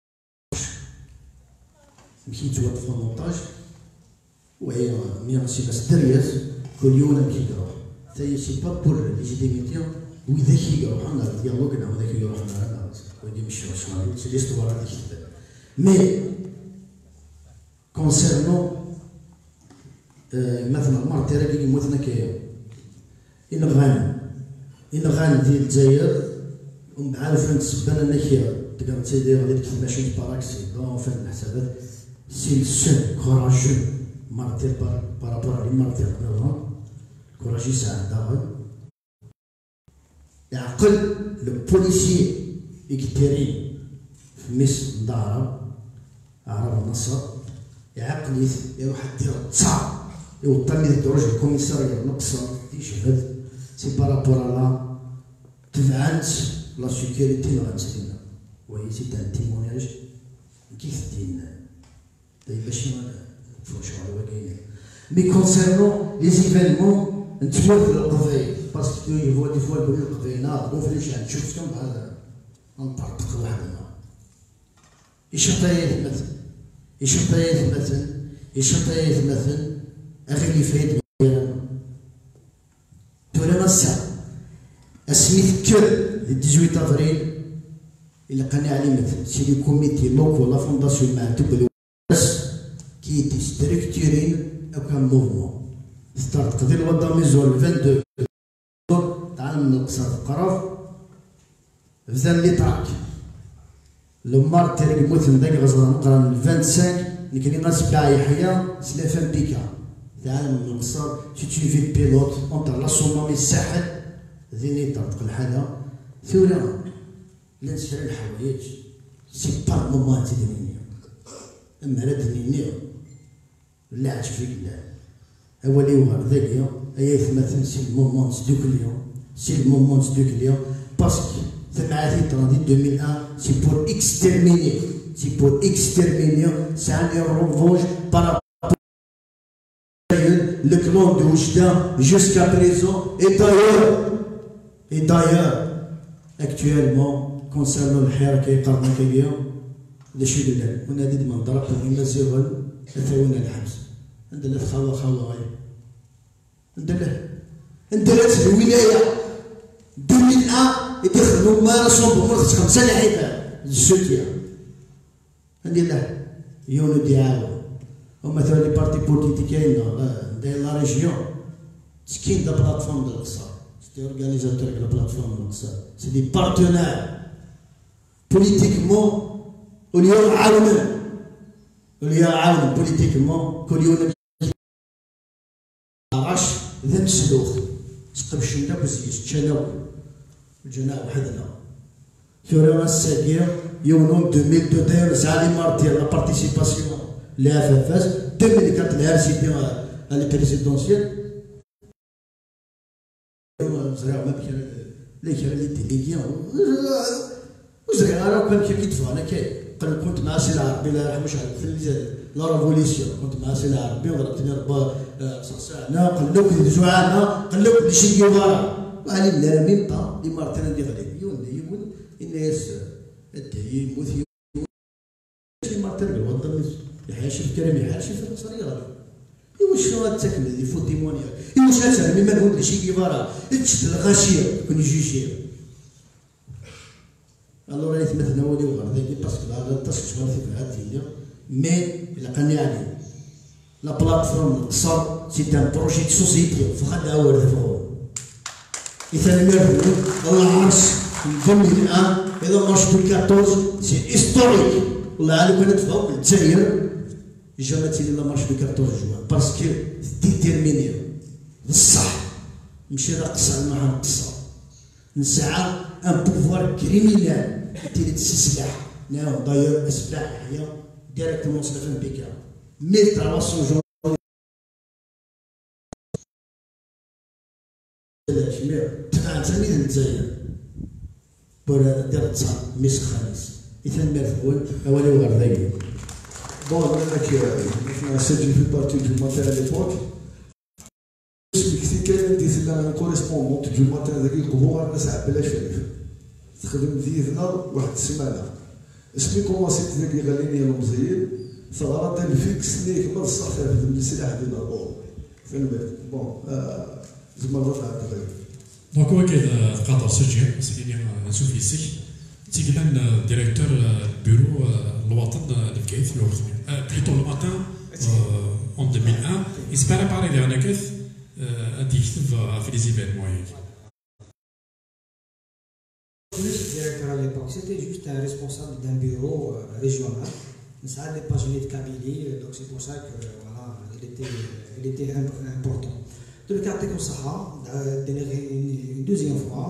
مشي يتوقف في المونتاج وهي ميرسي باس درياس كل يوم مشي يروح تاهي سي با بور ليجيتيميتي وذاك يروح انا ديالوغنا وذاك يروح انا ودي مش شويه سي ليستوار هذيك مي كونسيرنو مثلا مارتيرا اللي مثلا كي الغان ديال الجزائر ومن بعد فين تسبان انك تقدر تيدير غادي تكتب ماشي باراكسي دون فين الحسابات c'est le seul courageux martyr par rapport à les martyrs courageux c'est un daron يعقل le policier يكتري في مصر دارة عرب النصر يعقل يروح يدير التصا يوطن لي درج الكوميسارية نقصر يشهد سي بارابور على تفعنت لا سيكوريتي غنسلينا وهي سي ان تيمونياج كيف دين Mais concernant les événements, tu vois le réveil, parce qu'il voit des fois le réveil, on fait les gens, je suis comme on parle de quoi يشطيت مثلا أغلي فايد تولا نصا اسميت كل 18 افريل اللي قنع عليه مثلا سي لي كوميتي لوكو لا فونداسيون مع تبلو qui était structuré comme un mouvement. C'est-à-dire que le ميزور 22 تعلم نقصر القرف فزان لي تراك لو مارتير يموت من ذاك غزران نقرا 25 نكري ناس بتاع يحيى سلافان بيكا تعلم نقصر تشوفي في البيلوت اونتر لا صومامي الساحل ذيني طرق الحاله ثورة لا نشري الحوايج سي با مومون تدنيني اما لا دنيني لا عاد فيك لا هو اللي هو ذاك مثلا سي المومون تسدوك اليوم سي المومون تسدوك اليوم باسكو ثماثي تراندي 2001 سي بور اكسترميني سي ان رونفونج بارا le clan de Oujda jusqu'à présent et d'ailleurs actuellement concernant le حيرة كيقرنا كيليا لشي لله ونادي من ضرب إما زيغل أثاونا الحبس عندنا خوا غايب عندنا الولاية 2001 يدخلوا مارسون بمرخص 5 لعيبة السوتيا عندنا يونو ديالو ومثلا لي بارتي بوليتيكيين داير لا ريجيون سكين دا بلاتفورم ديال القصر سيتي اورغانيزاتور ديال لا بلاتفورم ديال القصر سي دي بارتنير بوليتيكمون واليوم عاون بوليتيكمون كل يوم عاش ذات سلوخ سقب الشمدة بزيس تشاناو الجناح وحدنا ثورة الساقية يوم 2002 داير زعلي مار ديال لا بارتيسيباسيون لا فاز 2004 الهرسي ديال لي بريزيدونسيال زرع ما بكرا لي كرا لي ديليغيون وزرع راه كان كيدفع انا كنت مع سي العربي الله يرحمه شحال في لا ريفوليسيون كنت مع سي العربي وضربتني ربا صحصحنا قلوك جوعنا قلوك لشي جيفارا وعلي لا ميم با دي مارتين دي غادي يمون الناس يموت شي مارتين الوطن يحاشي الكريم يحاشي في القصريه غادي واش غتاكل دي فوت ديمونيا واش غتعمل ما نقول لشي جيفارا تشد الغاشيه كون جوجيه الو راه يتمثل هو اللي وغرد هذيك باسكو لا تشغل في هذه مي الا كان يعني لا بلاتفورم القصر سي ان بروجي دو سوسيتي فخدها هو الفو مثلا ميرفو الله عرس 2001 اذا مارش 2014 سي هيستوريك والله عالم كانت فوق الجزائر جامت لي لا مارش 2014 جوان باسكو ديتيرميني بصح ماشي راقص على ما نقصر نسعى ان بوفوار كريمينال تيري السلاح ناو داير السلاح هي ديريكتومون صدفن بيكا 1300 جون تبع تلميذ الجزائر بور دير تصاب ميس خالص إذا مرفول أولي وغردايا بون انا سجل في البارتي دو ماتان à l'époque سبيكتي كاين ديت لنا كوريسبوندونت دو ماتان هذاك القبور الناس عباله شريف تخدم ديتنا واحد السمانه اسمي كوماسيت ذاك غاليني المزير ثغرات الفيكس اللي كبر الصح في السلاح ديال البور فين بون زعما الوضع هذا دونك هو كذا قطر سجل سيدي نشوف يسك تيكلان ديريكتور بيرو الوطن الكيف بليتو لو ماتان en 2001 il se préparait vers la quête addictive في les événements. Le directeur à l'époque, c'était juste un responsable d'un bureau régional. Ça a dépassé de Kabylie, donc c'est pour ça que voilà, il était important. De le quartier comme ça, une deuxième fois,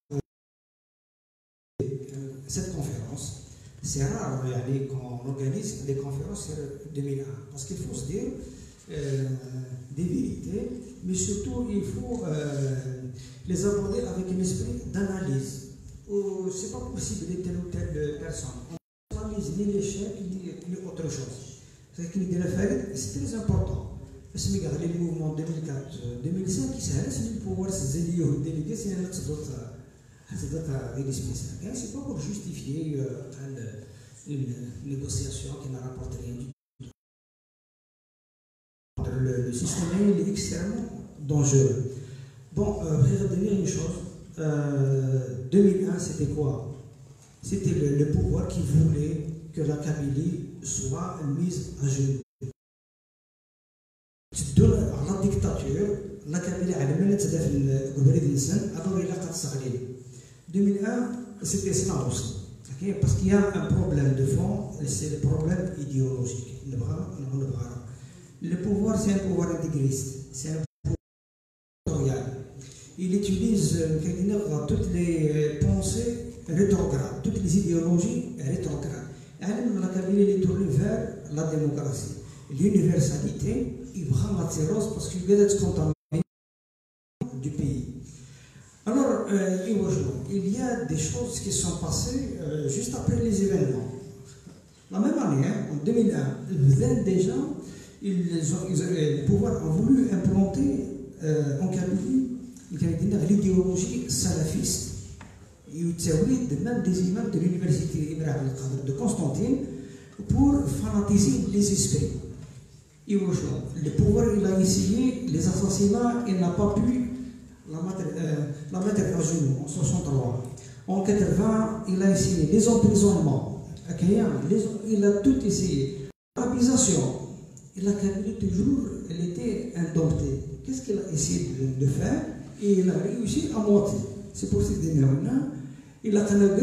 cette conférence, c'est rare quand on organise des conférences sur 2001, parce qu'il faut se dire des vérités, mais surtout il faut les aborder avec un esprit d'analyse. C'est pas possible de telle ou telle personne. On analyse ni l'échec ni autre chose. C'est très important. Parce que les mouvements 2004-2005, c'est pour pouvoir se déléguer, c'est c'est pas pour justifier une négociation qui n'a rapporté rien du tout. Le système est extrêmement dangereux. Bon, je vais retenir une chose. 2001, c'était quoi? C'était le pouvoir qui voulait que la Kabylie soit mise à genoux. La dictature, la Kabylie a le alors il a 2001, c'était cela aussi. Parce qu'il y a un problème de fond, c'est le problème idéologique. Le pouvoir, c'est un pouvoir intégriste, c'est un pouvoir territorial. Il utilise toutes les pensées rétrogrades, toutes les idéologies rétrogrades. La Kabylie est tournée vers la démocratie. L'universalité, il prend la parce qu'il est contaminée. il y a des choses qui sont passées juste après les événements. La même année, en 2001, déjà, le pouvoir a voulu implanter en Kabylie l'idéologie salafiste. Il y a même des imams de l'université Ibrahim de Constantine pour fanatiser les esprits. Le pouvoir il a essayé les assassinats, il n'a pas pu la mettre à genoux en 63. En 80, il a essayé les emprisonnements. Il a tout essayé. L'arabisation, il a toujours, elle était indomptée. Qu'est-ce qu'il a essayé de faire? Et il a réussi à moitié. C'est pour cette démarche. Il a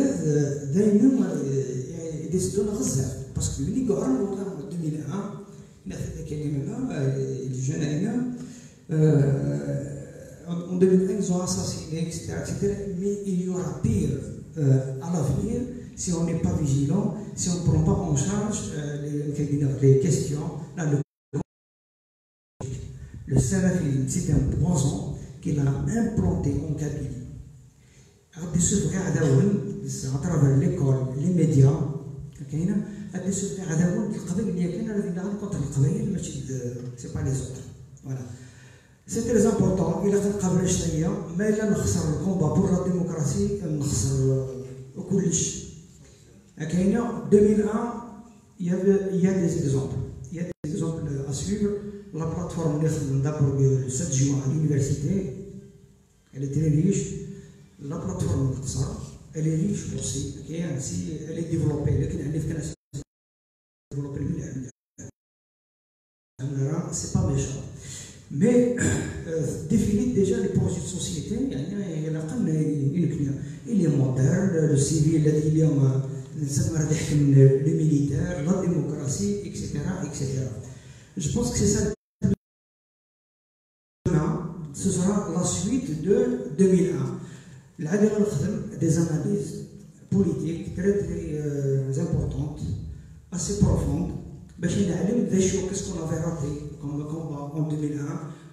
des zones réserves. Parce que les gens en 2001, les jeunes en 2001, ils ont assassiné, etc., mais il y aura pire à l'avenir si on n'est pas vigilant, si on ne prend pas en charge les questions. Là, le salafisme, c'est un poison qu'il a implanté en Kabylie. À travers l'école, les médias, c'est pas les autres. Voilà. C'est très important. Il a fait mais il a le combat pour la démocratie, en 2001, il y a des exemples. Il y a des exemples à suivre. La plateforme d'abord le 7 juin à l'université, elle est très riche. La plateforme elle est riche aussi. Elle est développée. C'est pas méchant. Mais définit déjà les projets de société. Il est moderne, le civil, le militaire, la démocratie, etc., etc. Je pense que c'est ça. Ce sera la suite de 2001. Des analyses politiques très très importantes, assez profondes. Qu'est-ce qu'on avait raté comme combat en 2001?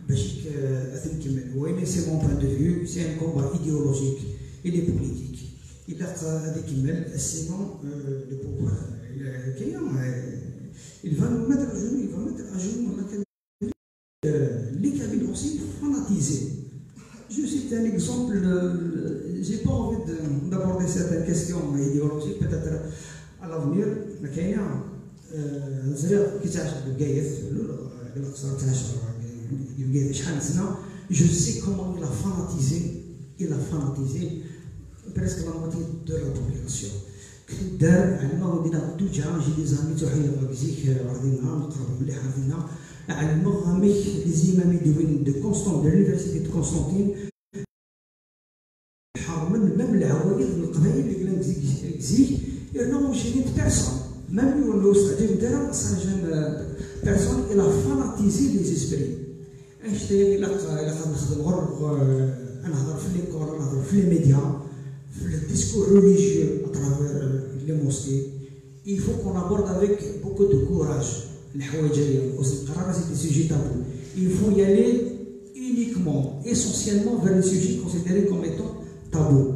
C'est mon point de vue, c'est un combat idéologique, il est politique. Il a des sinon le pouvoir. Il va nous mettre à genoux, il va mettre à genoux les Kabyles aussi fanatisés. Je cite un exemple, je n'ai pas envie d'aborder certaines questions idéologiques, peut-être à l'avenir, mais il y a je sais comment il a fanatisé presque la moitié de la population. J'ai des amis qui les imams de Constantine, de l'université de Constantine, même les Hawaïens, ils n'ont gêné personne. Même personne, il a fanatisé les esprits. Il a les médias, le discours religieux à travers les mosquées. Il faut qu'on aborde avec beaucoup de courage. C'est des sujets tabous. Il faut y aller uniquement, essentiellement vers les sujets considérés comme étant tabous.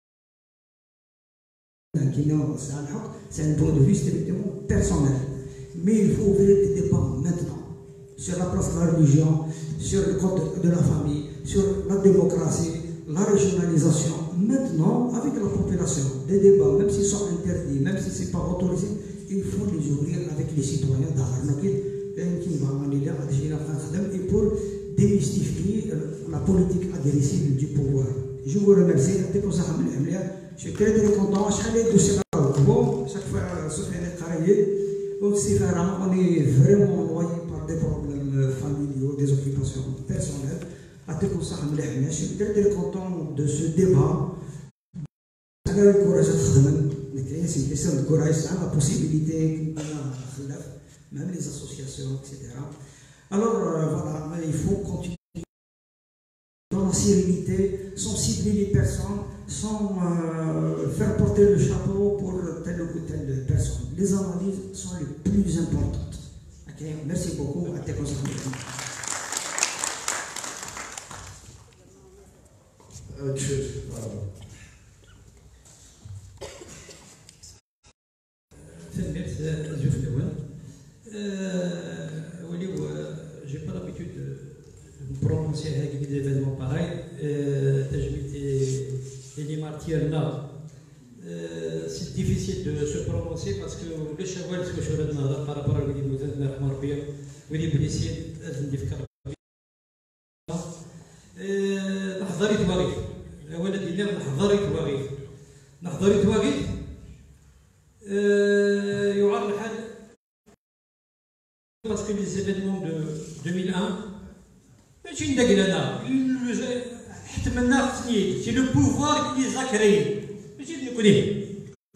C'est un point de vue strictement personnel. Mais il faut ouvrir des débats maintenant sur la place de la religion, sur le code de la famille, sur la démocratie, la régionalisation. Maintenant, avec la population, des débats, même s'ils sont interdits, même si ce n'est pas autorisé, il faut les ouvrir avec les citoyens et pour démystifier la politique agressive du pouvoir. Je vous remercie. Je suis très très content. Chaque fois, on est vraiment noyé par des problèmes familiaux, des occupations personnelles. Je suis très très content de ce débat. C'est une question de courage, la possibilité, même les associations, etc. Alors voilà, il faut continuer dans la sérénité, sans cibler les personnes, sans faire porter le chapeau pour telle ou telle personne. Les analyses sont les plus importantes. Okay? Merci beaucoup. Voilà. j'ai pas l'habitude de prononcer des événements pareils. C'est difficile de se prononcer parce que les chevaux par rapport à نحضري تواغيث ولد النار نحضري تواغيث نحضري تواغيث يعرض الحال parce que les événements de 2001 ماشي ندقل انا حتمنا سنين سي لو بوفوار اللي ذاكرين ماشي نقوليه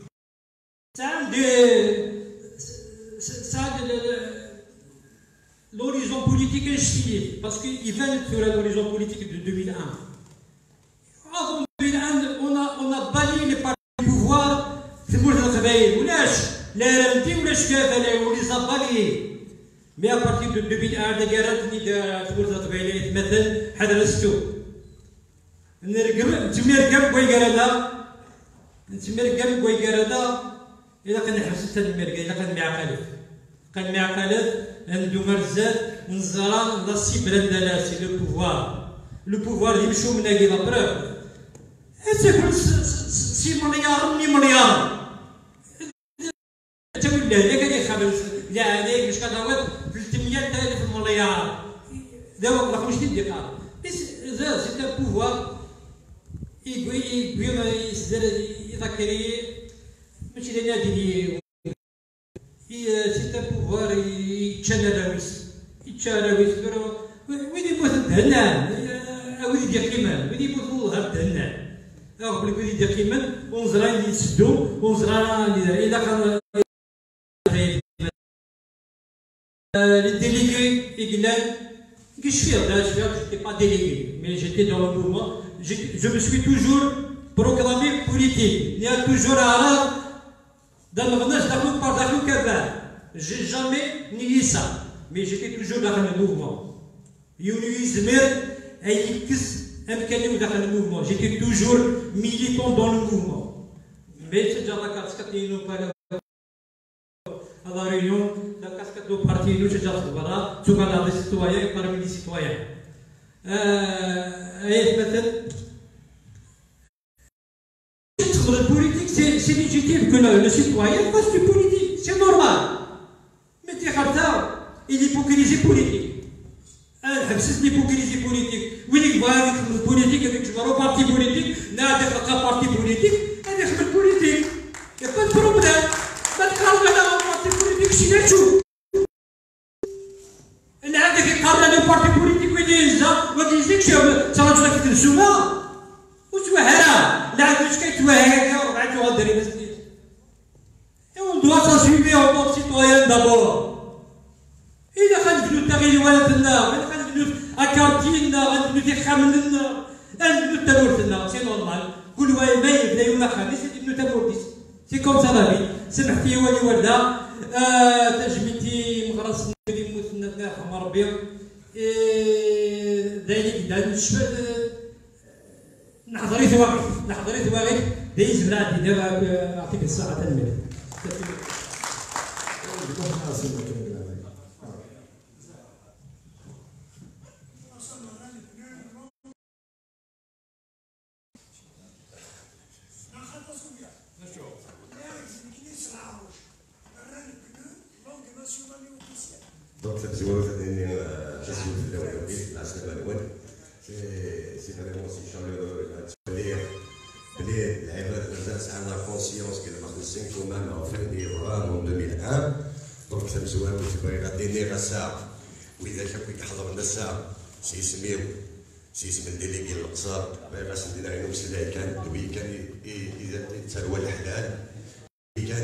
ça l'horizon politique est chilié, parce qu'il va sur l'horizon politique de 2001. Avant 2001, on a banni les partis du pouvoir, c'est moi je le les RMT ou les Chevaliers, on les a bannis. Mais à partir de 2001, les guerres ni de مثلا حدا رستو نتمرقم بويقرنا نتمرقم بويقرنا إذا كان حبست المرقة إذا كان معقلت عنده مرزات نزران لا سيبران دلاسي لو بوفوار اللي يمشوا من هاكي لا بروف تاكل سي مليار تا ولا لا كان يخبر لا عليك واش كتعوض 300,000 مليار دابا ما واش ندير قال بس سي ان بوفوار يذكري ماشي لنا ديالي c'est un pouvoir يتشاراويس وين يموت الدهنان وين يدير كيمان وين يموت الظهر الدهنان قبل وين يدير كيمان ونزران اللي يتسدو ونزران اللي إلا كان les délégués إقلال كيش فيها j'étais pas délégué mais j'étais dans le mouvement je me suis toujours proclamé politique il y a toujours عراض dans le j'ai jamais nié ça, mais j'étais toujours dans le mouvement. J'étais toujours militant dans le mouvement. Mais c'est déjà la casquette de nous à la réunion, la casquette de parti, nous j'ai déjà souvent des citoyens et parmi les citoyens. Le politique, c'est légitime que le citoyen fasse du politique, c'est normal. Mais tu regardes, et l'hypocrisie politique. C'est l'hypocrisie politique. Oui, il va avec le politique, avec le parti politique, n'a pas parti politique, avec le politique. Il n'y a pas de problème. Mais quand on a un parti politique, c'est le tout. Il y a des partis politiques qui disent que ça va être le souvent. وتوهرا لا عندوش كيتوهر وربعته غديري ما سنيت اون دوا تاسويفي او بور سيتويان دابور اذا غنبنو تغيير ولدنا اذا غنبنو اكارتينا غنبنو تيخامننا غنبنو تمورتنا سي نورمال كل واحد ما يبدا يوم خامس يبنو تمورتيس سي كوم سا لافي سمحتي ولي ولده تجميتي مغرس اللي موتنا الله يرحم ربي دايري كدا نشفى نحضري ثواغي دايز بلادي دابا نعطيك الساعه تنمر Donc cette question de la semaine c'est vraiment si chaleureux la conscience que le Marseille quand même a fait des rames en 2001 donc ça me souvient que c'est pas gardé à ça وإذا شافوا يحضرنا الساعة سيسميو سيسمي الديليغي القصار باغي سندينا عينهم سلاح كان وي كان إذا تسروى الحلال كان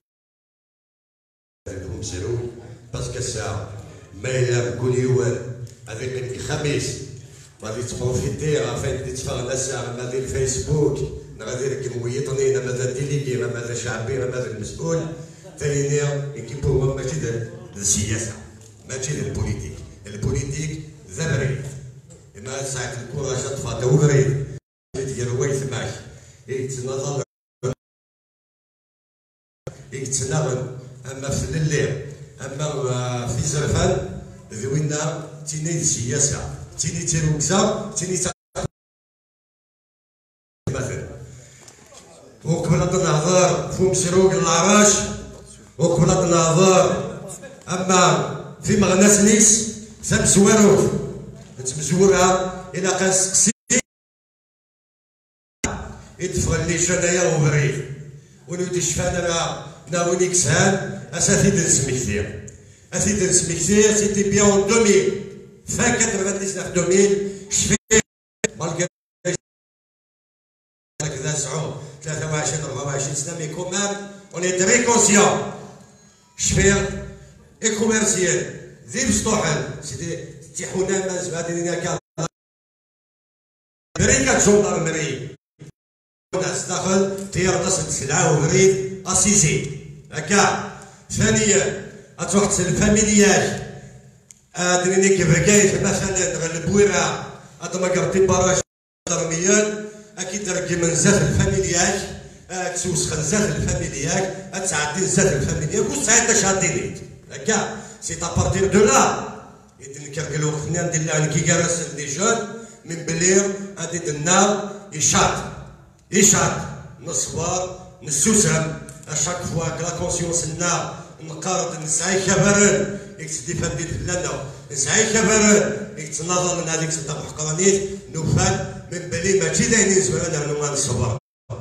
عندهم سرو باسكو الساعة ما إلا كل يوم هذيك الخميس غادي تبروفيتي غادي تتفرج الساعة ماذا الفيسبوك غادي لك مويطني ماذا ديليغي ماذا شعبي ماذا المسؤول ثاني كيبو ماشي السياسة ماشي البوليتيك ذا بريد إما ساعة الكرة شطفة دو بريد ديال رويث ماش يتنظر يتنغن أما في الليل مليح اما في زرفان ذوينا تيني السياسه تيني تيروكزا تيني مثلا وقبل النهضار فم سروق العراش وقبل النهضار اما في مغناس نيس ثم سواروف تمزورها الى قاسقسي يدفع اللي شنايا وبريد ونودي شفانا ناوي نكسان اساتذه نسمكتير اساتذه نسمكتير سيتي بيان 2000 fin 99 2000 شفيت مالكي هكذا 23 24 سنه مي كومام اون اي تري كونسيون شفير اي كوميرسيال ذي بسطوحل سيتي تيحونا ما زبادين كاع بريكات جوندارمري ناس داخل تيرقص السلعه وبريد اسيسي هكا ثانيا اتوقت الفاميلياج ادريني كيف كاين مثلا البويره هذا قرتي باراج درميات اكيد دركي من زاد الفاميلياج تسوس خنزات الفاميلياج تعدي زاد الفاميلياج وساعات شاطينيت هكا سي ابارتير دو لا يتنكركلو وقتنا ندير لها كي جالس لي جون من بلير غادي دنا يشاط نصبر نسوسم اشاك فوا كلا كونسيونس لنا نقارض نسعي كبرن يكتدي فندي فلانا نسعي كبرن يتناظر من هذيك صدق حقرانيت نوفال من بلي ماشي دايرين زوينه نوما نصبر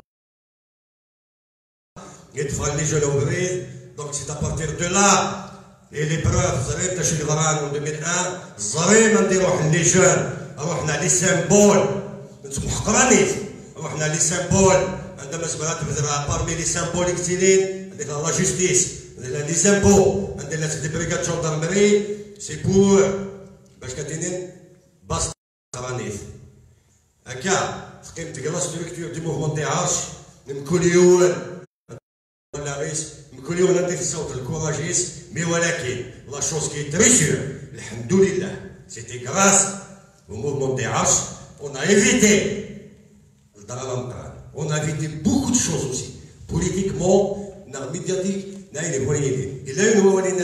يدفع لي جون اوبري دونك سي ابارتير دو لا اي لي بروف زريم تاع شي غران 2001 زريم نديروح لي جون روحنا لي سيمبول نتوما حقرانيت روحنا لي سيمبول عندما سمعت مثلا بارمي لي سيمبول كتيرين عندك لا جوستيس لي زامبو عندنا دي بريغاد جوندارمري سي بور باش كاتينين باس قرانيت هكا تقيم تقرا ستركتور دي موفمون دي عرش مكوليون ولا ريس مكوليون عندي في الصوت الكوراجيس مي ولكن لا شوز كي تري سور الحمد لله سيتي غراس au mouvement des H, on a évité le Daralamkran. On a évité beaucoup de choses aussi. Politiquement, médiatique, il a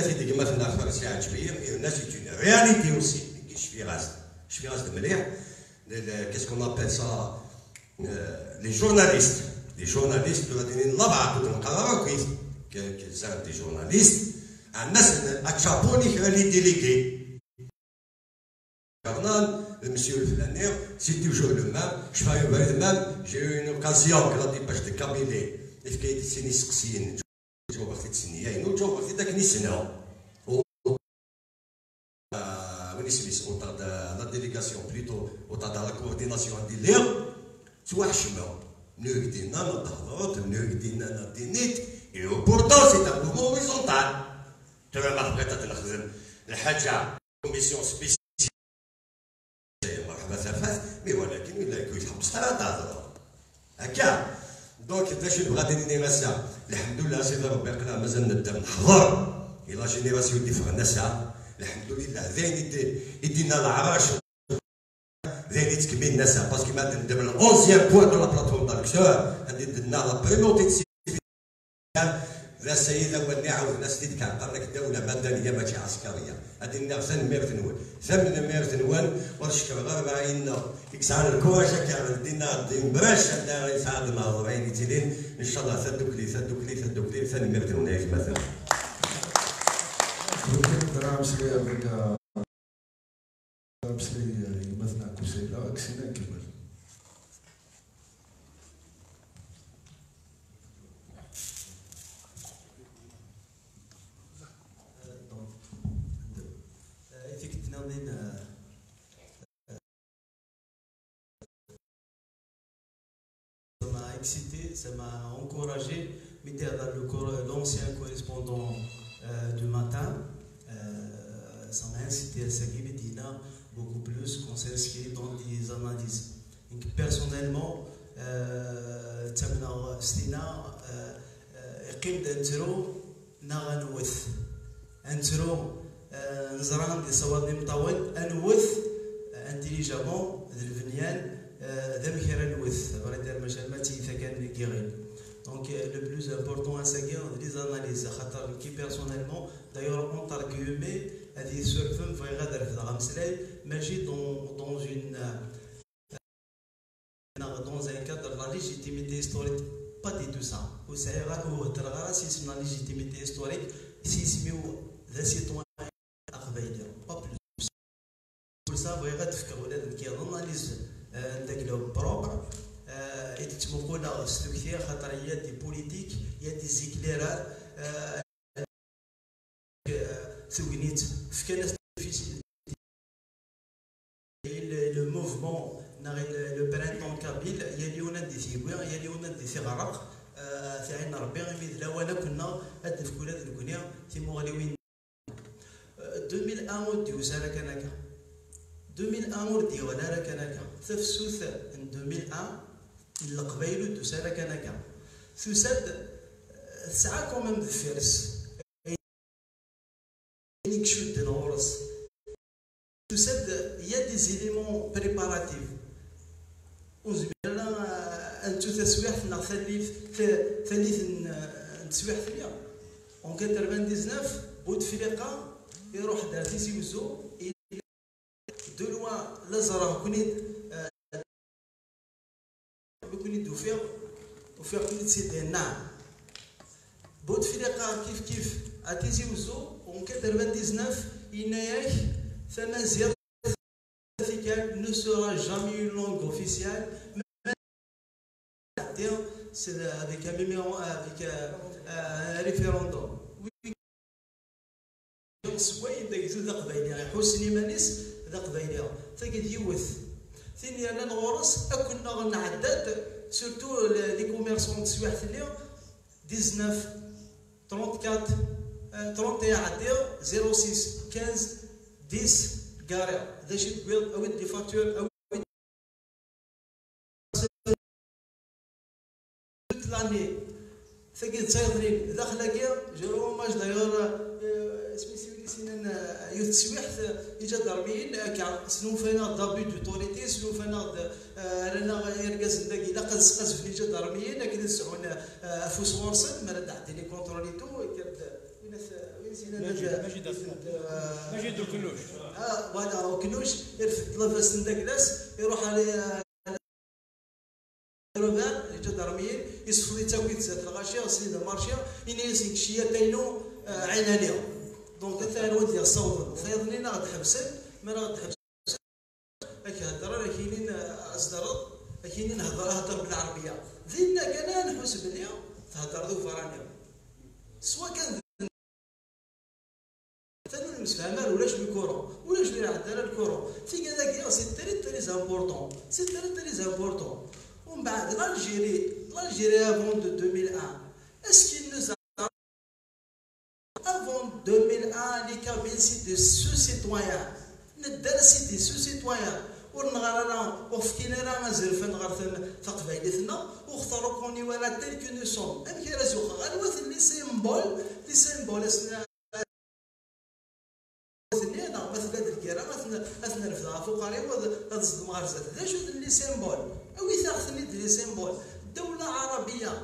une réalité aussi. Qu'est-ce qu'on appelle ça? Les journalistes. Les journalistes, des journalistes, les délégués. Monsieur le Flanner, c'est toujours le même. Je fais le même. J'ai eu une occasion quand il passe de cabinet. Il fait des sinistres. Je vois que c'est signé. Nous, je vois que c'est technicien. La délégation, plutôt, au tas de la coordination des liens. Tu vois, je me dis, et pourtant, c'est un mouvement horizontal. Tu vas marquer la commission spéciale. مي ولكن ولا يحب الصلاه تهضر هكا دونك كيفاش غادي نيغاسيا الحمد لله سيدي ربي قنا مازال نبدا نحضر الى جينيراسيون ديفرنت الحمد لله ذين يدينا العراش ذين تكمل الناس باسكو ما ندير ال 11 بوان دو لا بلاتفورم داكسور غادي ندير لا بريمونتي ذا السيد اول نعاود الناس اللي كان لك دوله مدنيه ماشي عسكريه هذه الناس ثمن ميرتنوان ورشك غير بايننا يكسعنا الكوره كان دينا ديمبراش عندنا يساعدنا 40 تيلين ان شاء الله ثدوك لي ثاني ميرتنوان هيك مثلا درام سريع بك سريع مثلا كوسيلا اكسينا كمل excité, ça m'a encouragé. L'ancien correspondant du matin, ça m'a incité à seguir Medina beaucoup plus qu'on s'inscrit dans des analyses. Donc, personnellement, Stina, قيمة انترو نغنوث انترو نزران دي صواد مطول انوث انتيليجامون الفنيان ذم خير الوث بريدر مشال ماتي ثقان كيغيل دونك لو بلوز امبورطون اساكي لي زاناليز خاطر كي بيرسونيلمون 2 mai, هذه سورفم في غادر في الغمسلاي ماشي dans un cadre de la légitimité historique, pas du tout ça. Vous savez, si la légitimité historique, si c'est des citoyens pas plus. Pour ça, vous voyez, qui analyse le propre, et tu me connais la structure, il y a des politiques, il y a des éclairages, le mouvement, le printemps kabyle, il y a des figures, il y a des figures. في عين ربي غيميد لا ولا كنا هاد الفكولات الكونيا تيمو وين 2001 ديوز انا كناكا 2001 ديو انا كناكا تفسوث 2001 القبايل دوز انا كناكا ثوساد ساعه كومام دفيرس نيك شد نورس ثوساد يا دي زيليمون بريباراتيف انتو تسويح في ثالث تسويح ثانيه اون 99 بوتفليقه يروح دار تيزي وزو دو لوا لازرا كونيت وفيق كونيت سيدي نعم بوتفليقه كيف اتيزي وزو اون 99 يناياك ثما زير ne sera jamais une langue officielle. C'est avec un référendum. Oui. سواي داك ذا قبايلي حسني مانيس ذا قبايلي تاكد يوث ثاني انا نغرس اكنا غنعداد سورتو لي كوميرسون تسويح ثاني 19 34 31 عدير 06 15 10 كاري ذا شي تقول اويد لي فاكتور اويد لاني ثقيل تايضرين داخل كيا جرو ماج داير سميتو سنين يوث تسويح يجا ضربين سنو فينا دابي دوتوريتي سنو فينا رانا يرقص داكي لا قز في جا ضربين لكن نسعون افوس ورسن ما رد عندي لي كونتروليتو كانت وين سينا ماشي دو كلوش فوالا كلوش يرفد لافاس نداك ناس يروح على روفان اللي جا ضربين يصفلي تاكيت زاد الغاشيه سيد المارشيه ينيسيك شيه تاينو عينانيه دونك انت الواد ديال الصوت فيضنينا غتحبسن ما غتحبسن هاك هضر كاينين اصدرت كاينين هضر بالعربيه ذينا كان نحس بليا تهضر ذو فرانيا سواء كان ثاني المسفهمه ولاش بالكورو ولاش اللي عندنا الكورو في هذاك سي تري امبورطون سي تري امبورطون ومن بعد l'Algérie avant de 2001 est-ce qu'il nous a avant 2001 les Kabyles c'est des sous-citoyens ندار سي دي سو-citoyens ونغرانا وفكينا راه زرفن غرفن فقبايلتنا واختاروا كوني ولا تيل كو نو سون ام كي رازوق غالوات لي سيمبول اسنا انا مثلا الكرا مثلا رفضها فوق عليه هذا الصدمه غرزات ذا شو لي سيمبول وي تاخذني لي سيمبول دوله عربيه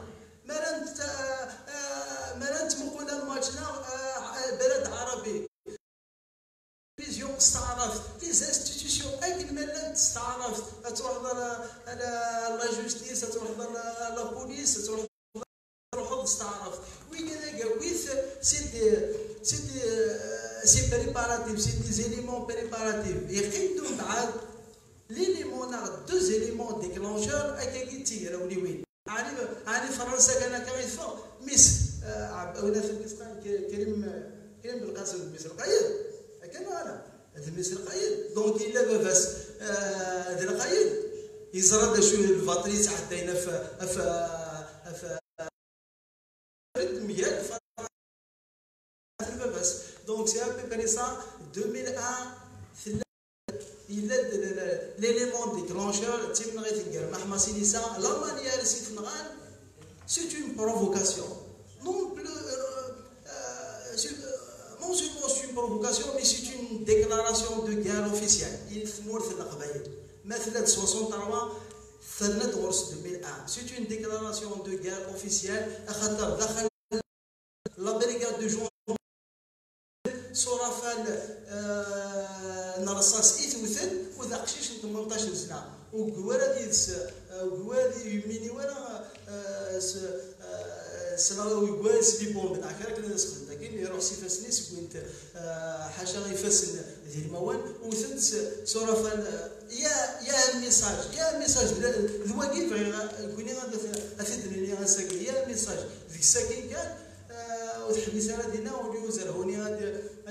مرانت مقوله ماتشنا بلد عربي فيزيون استعرفت لي انستيتيوشن اين مالات استعرفت تروح لا جوستيس تروح لا بوليس تروح استعرفت وين هذاك ويث سي بريباراتيف سي دي زيليمون بريباراتيف يقيدوا بعد ليليمون دو زيليمون ديكلونشور اكاكي تيراولي وين عاني فرنسا كان يدفع ميس ولا في القسطان كريم بالقاسم ميس القايد كان انا هذا ميس القايد دونك الا باباس هذا القايد يزرد شو الفاتري تحدينا في ميال باباس دونك سي ابي بري سا 2001 il a l'élément déclencheur تيمنغي تنقر محما سينيسا لا مانيير سي تنغال c'est une provocation non seulement c'est une provocation mais c'est une déclaration de guerre officielle il ثمورث القبائل مثلا 63 ثنت غرس 2001 c'est une déclaration de guerre officielle خاطر دخل لا بريغاد دو جون صرفان نرصاص إثوثن وذا قشيش 18 سنة وقوالة ديس وقوالة يميني وانا سنة وقوالة سبي بوم بالعكرة كنا نسخن لكن يروح سيفاسني سكوينت حاشا غيفاسن ذي الموان وثنت صرفان يا ميساج الواقف كوني غادي غنساكن يا ميساج ذيك الساكن كان وتحبس على دينا واليوزر هوني غادي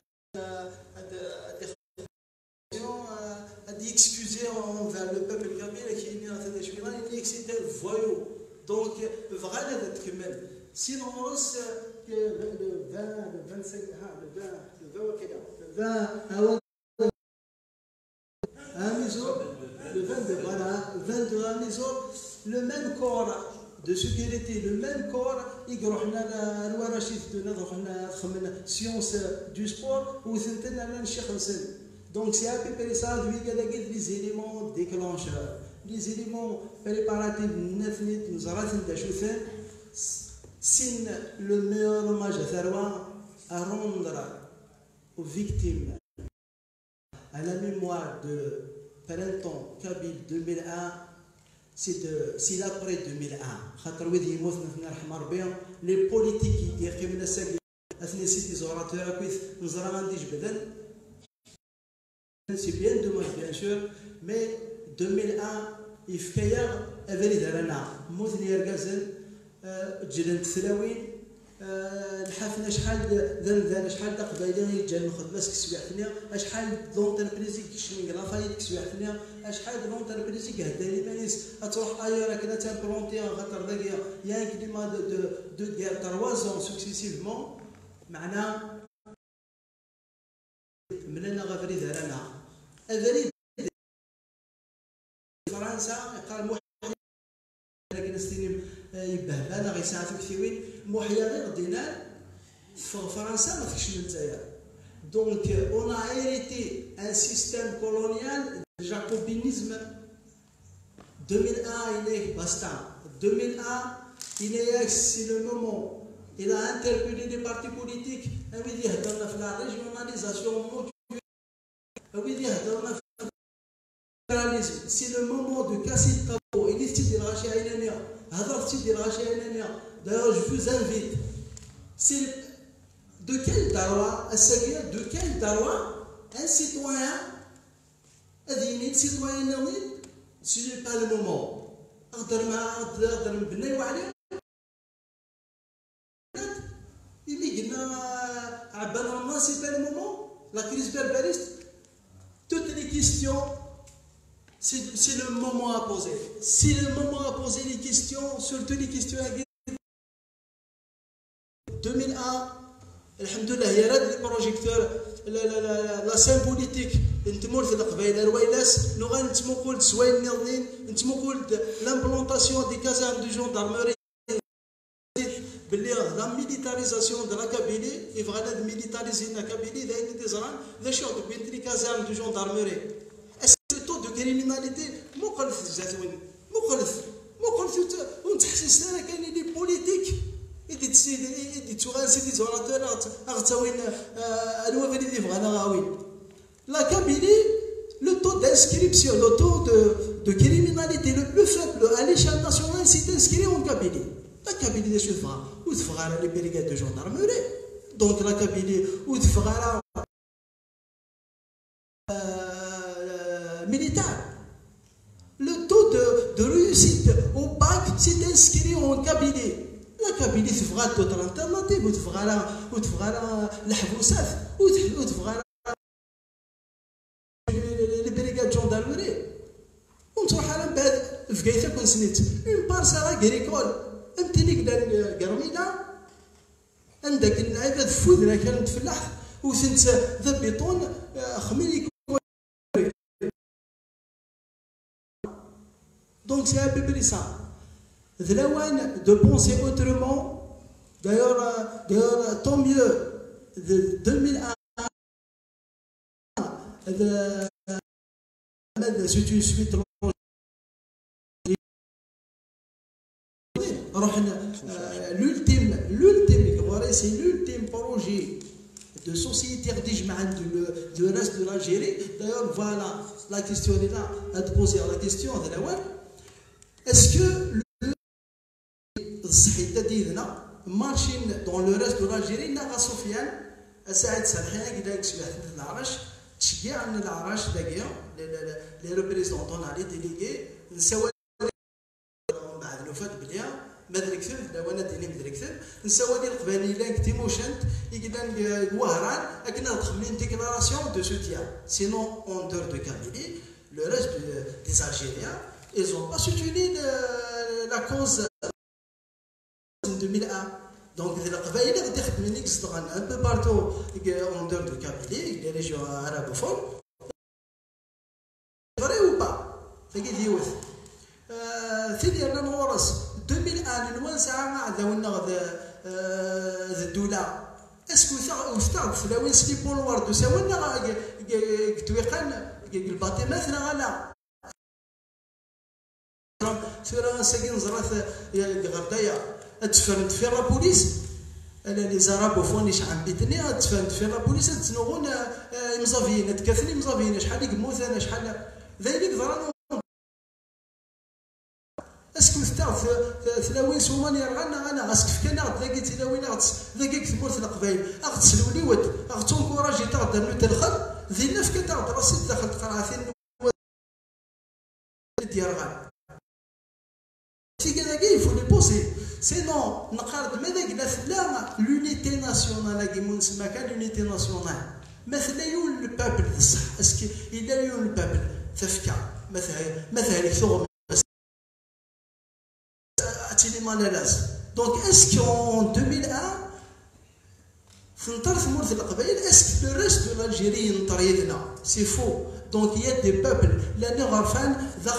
excusez envers le peuple kabyle qui est né dans cette échelle, il est c'était voyou. Donc, vraiment, d'être même. Sinon, on reste le 20, le 25, le 20, le 22, voilà, 22 à Mizo, le même corps de sécurité, le même corps, il y a la science du sport, ou c'est un cheikh. Donc c'est à peu près ça, les éléments déclencheurs, les éléments préparatifs, c'est le meilleur hommage à rendre aux victimes, à la mémoire de printemps Kabyle 2001, c'est l'après 2001. Les politiques qui disent que les orateurs c'est bien dommage, bien sûr, mais 2001, il fait أفريد لنا موثني يرقزن جلن تسلاوين الحفنا شحال ذن شحال قبايلين يجان خدمة كسويحتنا شحال لونتربريزي كشمي غرافايل كسويحتنا شحال لونتربريزي كهداني مانيس تروح ايور كنا تامبلونتي خاطر ذاك يا كلمه دو 3 ans successivement معنا ملنا غفريد رانا افريد فرنسا قال محيا لكن ستيني يبهبانا غيساعدو كثيرين محيا غير دينار في فرنسا ما فيكش من الجزائر دونك اون ا هيريتي ان سيستيم كولونيال jacobinisme 2001 il est basta 2001 il est c'est le moment il a interpellé les partis politiques ويدي يهضرنا في la régionalisation ويدي يهضرنا في c'est le moment de casser le tabou il est ديال غاشي عينانيه هضرتي ديال غاشي عينانيه d'ailleurs je vous invite c'est de quel droit de quel droit un citoyen هذه citoyen ce n'est pas le moment اقدر مع اقدر نبنيو عليه اللي قلنا عبان رمضان c'est pas le moment la crise berberiste toutes les questions c'est le moment à poser c'est le moment à poser les questions surtout les questions à 2001 alhamdoulilah هي راد لي بروجيكتور لا سين بوليتيك نتمول في القبائل الرويلاس نو غنتمو قلت سواين ناضين نتمو قلت لامبلونطاسيون دي كازارم دو جوندارموري باللي لا ميليتاريزاسيون دو لا كابيلي يبغى ميليتاريزي لا كابيلي داين تزران ذا شو بين لي كازارم دو جوندارموري تو دو كريميناليتي مقلف زاتوين مقلف ونتحسس لنا كاين لي بوليتيك يدي تغاسي دي زوراتور اغتاوين الوفا اللي بغانا غاوين لا كابيلي لو تو d'inscription le taux de criminalité le plus faible à l'échelle nationale c'est inscrit en Kabylie la Kabylie دي شوفها وتفغ على لي بريغاد دو جوندارموري دونك لا كابيلي وتفغ على militaire le taux de réussite au bac c'est inscrit en Kabylie la Kabylie تفغى d'autres alternatives وتفغى على الحبوسات وتفغى على لي بريغاد جوندارموري ونتروح على من بعد في كايتا كون سنيت اون بارسيل اغريكول امتلك دار قرميله عندك العباد فودنا كانت تفلح وسنت ذا بيطون خميلي donc c'est à peu près ça de penser autrement d'ailleurs tant mieux de 2001 c'est une suite l'ultime c'est l'ultime projet de sociétaires du reste de l'Algérie. D'ailleurs, voilà, la question est là, à te poser la question. Est-ce que le marching dans le reste de l'Algérie n'a Sofiane أساعد سرحان كده كسبت العرش تشجيع عن العرش دقيقة les représentants على délégués نسوي بعد نفات بليا مدرك ثلث لو أنا ديني مدرك ثلث نسوي دي القبانيلة كتيموشنت يقدر وهران لكن نخلين déclaration de soutien sinon en dehors de Kabylie le reste des Algériens ils n'ont pas soutenu la cause en 2001. Donc, les Qabaïla ont été un peu partout en dehors de Kabylie, les régions arabophones. Vrai ou pas? C'est ce qu'il dit. ثانيا نورس 2001 الواسعة عندنا الدولة اسكو وثاق فلاوين سليبون وارد وساونا تويقان الباطي مثلا غلا سورة ساكن زرات غردايا تفرنت في البوليس انا لي زارابوفون شحال بيتني تفرنت في البوليس تنوغون مزافيين تكاثني مزافيين شحال يقموت انا شحال ذلك ضرانو اسكو ثلاوين سومان يرغانا انا غاسكف كان ذاك تلاوين ذاك ثمورت القبايل اغتسلوا لي ود اغتون كوراجي تقدر نتدخل ذي نفك تقدر راسي دخل قراثين ديال il faut les poser. Sinon, l'unité nationale, l'unité nationale. Mais le peuple, est-ce qu'il y a eu le peuple donc, est-ce qu'en 2001, est-ce que le reste de l'Algérie est c'est faux. Donc, il y a des peuples, l'année rafan,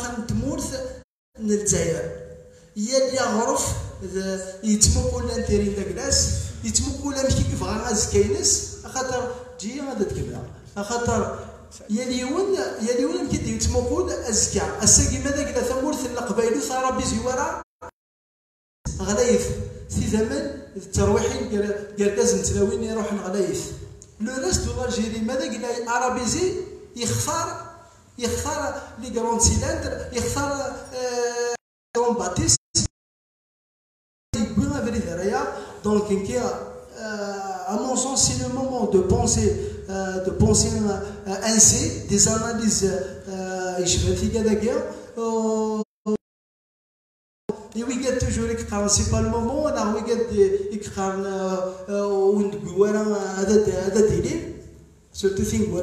يلي غرف يتمكن لانتيرين داكلاس يتمكن لا مشي كيف غاز كاينس خاطر تجي غادا تكمل خاطر يليون كيدي يتمكن ازكى الساقي ماذا قال ثمورث القبائل ثارا بزوارا غلايف في زمن الترويحين قال لازم تلاوين يروح غلايف لو ريست دو الجيري ماذا قال عربيزي يختار لي كرون سيلندر يختار باتيس donc à mon sens c'est le moment de penser ainsi des analyses et oui il y a toujours c'est pas le moment on a surtout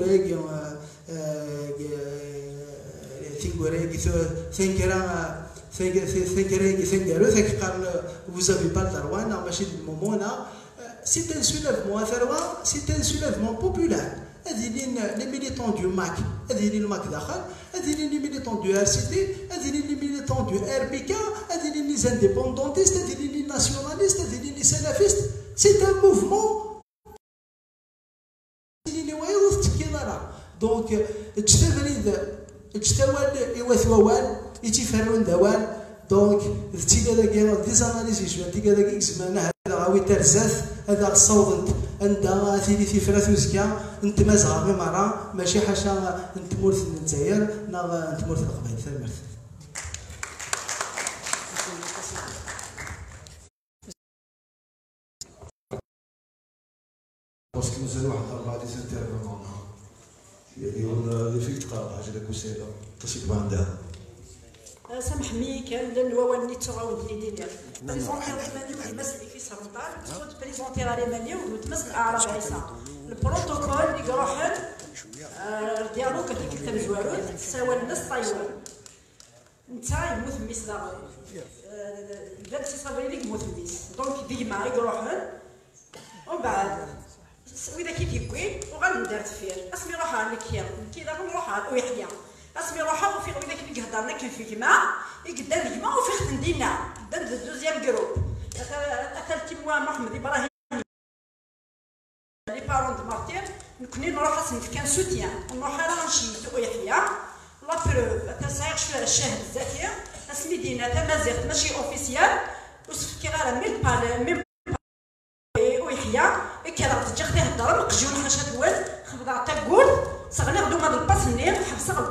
vous avez pas le droit, c'est un soulèvement populaire. Les militants du MAC, les militants du RCD, les militants du RPK, les indépendantistes, les nationalistes, les salafistes, c'est un mouvement. Donc, يتفرون دوان دونك التيكا داكيا ديزاناليزي شويه التيكا داكيا زمان هذا غاوي ترزاف هذا الصوت عندها ثيلي في فراتوزكا انت مازغا بمرا ماشي حاشا انت مورث الجزائر انت مورث القبائل ثمرت باسكو مازال واحد 4 دي انترفيون يعني فيك تقرا حاجه داك وسيله تصيب عندها سامحني كان الوالد تغاود لي ديال بريزونتي المانيا وتمثل في سرطان تفوت بريزونتي على المانيا وتمثل اعراض عيسى البروتوكول اللي يروحن ديالو كتكتب زوارون سوا الناس طايوان انت يموت ميس داغ بلاد صابري ليك يموت ميس دونك ديما يروحن ومن بعد وإذا كيف يكوين وغندير تفير اسمي روحها لك كي داك نروحها ويحيى اسمي روحها وفي وإذا كيف يهضرنا كان في جماعة يقدر الجماعة وفي خدمنا قدام الدوزيام جروب أكلتي موا محمد إبراهيم لي بارون دو مارتير نكوني نروح اسمي كان سوتيان نروح على نشيط ويحيى لا بروف تسعير شويه الشاهد الذكي اسمي دينا تمازيغ ماشي اوفيسيال وسفكي غير ميل ويحيى كرا تجي تهضر جون خشات وال خبضا تاكول صغني غدو ما الباس منين حبسه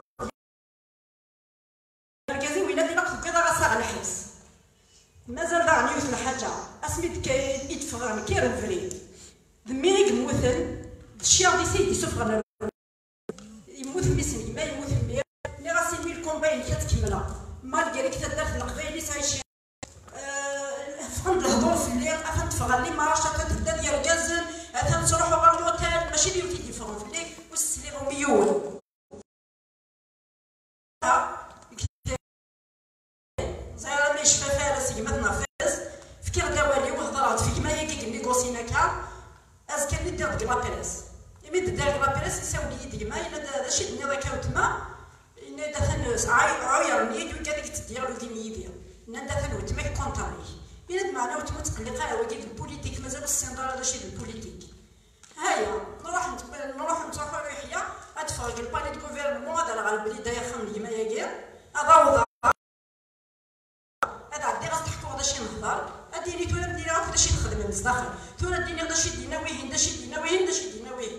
مركزي وين اللي نقص كذا غصا الحبس مازال داعني يوث الحاجه اسميت كي يتفغان كيرن فريد ذميك موثن الشيخ دي سيدي سفغنا يموت ميسني ما يموت مير اللي راسي ميل كومباين كتكملها مالغري كتدار القبايلي سايشي فهمت الهضور في الليل افهم تفغل لي مارشا تبدا ديال كازن افهم تروحوا غير لوتيل ماشي اللي يوتي يفهم في الليل والسليم ميول زعما ما يشفى فارس يمدنا فاز فكر دوالي وهضرات فيك ما يجيك نيغوسينا كان از كان ندير ديك لابيريس يمد دار لابيريس يساوي لي ديما الا دا شي دنيا كاوت ما ان دا ثنس عايرني يدو كذاك تدير دين يدير ان دا ثنو تما كونطاري بين معنا وتمتقلقه على وجه البوليتيك مازال السندار هذا شي البوليتيك هيا نروح نتروحوا ليحيى ادفع البالي دو غوفرنمون هذا على البلي داير خم ديما ياكير هذا وضع هذا عندي غاس تحكوا هذا شي نهضر اديني تولا ندير هذا شي نخدم مزداخل تولا اديني هذا شي دينا وين دا شي دينا وين دا شي دينا وين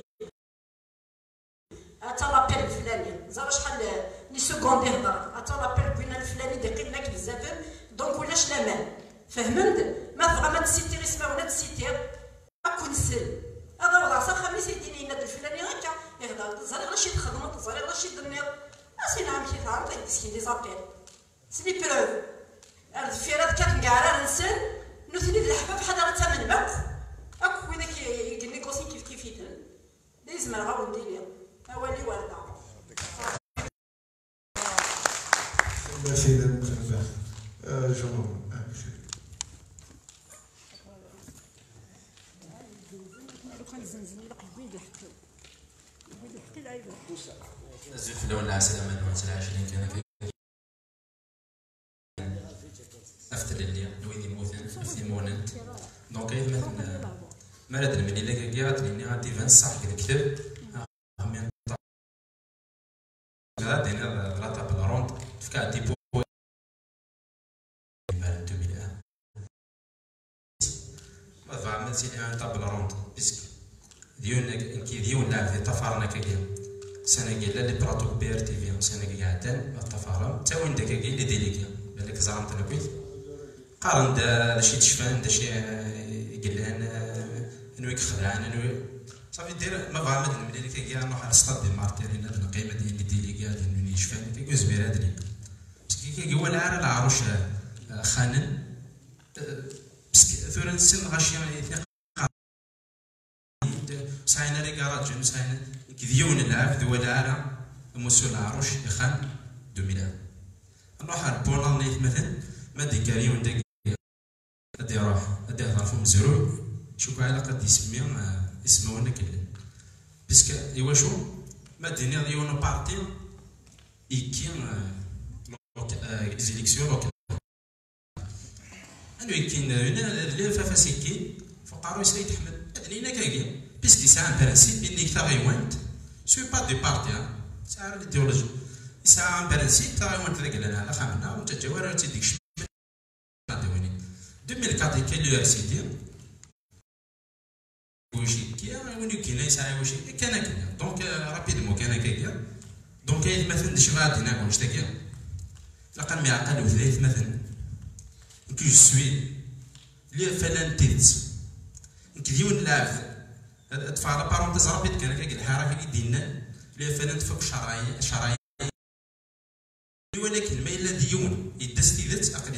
اتا لابيل الفلاني زعما شحال لي سكوند يهضر اتا لابيل بين الفلاني دقيق لك بزاف دونك ولاش لامان فهمت ما تبغى ما تسيتير اسمها ولا تسيتير اكون سل هذا وضع صح خلي سيديني يناد الفلاني هكا يهضر زاري غير شي تخدم زاري غير شي دنيا اسي نعم كي تعرف تيسكي لي زابيل سي بروف الفيرات كانت كاع نسن نثني الحباب حدا تمن باك اكو وين كينيكوسي كيف كيف يدير لازم نغاو ندير اولي والده سيدنا المخلفة جمهور نزل في اللون العسل أمان وعسل عشرين كان أفتر اللي نويدي موثن أفتي موننت دونك إذا مثلا مرد المني لك قاعد لأني غادي فان صح كذا كتب أهمية غادي أنا غلطة بالروند تفكا دي بو مال 2001 ما فعمل سيدي أنا طاب بالروند بيسك ديون كي ديون لاعب في طفرنا كذا سنة قال لي براتو بير تي في سنة قاعدين الطفارة تا وين داك قال لي ديليكا بالك زعمت انا كويس قارن دا شي تشفان دا شي قلان انويك خدعان انوي صافي دير ما فهمت الملي كاع نروح على السطاد ديال مارتيرين هاد القيمه ديال ديليكا ديال نوني شفان كيكون زبير هادري باسكو هو العار العروش خانن باسكو ثورا السن غاشي ساينا لي كراج ساينا كذيون العاب ذو العالم موسو العروش يخان 2000 نروح على البونال نيت مثلا ما دي كاريون داك غادي يروح غادي يهضر فيهم زرو شوف على قد يسمي اسمه كله باسكو ايوا شو ما ديني يونو بارتي ايكي زيليكسيون لوكال انو يكين اللي فافاسيكي فقارو سيد احمد ادنينا كاكيا باسكو ساعه برانسيب انك تاغيوانت سو با دي بارتي ساعه الايديولوجي ساعه برانسيب تاغيوانت ذاك لنا على خامنا وانت جوار تديك شي 2004 كان لو سيدي وشي كي وني كاين ساعه وشي كان دونك رابيدمون كان كاكيا دونك مثلا شي غادي ناكل شتاكيا لقى معقل وثلاث مثلا كي جو سوي لي فلان تيت كديون العاب ادفع على بارونتيز رابيد كان كاع الحركه اللي دينا لي فلان تفك شرايين ولكن ما الا ديون يدس تيدت اقل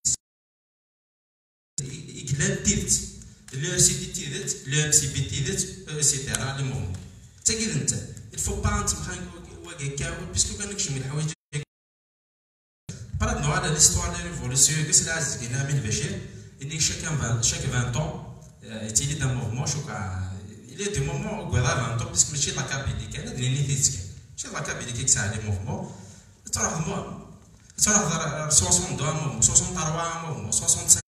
يكلان تيدت لو سي دي تيدت لو سي بي تيدت سيتيرا لي موفمون حتى كي انت الفو با انت واقع كاول باسكو كان نكشف من الحوايج بارادنو على ليستوار دي ريفولوسيون كاس العز كاينه من البشر اني شاك 20 طون تيلي دا موفمون شوكا il y a des moments où grave donc parce que ماشي لاكابيلي كان هاد اللي تيتسكن ماشي لاكابيلي كيكسع لي موفمون تروح 60 موفمون 63 موفمون 65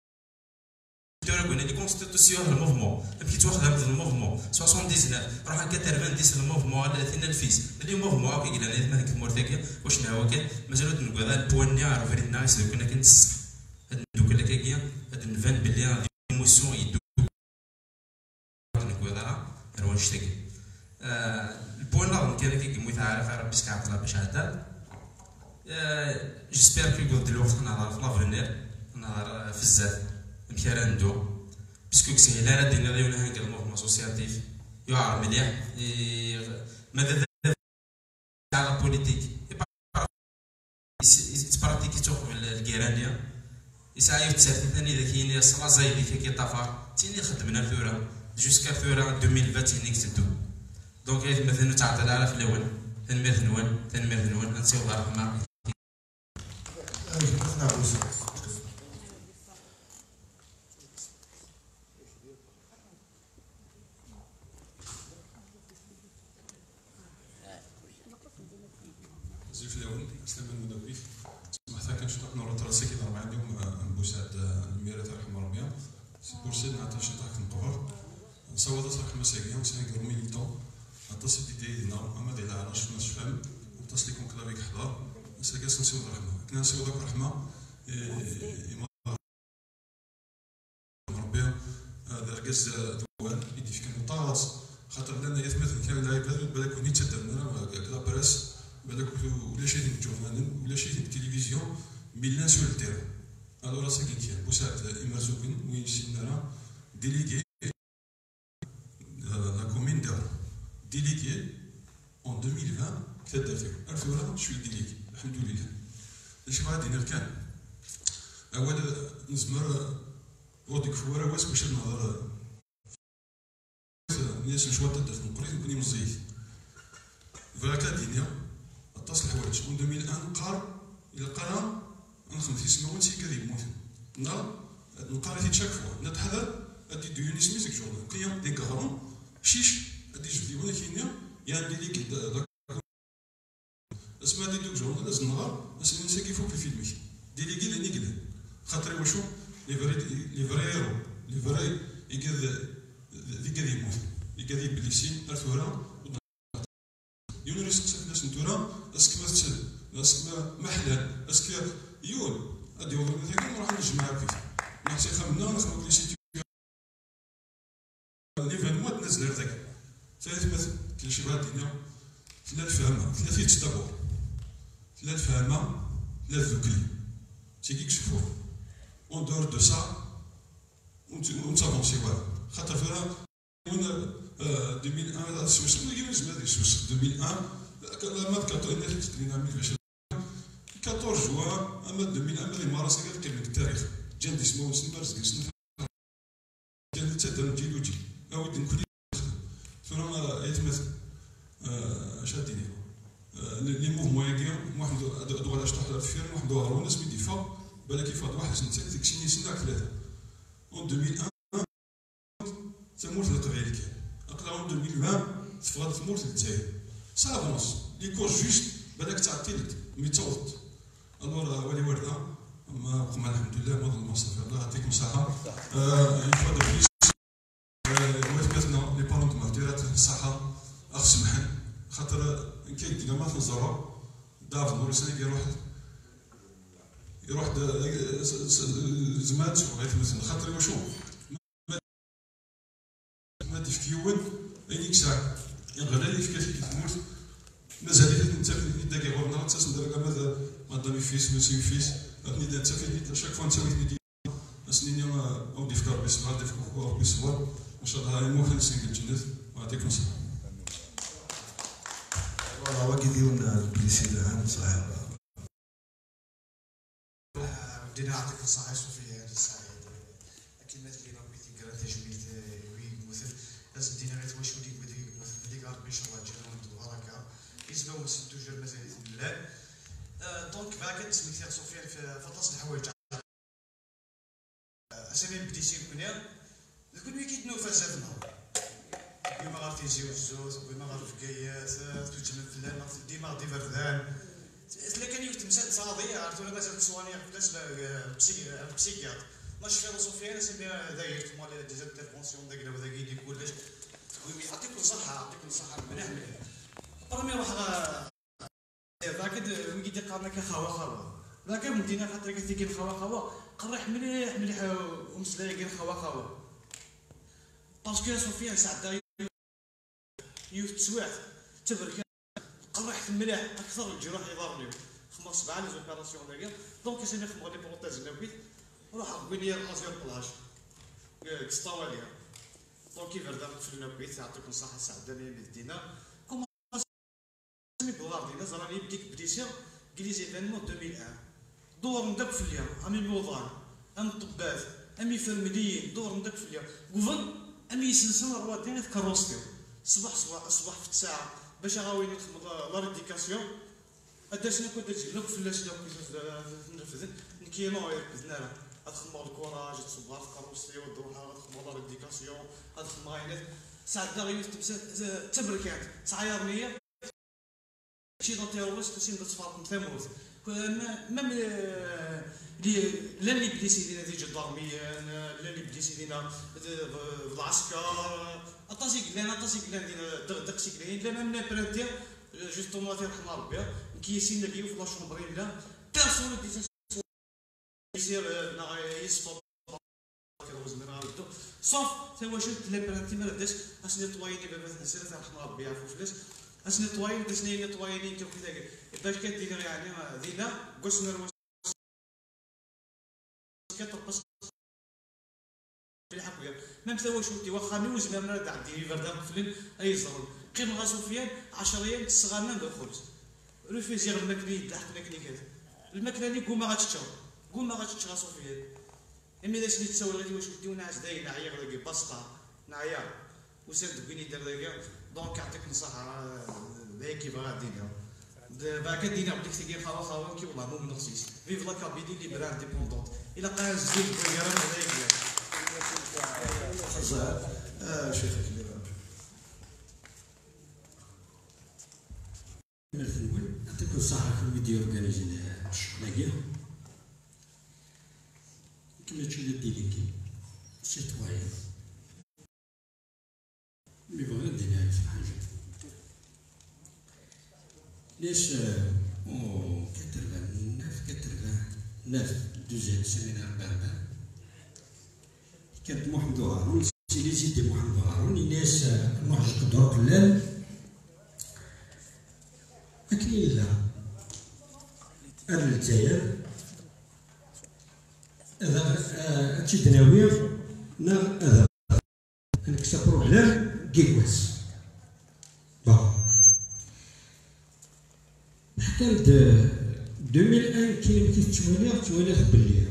لي كونستيتوسيون الموفمون كي تواخذ هذا الموفمون 79 روح 90 الموفمون 30 الفيس لي موفمون هاكا قلنا لي هذاك المورثاكيا واش هو كان مازالو نقول هذا البواني عرف ريد نايس كنا كنتس هاد دوك كاكيا هاد نفان بلي موسون يدو نقول راه واش تاكي البوان لا كان كيموت عارف ربي سكعطلا باش عدال جيسبير كي يقول دلوقتي نهار في لافونير نهار في الزاد مكيراندو باسكو كسي لا دينا ليونا هانك الموفمون اسوسياتيف يعرف مليح ماذا على بوليتيك يتبراتيكي توقف الكيرانيا يسعى يتسافر ثاني ذاك كاين صلا زايد كي طافا تيني خدمنا ثورة جوسكا ثورة 2020 تيني كتدو دونك مثلا تعطل على في الاول تنمير ثنوان نسيو الله يرحمه زي في الاول اسلام المدوي سمحت كنشطق نور راسي كي ضرب عندهم بوسعد الميرة ترحم ربي سي بور سي نعطي شطاك نقبر نصوت صاحب مساكين سانكر ميليتون نتصل ديالنا اما ديال علاش الناس فهم نتصل لكم كلابيك حضر ساكاس نسيو الرحمه كنا نسيو داك الرحمه ربي هذا ركز دوان يدي في كان طاس خاطر لنا يثبت كان العباد بالك وني تدرنا كلا بريس بالك ولا شي ديال الجورنال ولا شي ديال التلفزيون ميلان سور التيران الوغ سا كاين بوسات امرزوكين وين سينا ديليغي لا كومين دار délégué en 2020 كتبدا فيه الفورة شوي ديليغي الحمد لله اش غادي ندير كان اول نزمر وديك فورة واش باش نهضر الناس نشوى تدخل نقري نكوني مزيف فراك الدنيا اتصل حوايج en 2001 نقار الى قرا نخدم في سما ونسي كذا يموت نقرا تشاك فوا نتحضر ادي ديوني سميتك شغل قيام دي كارون شيش ادي جبدي وانا كاين يا ندير لك اسمع دي دوك جورنال لازم نهار باش ننسى كيفو في فيلمي ديليغي لاني كذا خاطر واشو لي فراي يقاد ذيك اللي يموت يقاد يبليسين الثوره يون ريسك الناس نتورا اسك ما حلال اسك يون ادي والله كاين نروح نجمع فيه نحسي خمنا نخدم لي سيتي ليفينمون تنزل هذاك ثالث مثل كل شي واحد الدنيا ثلاث فهمه ثلاث دابور ثلاث فهمه ثلاث ذكري تيجيك شوفوه اون دور دو سا ونتافونسي فوالا خاطر فيها من 2001 سويس كاين زمان سويس 2001 كان ما كاتو الناس تكلينا من فاش 14 جوان اما 2001 اللي مارس كاع كلمه التاريخ جان اسمه سنبر سنه كان تدر جيلوجي اود نكون ثم يتمثل شاديني لي موفمون ياكيا واحد دوغ علاش تحضر في فيلم واحد هارون ناس ميدي فا بالك كيف واحد سنتين ديك الشيء سنه ثلاثه اون 2001 تموت القبائل كاين اقلا اون 2020 تفرض تموت الجزائر سافونس لي كور جوست بالك تعطيلت مي توضت الوغ ولي ورده ما قمنا الحمد لله ما ظلم صافي الله يعطيكم الصحه اون فوا دو بليس لي بارون تما ديرات الصحه اخ سمحن خاطر كاين دينا ما تنزروا داف نور سنه يروح زمان شوف غير مثلا خاطر واش ما تفكيون اي كساع يغلى لي فكاتي تموت مازال انت في داك غورنا تسندر ماذا مادامي فيس مسيو فيس ني دا تفيدي شاك فوا نسوي دي اسنيني او ديفكار بيسوار ديفكار بيسوار ان شاء الله هاي ممكن نسنجل الجنة ويعطيكم الصحة. والله واقي ديونا البريسيدان صحيح. بدينا نعطيك الصحة صوفيا هذه السعيد. أكيد مثل اللي ربي تقرا تجميل ويمثل لازم دينا غير واش وديك بديك ربي إن شاء الله تجينا ونتو بركة. يسبب وسط توجور مازال بإذن الله. دونك باقي اسمك سير صوفيا في فطاس الحوايج. أسامي بديتي كنا كل ويكيد نوفا زادنا. ما غادي تيجيو الزوز ما غادي فكايات توجمل فلان ديما دي فردان الا كان يتمسد صاضي عرفتوا ولا مازال تصواني قداش بسيكيات ماشي فيلوسوفيا سمي دايرت مال ديزا انترفونسيون داك ولا داك كلش يعطيكم الصحه مليح برمي روح راكد ويجي قارنا كخوا راكد مدينه خاطر كتيكي خوا قرح مليح ومسلايق خوا باسكو صوفيا ساعه يوث تسويعت تبرك قرحت مليح اكثر الجروح يضرني خمر 7 لي زوبيراسيون داكيا دونك اسمي خمر لي بروتيز نبيت روح عقبي لي الازير بلاج كستاواليا دونك كيف ردا في النبيت يعطيكم الصحه السعدانيه بدينا كوم سمي بوغاردينا زراني بديك بديسيا كليزي ايفينمون 2001 دور ندك في اليوم امي موضان ام طبات امي فرمليين دور ندك في اليوم قفل امي سنسن رواتين في كاروستيو صباح في الساعه باش غاويين نخدم لا ريديكاسيون اداشنا كنت تجي لك فلاش لو نرفد نكينو يركزنا ادخل الكوراج تصبر في كاروستيو ودروحها ادخل لا ريديكاسيون ادخل ماينات ساعه غير تبركات تعايرنيه شي دو تيروريست شي نتفارق ثموت ميم لا اللي بديتي لينا دي جدارميان لا اللي بديتي لينا بالعسكر اطاسي كلان دينا دقسي كلان لا ميم لا برانتي جوستومون تيرحم ربي كيسين نبيو في لا شومبرين لا بيرسون يسير يصفر صوف توا شفت لا برانتي ما بداش اش نطوايني بابا نسير ترحم ربي يعرفوا فلاش اش نطواين باش نطواينين كيف كذا باش كدير يعني دينا قوس نروس كترقص بالحقيقه ميم سوا شوتي واخا نوز ما مراد عندي فردا قفلن اي زرن قيم غا سفيان 10 ايام الصغارنا بالخبز ريفيزي غير الماكلي تحت الماكلي كذا الماكله اللي قوم غاتشتشا سفيان امي داش اللي تساوي غادي واش ودي ونعس داي نعيا غير باسطا نعيا وساد بيني دار داك دونك يعطيك نصيحه باهي كيف غادينا دابا كدينا بديك تيجي خاوا كي والله مو من خصيص فيف لا كابيدي اللي بران ديبوندونت الا قال جديد بغيران هذاك شيخ كبير الأول يعطيكم الصحة في الفيديو أورجانيزي الشغلاكيا كما تشوفوا ديليكي سيتوايان مي بغا ندير على حاجة ليش او 89 دوزيام سيمينار بابا كانت محمد هارون سيدي سيدي محمد هارون الناس نحج قدر قلال أكلي لا أنا الجزائر هذا تدناوير نا هذا أنا كسب بروبليم كيكواس حتى ل 2001 كاين كيف تواليغ باللي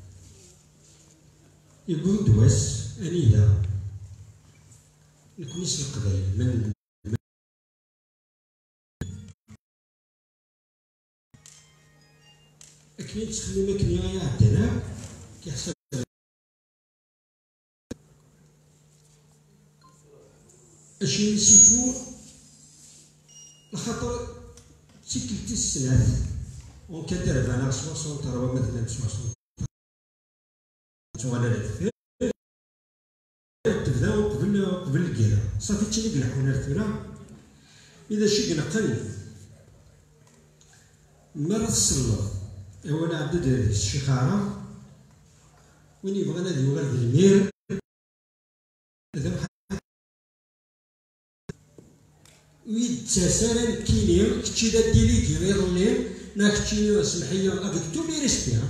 يقول دواس أنيدا نكونيس القبائل من أكيد تخلي مكني غاية عندنا كيحسب أشي نسيفو لخاطر تيكلتي السنات وكدير فانا 60 تروا مثلا 60 ولا لا تبداو قبل الكيرا صافي تشري قلحونا الفرا اذا شي قنقل مرة تصلى هو انا عبد الشيخارة وين يبغى نادي وغير المير ويتساسل كينير كتشي دا ديليكي غير الليل ناكتشي سمحية افيك تو مي ريسبي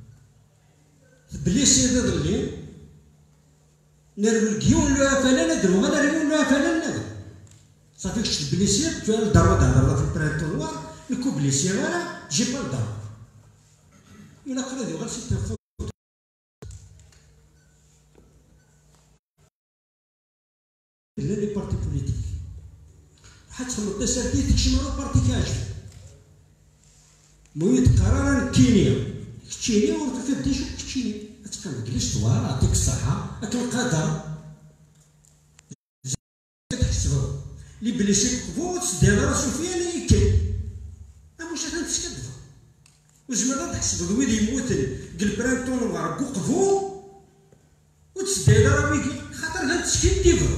بلي سير هذا الليل نرمي الكيون لو افالا ندرو ما نرمي لو افالا ندرو صافي كتشد بلي سير تو الدار في البرانتو نوار الكو بلي سير انا جي با الدار إلا قرا غير سي تفوت لا لي بارتي بوليتيك حتى خمط تسالتي تكشي مرة بارتي كاجف مويت قرارا كينيا كتشيني ورتفد شو كتشيني اتكلم كليش طوال يعطيك الصحة اكل القدر تحسبو لي بليسي فوت دير راسو فيا اللي يكل واش راك تكذب وزمرا تحسب الويد يموتن قل برانتون وغرقو قفو وتسدايدا راه ويكي خاطر هاد تسكين ديفر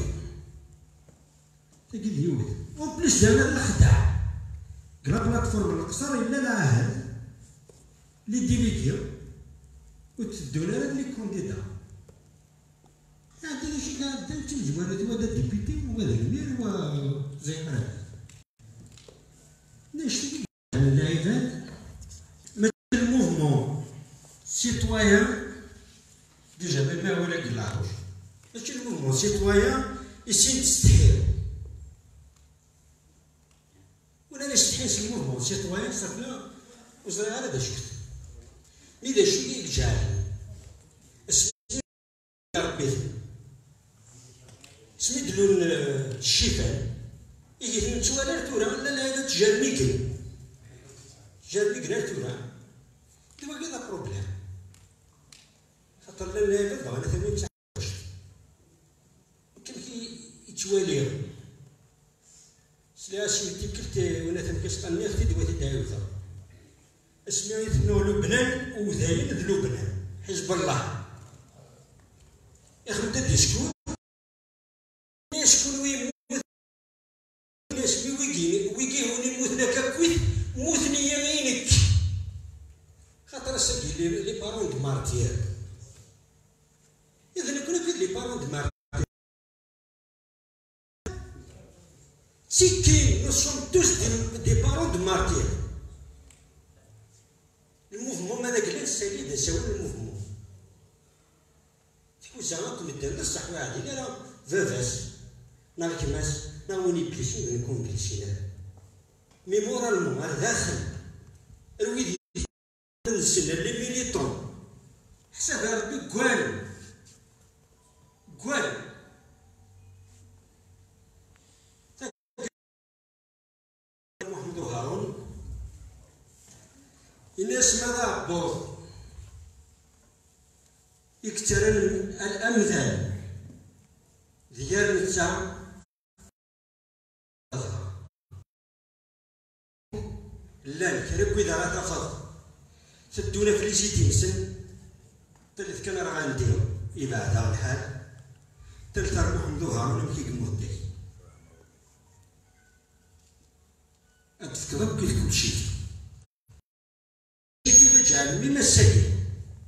تقول يوث وبليس دانا الخداع كلا بلاتفورم القصر الا لا عهد لي ديليكي وتدونا لي كونديدا عندنا شي كاع عندنا الجوانات وهذا ديبيتي وهذا المير زي ما نشتكي على العباد مثل الموفمون سيتوايان ديجا ما ولا قلعوش ماشي الموفمون سيتوايان يسين تستحيل ولا نستحيل الموفمون سيتوايان صافي وزرا هذا شفت إذا شي يجعل ربي سميدلو الشيفان يجي نتوالى تورا لا هذا تجار ميكل جار ميكل تورا دابا كذا بروبليم خاطر لا هذا بغا انا ثاني مسح كيف يتوالي سلا شي تيكلت وانا تنكسقني اختي دواتي دايوثا اسمها يثنوا لبنان وذاين ذ لبنان حزب الله ياخذ الديسكور شكون ويموت ناس ويجي هوني يموت لك كويت موتني يمينك خاطر الساكي لي بارون دو مارتير اذا كنا في لي بارون دو مارتير سيكي نو سون توس دي بارون دو مارتير الموفمون ماذاك لا السيد ساوي الموفمون تكون زعما كنت نصح واحد لا فافاس ناغ كماس ناوني بليسين نكون بليسين مي مورالمون على داخل الويدي نسل لي ميليتون حساب ربي كوال محمد هارون الناس ماذا بوض يكترن الامثال ديال نتا لا الكريب إذا راه تفضل سدونا في ليجيتيم سن تلت كان راه غنديرو يبعد على الحال تلت راه محمد هارون كيقمو الديك أتفكر كيف كل شيء كيف جعل مما الساكن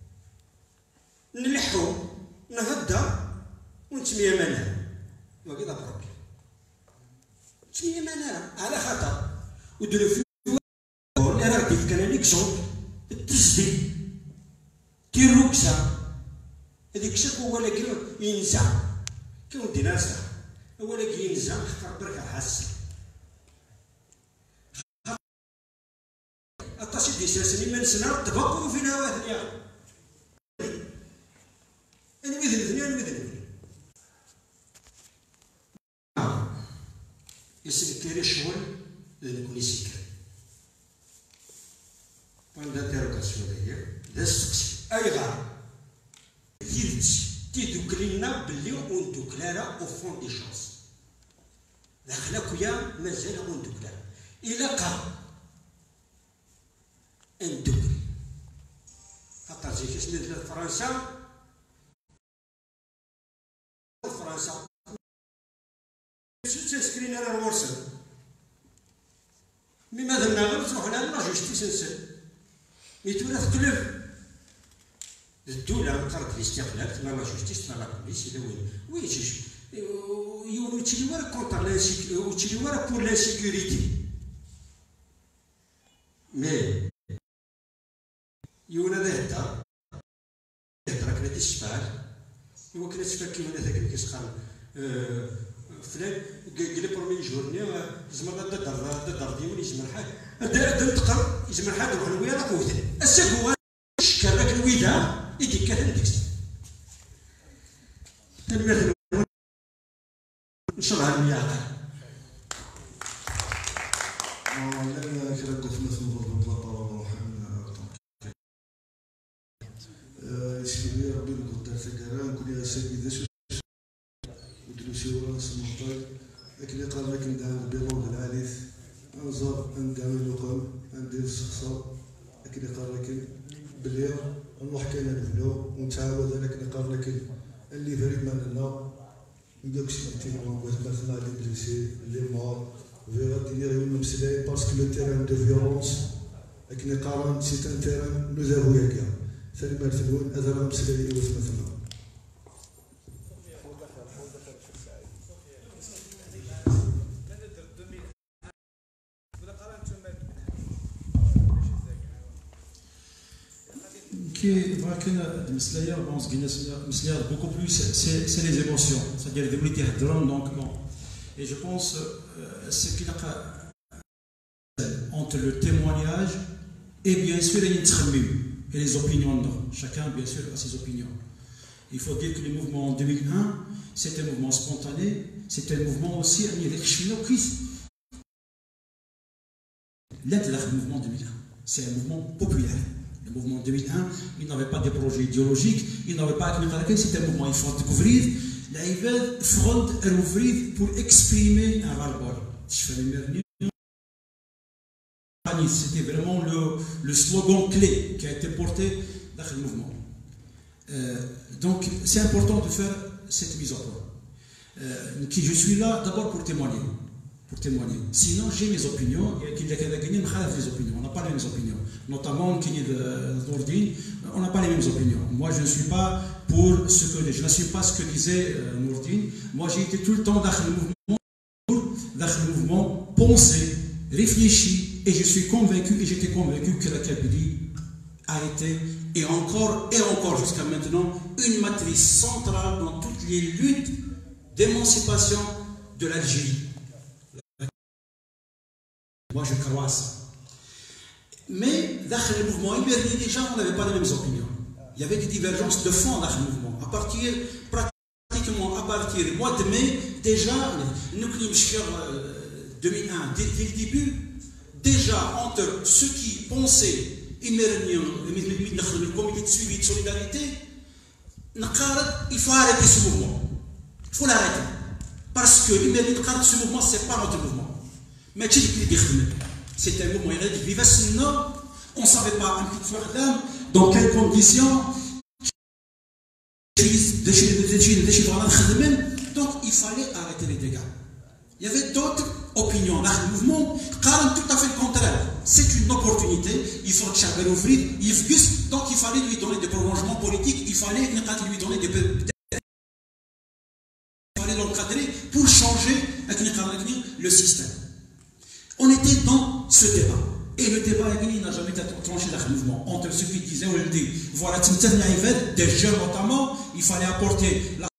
نلحو نهضر ونتميا منها وكذا بروبليم تميا منها على خطر وديرو في اللي راه كيف كان ليكزومبل التسدي كيروكسا هذيك الشيء هو اللي ينزع كون ديناسا هو اللي ينزع خاطر برك حاسه الطاسي دي ساسني من سنه تبقوا في نواه اليوم انا مثل يسكر الشغل لنكون يسكر بوان دانتيروغاسيون داير دا السقسي اي غار تيدت تيدوكلينا بلي اون دوكلالا او فون دي شونس داخل خويا مازال اون دوكلالا الى قا ان دوكل خاطر زي كيسمي فرنسا تسكرين على الورسل مي ماذا نغلط تروح لها لا جوستيس نسل مي تولا تقلب الدولة قررت الاستقلال لا جوستيس لا بوليس إلا وين يجيش يولو تشري ورا كونتر وتشري ورا بور لا سيكوريتي مي يونا ذا هدا كنا تيسفال يوا كنا تسفال كيما ذاك اللي كيسخر فلان قال لي برومي جورني زعما دار ديوني يزمر حاجه دنتقر يزمر حاجه نروح لويا لا قوتني الساك هو شكر لك الويدا يديك كان ديك المثل نشرها المياه لأن كرد في مثل الله يسلمي ربي نقدر تكرار نقول يا سيدي ودلوسي ورا سمطاي لكن قال لك ندعم بيرون العاليث انظر ندعم اللقم ندير السخصه لكن قال لك بلي نروح كاين نبنو ونتعاود لكن قال لك اللي فريما لنا يدوك سيتي مثلا لي بليسي لي مور في غادي يريون مسلاي باسكو لو تيران دو فيولونس لكن قال سي ان تيران نو زافو ياكا ثاني ما تفهمون هذا راه مسلاي مثلا beaucoup plus, c'est les émotions. C'est-à-dire des donc bon. Et je pense ce qu'il y a entre le témoignage et bien sûr et les opinions. Chacun bien sûr a ses opinions. Il faut dire que le mouvement en 2001, c'est un mouvement spontané, c'est un mouvement aussi le mouvement 2001, c'est un mouvement populaire. Le mouvement 2001, il n'avait pas de projet idéologique, il n'avait pas c'est un mouvement, il faut découvrir, l'Aïbad front à l'ouvrir pour exprimer un ras-le-bol. C'était vraiment le slogan clé qui a été porté dans le mouvement. Donc c'est important de faire cette mise au point. Je suis là d'abord pour témoigner. Sinon, j'ai mes opinions. On n'a pas les mêmes opinions. Notamment, on n'a pas les mêmes opinions. Moi, je ne suis pas pour ce que je ne suis pas ce que disait Nourdine. Moi, j'ai été tout le temps dans le mouvement, pensé, réfléchi, et je suis convaincu, et j'étais convaincu que la Kabylie a été, et encore jusqu'à maintenant, une matrice centrale dans toutes les luttes d'émancipation de l'Algérie. Moi, je crois à ça. Mais, dans le mouvement Iberni, déjà, on n'avait pas les mêmes opinions. Il y avait des divergences de fond dans le mouvement. Pratiquement à partir du mois de mai, déjà, nous, 2001, dès le début, déjà, entre ceux qui pensaient le comité de suivi de solidarité, il faut arrêter ce mouvement. Il faut l'arrêter. Parce que ce mouvement, ce n'est pas notre mouvement. Mais c'est un mouvement vivant, sinon on ne savait pas dans quelles conditions. Donc il fallait arrêter les dégâts. Il y avait d'autres opinions dans le mouvement, tout à fait le contraire. C'est une opportunité, il faut que ouvrir, donc il fallait lui donner des prolongements politiques, il fallait lui donner des. Il fallait l'encadrer pour changer le système. On était dans ce débat. Et le débat n'a jamais été tranché dans le mouvement. Entre ceux qui disaient, voilà, des jeunes notamment, il fallait apporter la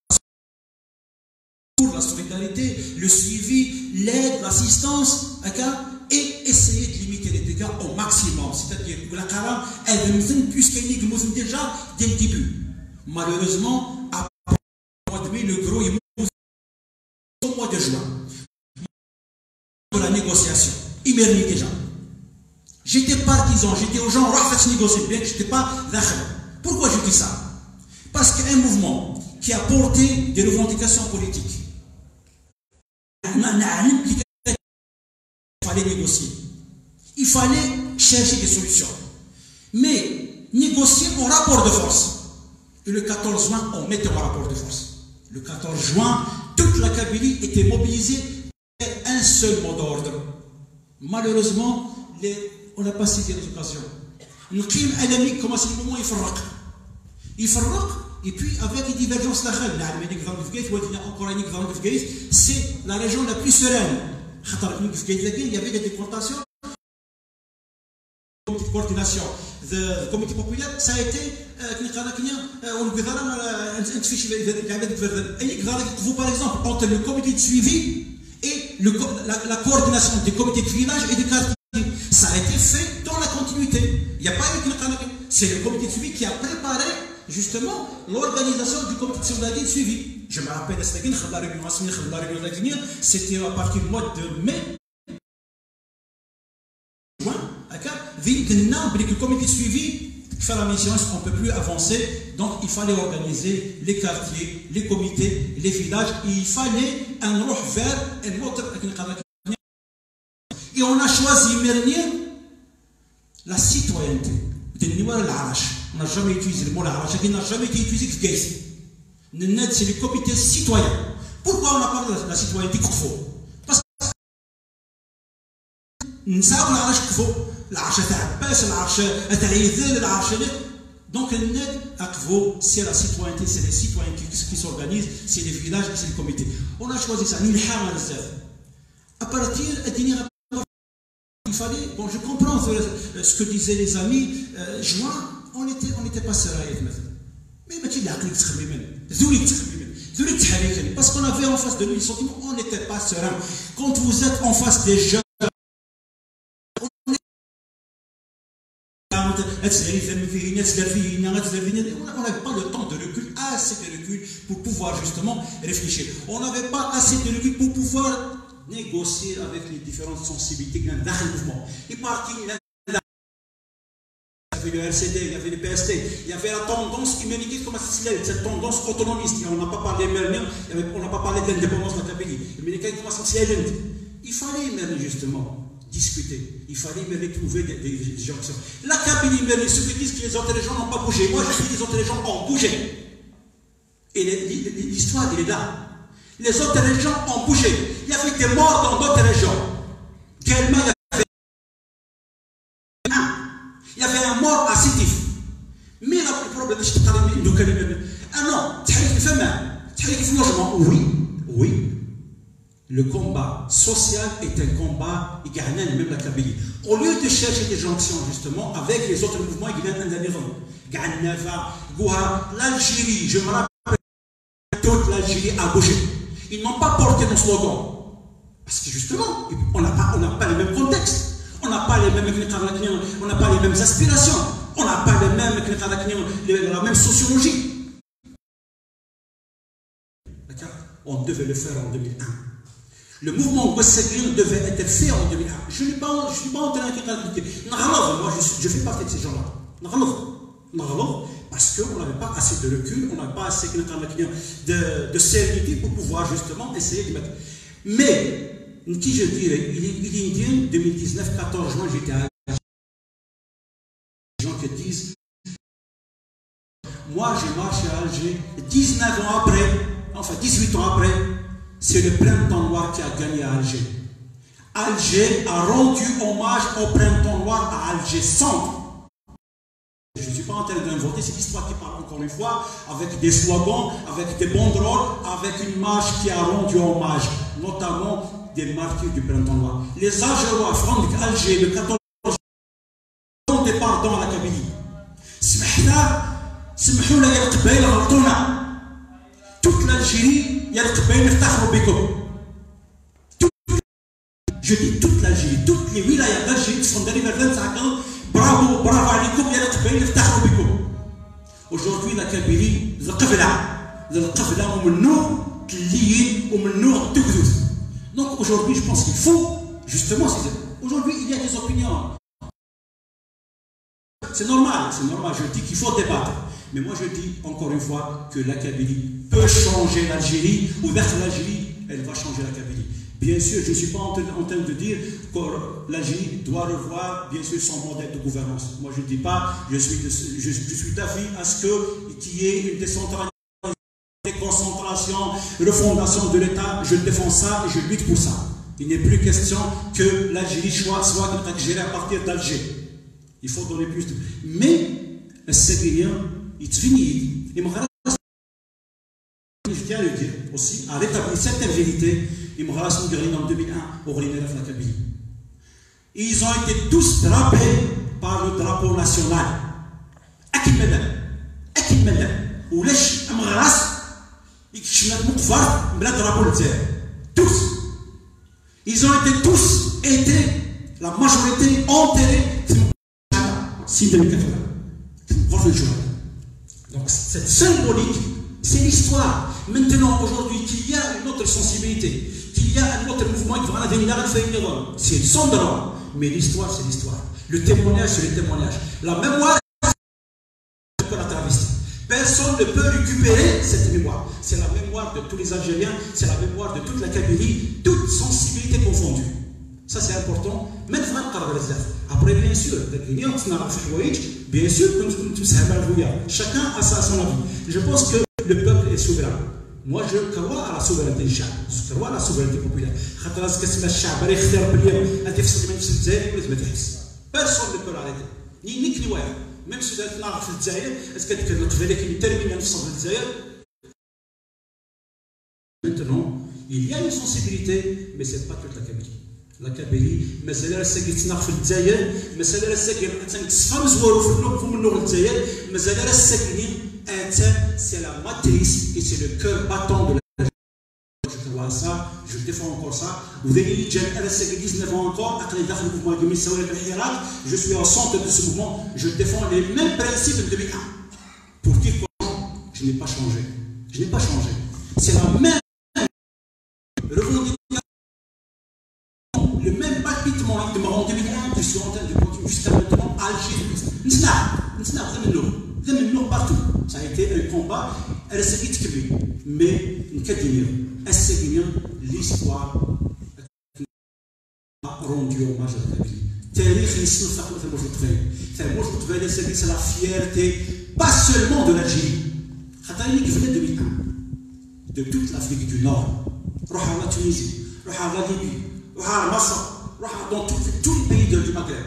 solidarité, le suivi, l'aide, l'assistance, et essayer de limiter les dégâts au maximum. C'est-à-dire que la Kara, elle nous puisqu'elle nous déjà dès le début. Malheureusement, après le mois de mai, le gros est au mois de juin. De la négociation. Il mérite déjà. J'étais partisan, j'étais aux gens, on négocier, bien que je n'étais pas d'accord. Pourquoi je dis ça? Parce qu'un mouvement qui a porté des revendications politiques, il fallait négocier. Il fallait chercher des solutions. Mais négocier en rapport de force. Et le 14 juin, on mettait en rapport de force. Le 14 juin, toute la Kabylie était mobilisée. Un seul mot d'ordre. Malheureusement, on n'a pas saisi les occasions. Le crime alamique commence le moment, il farrak. Et puis, avec les divergences, c'est la région la plus sereine. Il y avait des déportations. Le comité de coordination, le comité populaire, ça a été. Par exemple, entre le comité de suivi et la coordination des comités de village et des quartiers. Ça a été fait dans la continuité. Il n'y a pas eu c'est le comité de suivi qui a préparé justement l'organisation du comité de solidarité de suivi. Je me rappelle, c'était à partir du mois de mai. Le comité de suivi fait la mission, on ne peut plus avancer, donc il fallait organiser les quartiers, les comités, les villages, et il fallait un roux vers un autre. Et on a choisi la citoyenneté. On n'a jamais utilisé le mot l'arache, il n'a jamais été utilisé que c'est le comité citoyen. Pourquoi on a parlé de la citoyenneté parce que nous savons l'arache qu'il faut. Donc, c'est la citoyenneté, c'est les citoyens qui s'organisent, c'est les villages, c'est les comités. On a choisi ça. À partir il fallait, bon, je comprends ce que disaient les amis, juin, on était n'était pas sérieux maintenant. Mais tu l'as appris parce qu'on avait en face de nous le sentiment on n'était pas serein. Quand vous êtes en face des jeunes, on n'avait pas le temps de recul, assez de recul pour pouvoir justement réfléchir. On n'avait pas assez de recul pour pouvoir négocier avec les différentes sensibilités dans le mouvement. Il y avait le RCD, il y avait le PST, il y avait la tendance humanitaire comme cette tendance autonomiste. On n'a pas parlé on n'a pas parlé d'indépendance de la Kabylie. Il fallait justement discuter, il fallait trouver des gens. La Kabylie, ceux qui disent que les autres régions n'ont pas bougé, moi je dis que les autres régions ont bougé. Et l'histoire, elle est là. Les autres régions ont bougé. Il y avait des morts dans d'autres régions. Il y avait un mort à Sétif. Mais le problème, c'est que oui. Le combat social est un combat qui gagne même la Kabylie. Au lieu de chercher des jonctions justement avec les autres mouvements qui viennent l'Algérie, je me rappelle, toute l'Algérie a bougé. Ils n'ont pas porté nos slogans. Parce que justement, on n'a pas le même contexte. On n'a pas les mêmes on n'a pas les mêmes aspirations. On n'a pas la même sociologie. On devait le faire en 2001. Le mouvement Gwassagrine devait être fait en 2001. Je ne suis pas en train de dire. Moi, je fais partie de ces gens-là. Parce qu'on n'avait pas assez de recul, on n'avait pas assez de sérénité pour pouvoir justement essayer de mettre. Mais, qui je dirais, il est indien, 2019, 14 juin, j'étais à des gens qui disent moi j'ai marché à Alger, 19 ans après, enfin 18 ans après, c'est le printemps noir qui a gagné à Alger. Alger a rendu hommage au printemps noir à Alger centre. Je ne suis pas en train d'inventer, c'est l'histoire qui parle encore une fois, avec des slogans, avec des banderoles, avec une marche qui a rendu hommage, notamment des martyrs du printemps noir. Les Algérois, Franck Alger, le 14 juin, départ dans la Kabylie. Toute l'Algérie, je dis toute l'Algérie, toutes les wilayas d'Algérie sont derrière bravo, bravo à l'équipe, aujourd'hui, la Kabylie, donc aujourd'hui, je pense qu'il faut, justement, aujourd'hui, il y a des opinions. C'est normal, je dis qu'il faut débattre. Mais moi, je dis encore une fois que la Kabylie peut changer l'Algérie, ou vers l'Algérie, elle va changer la Kabylie. Bien sûr, je ne suis pas en train de dire que l'Algérie doit revoir, bien sûr, son modèle de gouvernance. Moi, je ne dis pas, je suis d'avis à ce qu'il y ait une décentralisation, déconcentration, refondation de l'État. Je défends ça et je lutte pour ça. Il n'est plus question que l'Algérie soit gérée à partir d'Alger. Il faut donner plus de... Mais, le Séguélien, il finit. Je tiens à le dire aussi, à rétablir certaines vérités. Ils m'ont rassemblé en 2001 au Réunion de la Kabylie. Ils ont été tous drapés par le drapeau national. Ou les tous. Ils ont été tous la majorité enterrés. Donc cette symbolique, c'est l'histoire. Maintenant, aujourd'hui, qu'il y a une autre sensibilité, qu'il y a un autre mouvement qui va venir, c'est son droit. Mais l'histoire, c'est l'histoire. Le témoignage, c'est le témoignage. La mémoire, c'est la travestie. Personne ne peut récupérer cette mémoire. C'est la mémoire de tous les Algériens, c'est la mémoire de toute la Kabylie, toute sensibilité confondue. Ça, c'est important. Après, bien sûr, chacun a son avis. Je pense que le peuple est souverain. Moi, je crois à la souveraineté du Chab. Je crois à la souveraineté populaire. Personne ne peut l'arrêter. Ni même si vous êtes là, est-ce que vous terminer maintenant, il y a une sensibilité, mais ce n'est pas toute la Kabylie. لا كابيلي مازال راه ساكي تناق في الجزائر مازال راه ساكي تنكسفها مزوارو في النوق من النوق الجزائر مازال راه ساكنين اتان سي لا ماتريس اي سي لو كور باتون دو ça, je défends encore ça. Vous avez dit, j'ai 19 ans encore, après le mouvement de je suis au centre de ce mouvement, je défends les mêmes principes de 2001. Pour dire que je n'ai pas changé. Je n'ai pas changé. C'est la même revendication, le même palpitement de en 2001 que je suis en train de continuer jusqu'à maintenant à Alger. Partout. Ça a été un combat, mais l'histoire a rendu hommage à la Kabylie. C'est la fierté, pas seulement de l'Algérie, de toute l'Afrique du Nord, la Tunisie, la Libye, dans tous les pays du Maghreb.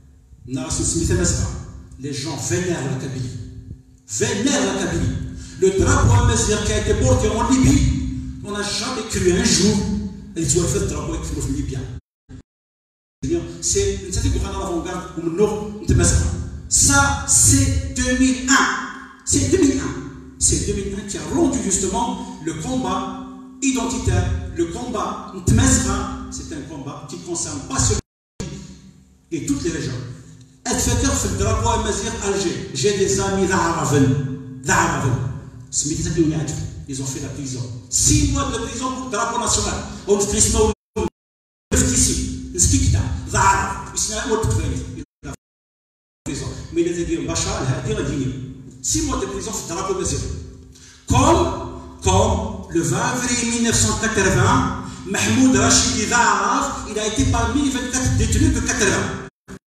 Les gens vénèrent la Kabylie. Le drapeau amazigh qui a été porté en Libye, on n'a jamais cru un jour qu'il soit fait le drapeau avec le Libyen. C'est une certaine avant-garde ou ça, c'est 2001. C'est 2001. C'est 2001 qui a rendu justement le combat identitaire, le combat Ntmezra. C'est un combat qui ne concerne pas seulement et toutes les régions. Le drapeau amazigh Alger. J'ai des amis d'Araven. Ils ont fait la prison. 6 mois de prison pour le drapeau national. On se ici. Mais il a dit Bachar, il a dit 6 mois de prison pour le drapeau amazigh. Comme le 20 avril 1980, Mahmoud Rachidi Zaharaf, il a été parmi les 24 détenus de 80.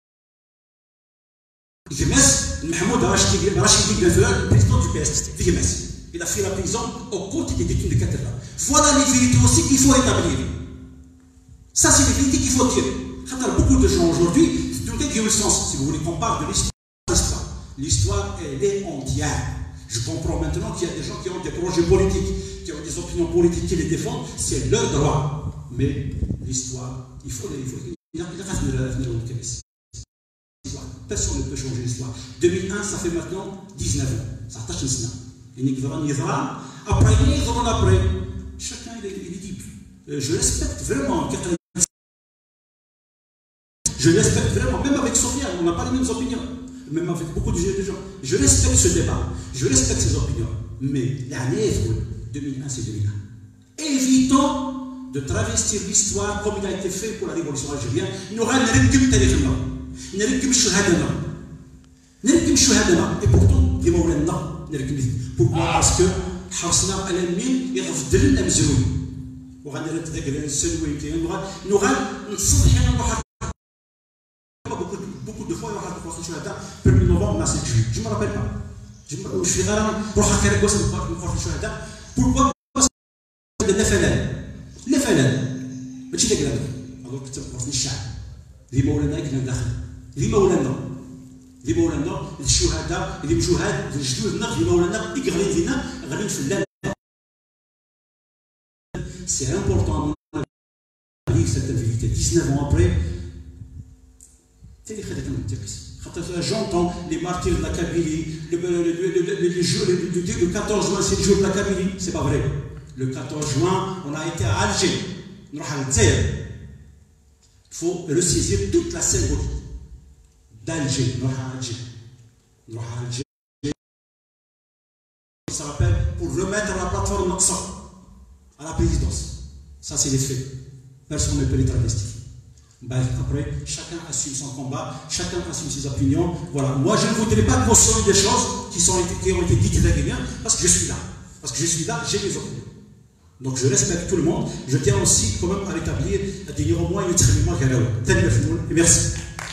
Mahmoud Rachidi, le président du PS, il a fait la prison au côté des détenus de 80. Voilà les vérités aussi qu'il faut établir. Ça, c'est les vérités qu'il faut dire. Beaucoup de gens aujourd'hui, si vous voulez qu'on parle de l'histoire, elle est entière. Je comprends maintenant qu'il y a des gens qui ont des projets politiques, qui ont des opinions politiques qui les défendent, c'est leur droit. Mais l'histoire, il faut personne ne peut changer l'histoire. 2001, ça fait maintenant 19 ans. Ça tâche après, chacun il est libre. Je respecte vraiment. Je respecte vraiment, même avec Sophia, on n'a pas les mêmes opinions. Même avec beaucoup de gens. Je respecte ce débat. Je respecte ses opinions. Mais l'année 2001, c'est 2001. Évitons de travestir l'histoire comme il a été fait pour la révolution algérienne. Nous allons نركب شهادنا et pourtant ديما ولادنا نركب pourquoi parce que حرصنا على المين يغفد لنا مزروي وغادي نتذكر السنوين كاين نغاد نصلح واحد beaucoup de fois واحد الفرصه شهاده 1 نوفمبر ما سيت جو ما رابيل با جو في غير نروح هكا كواس نفرح الشهاده pourquoi درنا فنان ماشي داك هذا الوغ كنت في الشعب اللي مولانا كنا داخل اللي مولانا الشهداء اللي مشهاد جدودنا اللي مولانا اللي غاليين فينا غاليين في اللان سي امبورطون عليك سيت فيتي 19 ans après تالي خدات المنتكس خاطر جونطون لي مارتير de la Kabylie les jours le 14 juin c'est le jour de la Kabylie c'est pas vrai le 14 juin on a été à Alger نروح على الجزائر il faut ressaisir toute la scène d'Alger. Ça rappelle pour remettre la plateforme Noxa à la présidence. Ça, c'est les faits. Personne ne peut les travestir. Après, chacun assume son combat, chacun assume ses opinions. Voilà. Moi, je ne voudrais pas que vous soyez des choses qui ont été dites très bien, parce que je suis là. Parce que je suis là, j'ai mes opinions. Donc je respecte tout le monde. Je tiens aussi quand même à rétablir, à dire au moins une trémiment qui a là. Et merci.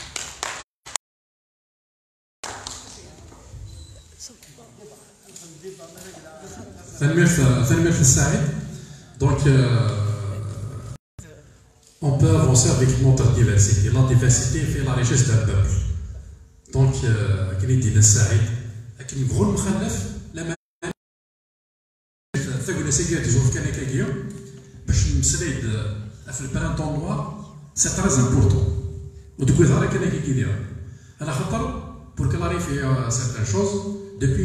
Donc on peut avancer avec notre diversité. La diversité fait la richesse d'un peuple. Donc كي ندينا السعيد لكن نقول مخلف لما ثقل سيجات جوف كان كاكيو باش نسريد في البرانتون نوار سي تريز امبورتون ودوك هذا كان كيدير على خاطر pour clarifier certaines choses depuis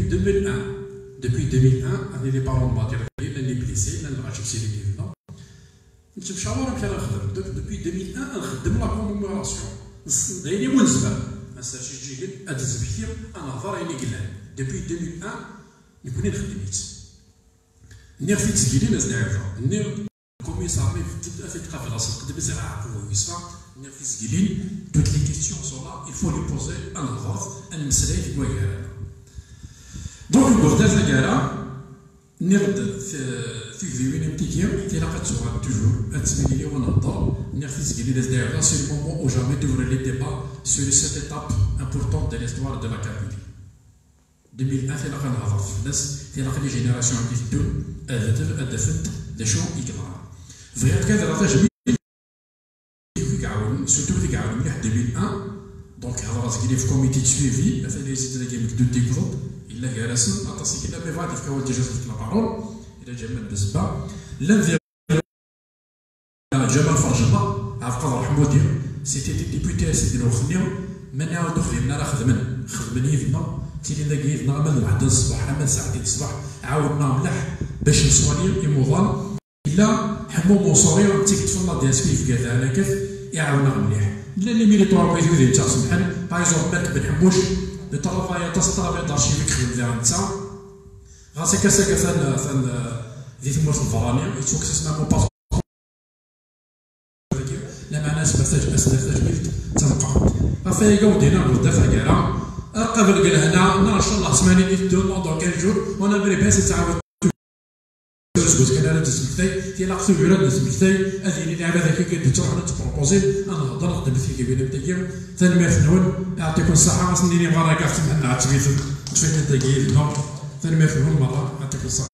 2001 راني لي بارون ماتير لاني بليسي لان غاشي سيري ديالنا نمشي مشاور كان نخدم depuis 2001 نخدم لا كوميموراسيون دايري ونزبر ما ساشي تجي ادز بكثير انا هضر عيني قلال depuis 2001 نكوني نخدميت نير في تسجيلي ناس نعرفها نير الكوميسار في القافله صدق بزرعه كويسه نير في تسجيلي toutes les questions sont là il faut les poser à l'avance ان مسلاي في كواير دونك البغداد زكارا نرد في فيوين امتيكيا تلاقات سؤال توجور اتسمي لي ونهضر نير في تسجيلي ناس نعرفها سي لو مومون او جامي دوفر لي ديبا sur cette étape importante de l'histoire de la Kabylie 2001 تلاقى نهضر في الناس تلاقى لي جينيراسيون اللي تدون ادفت دا شو يقرا فغير كذا راه تجميل فيك عاون سورتو فيك عاون مليح 2001 دونك هضر راسك في كوميتي دو سويفي مثلا يزيد هذاك مكدود ديكفوت الا كارسن اطاسي كلا مي فادي في كوال ديجا في لا بارول الى جمال بالزبا لا جمال فرجنا عرف قدر حمودي سيتي دي ديبوتي سيدي وخنيو من يعاودو خدمنا راه خدمن يدنا تيلي لاقي يدنا من وحده الصباح من ساعتين الصباح عاودنا ملح باش نصوالي يموضان الا حموم وصوري تيكتفنا ديال سبيف كذا على كيف يعاونا مليح لا لي ميليتوار بغيتو يدير تاع سمحان باغ اكزومبل مالك بن حموش لو طرافاي تاع دارشيفيك خدم فيها نتا غاسي كاسا ثان ذي تمورت الفرانيا يتوكس اسمها مو باس لا معناها استفاد بيت تنقع افايكا ودينا بزاف كاع قبل قال هنا ان شاء الله 80 يدون موضوع كان جور وانا بري باس تعاود كنت كان انا تسمكتي تي لاقصو بيرا تسمكتي هذه اللي لعبه ذاك كنت تروح تبروبوزي انا نهضر نخدم في كيبين بتاعي ثاني ما فنون يعطيكم الصحه خاصني نبغى راك سمحنا عاد تبيت كيف انت كاين ثاني ما فنون مره يعطيكم الصحه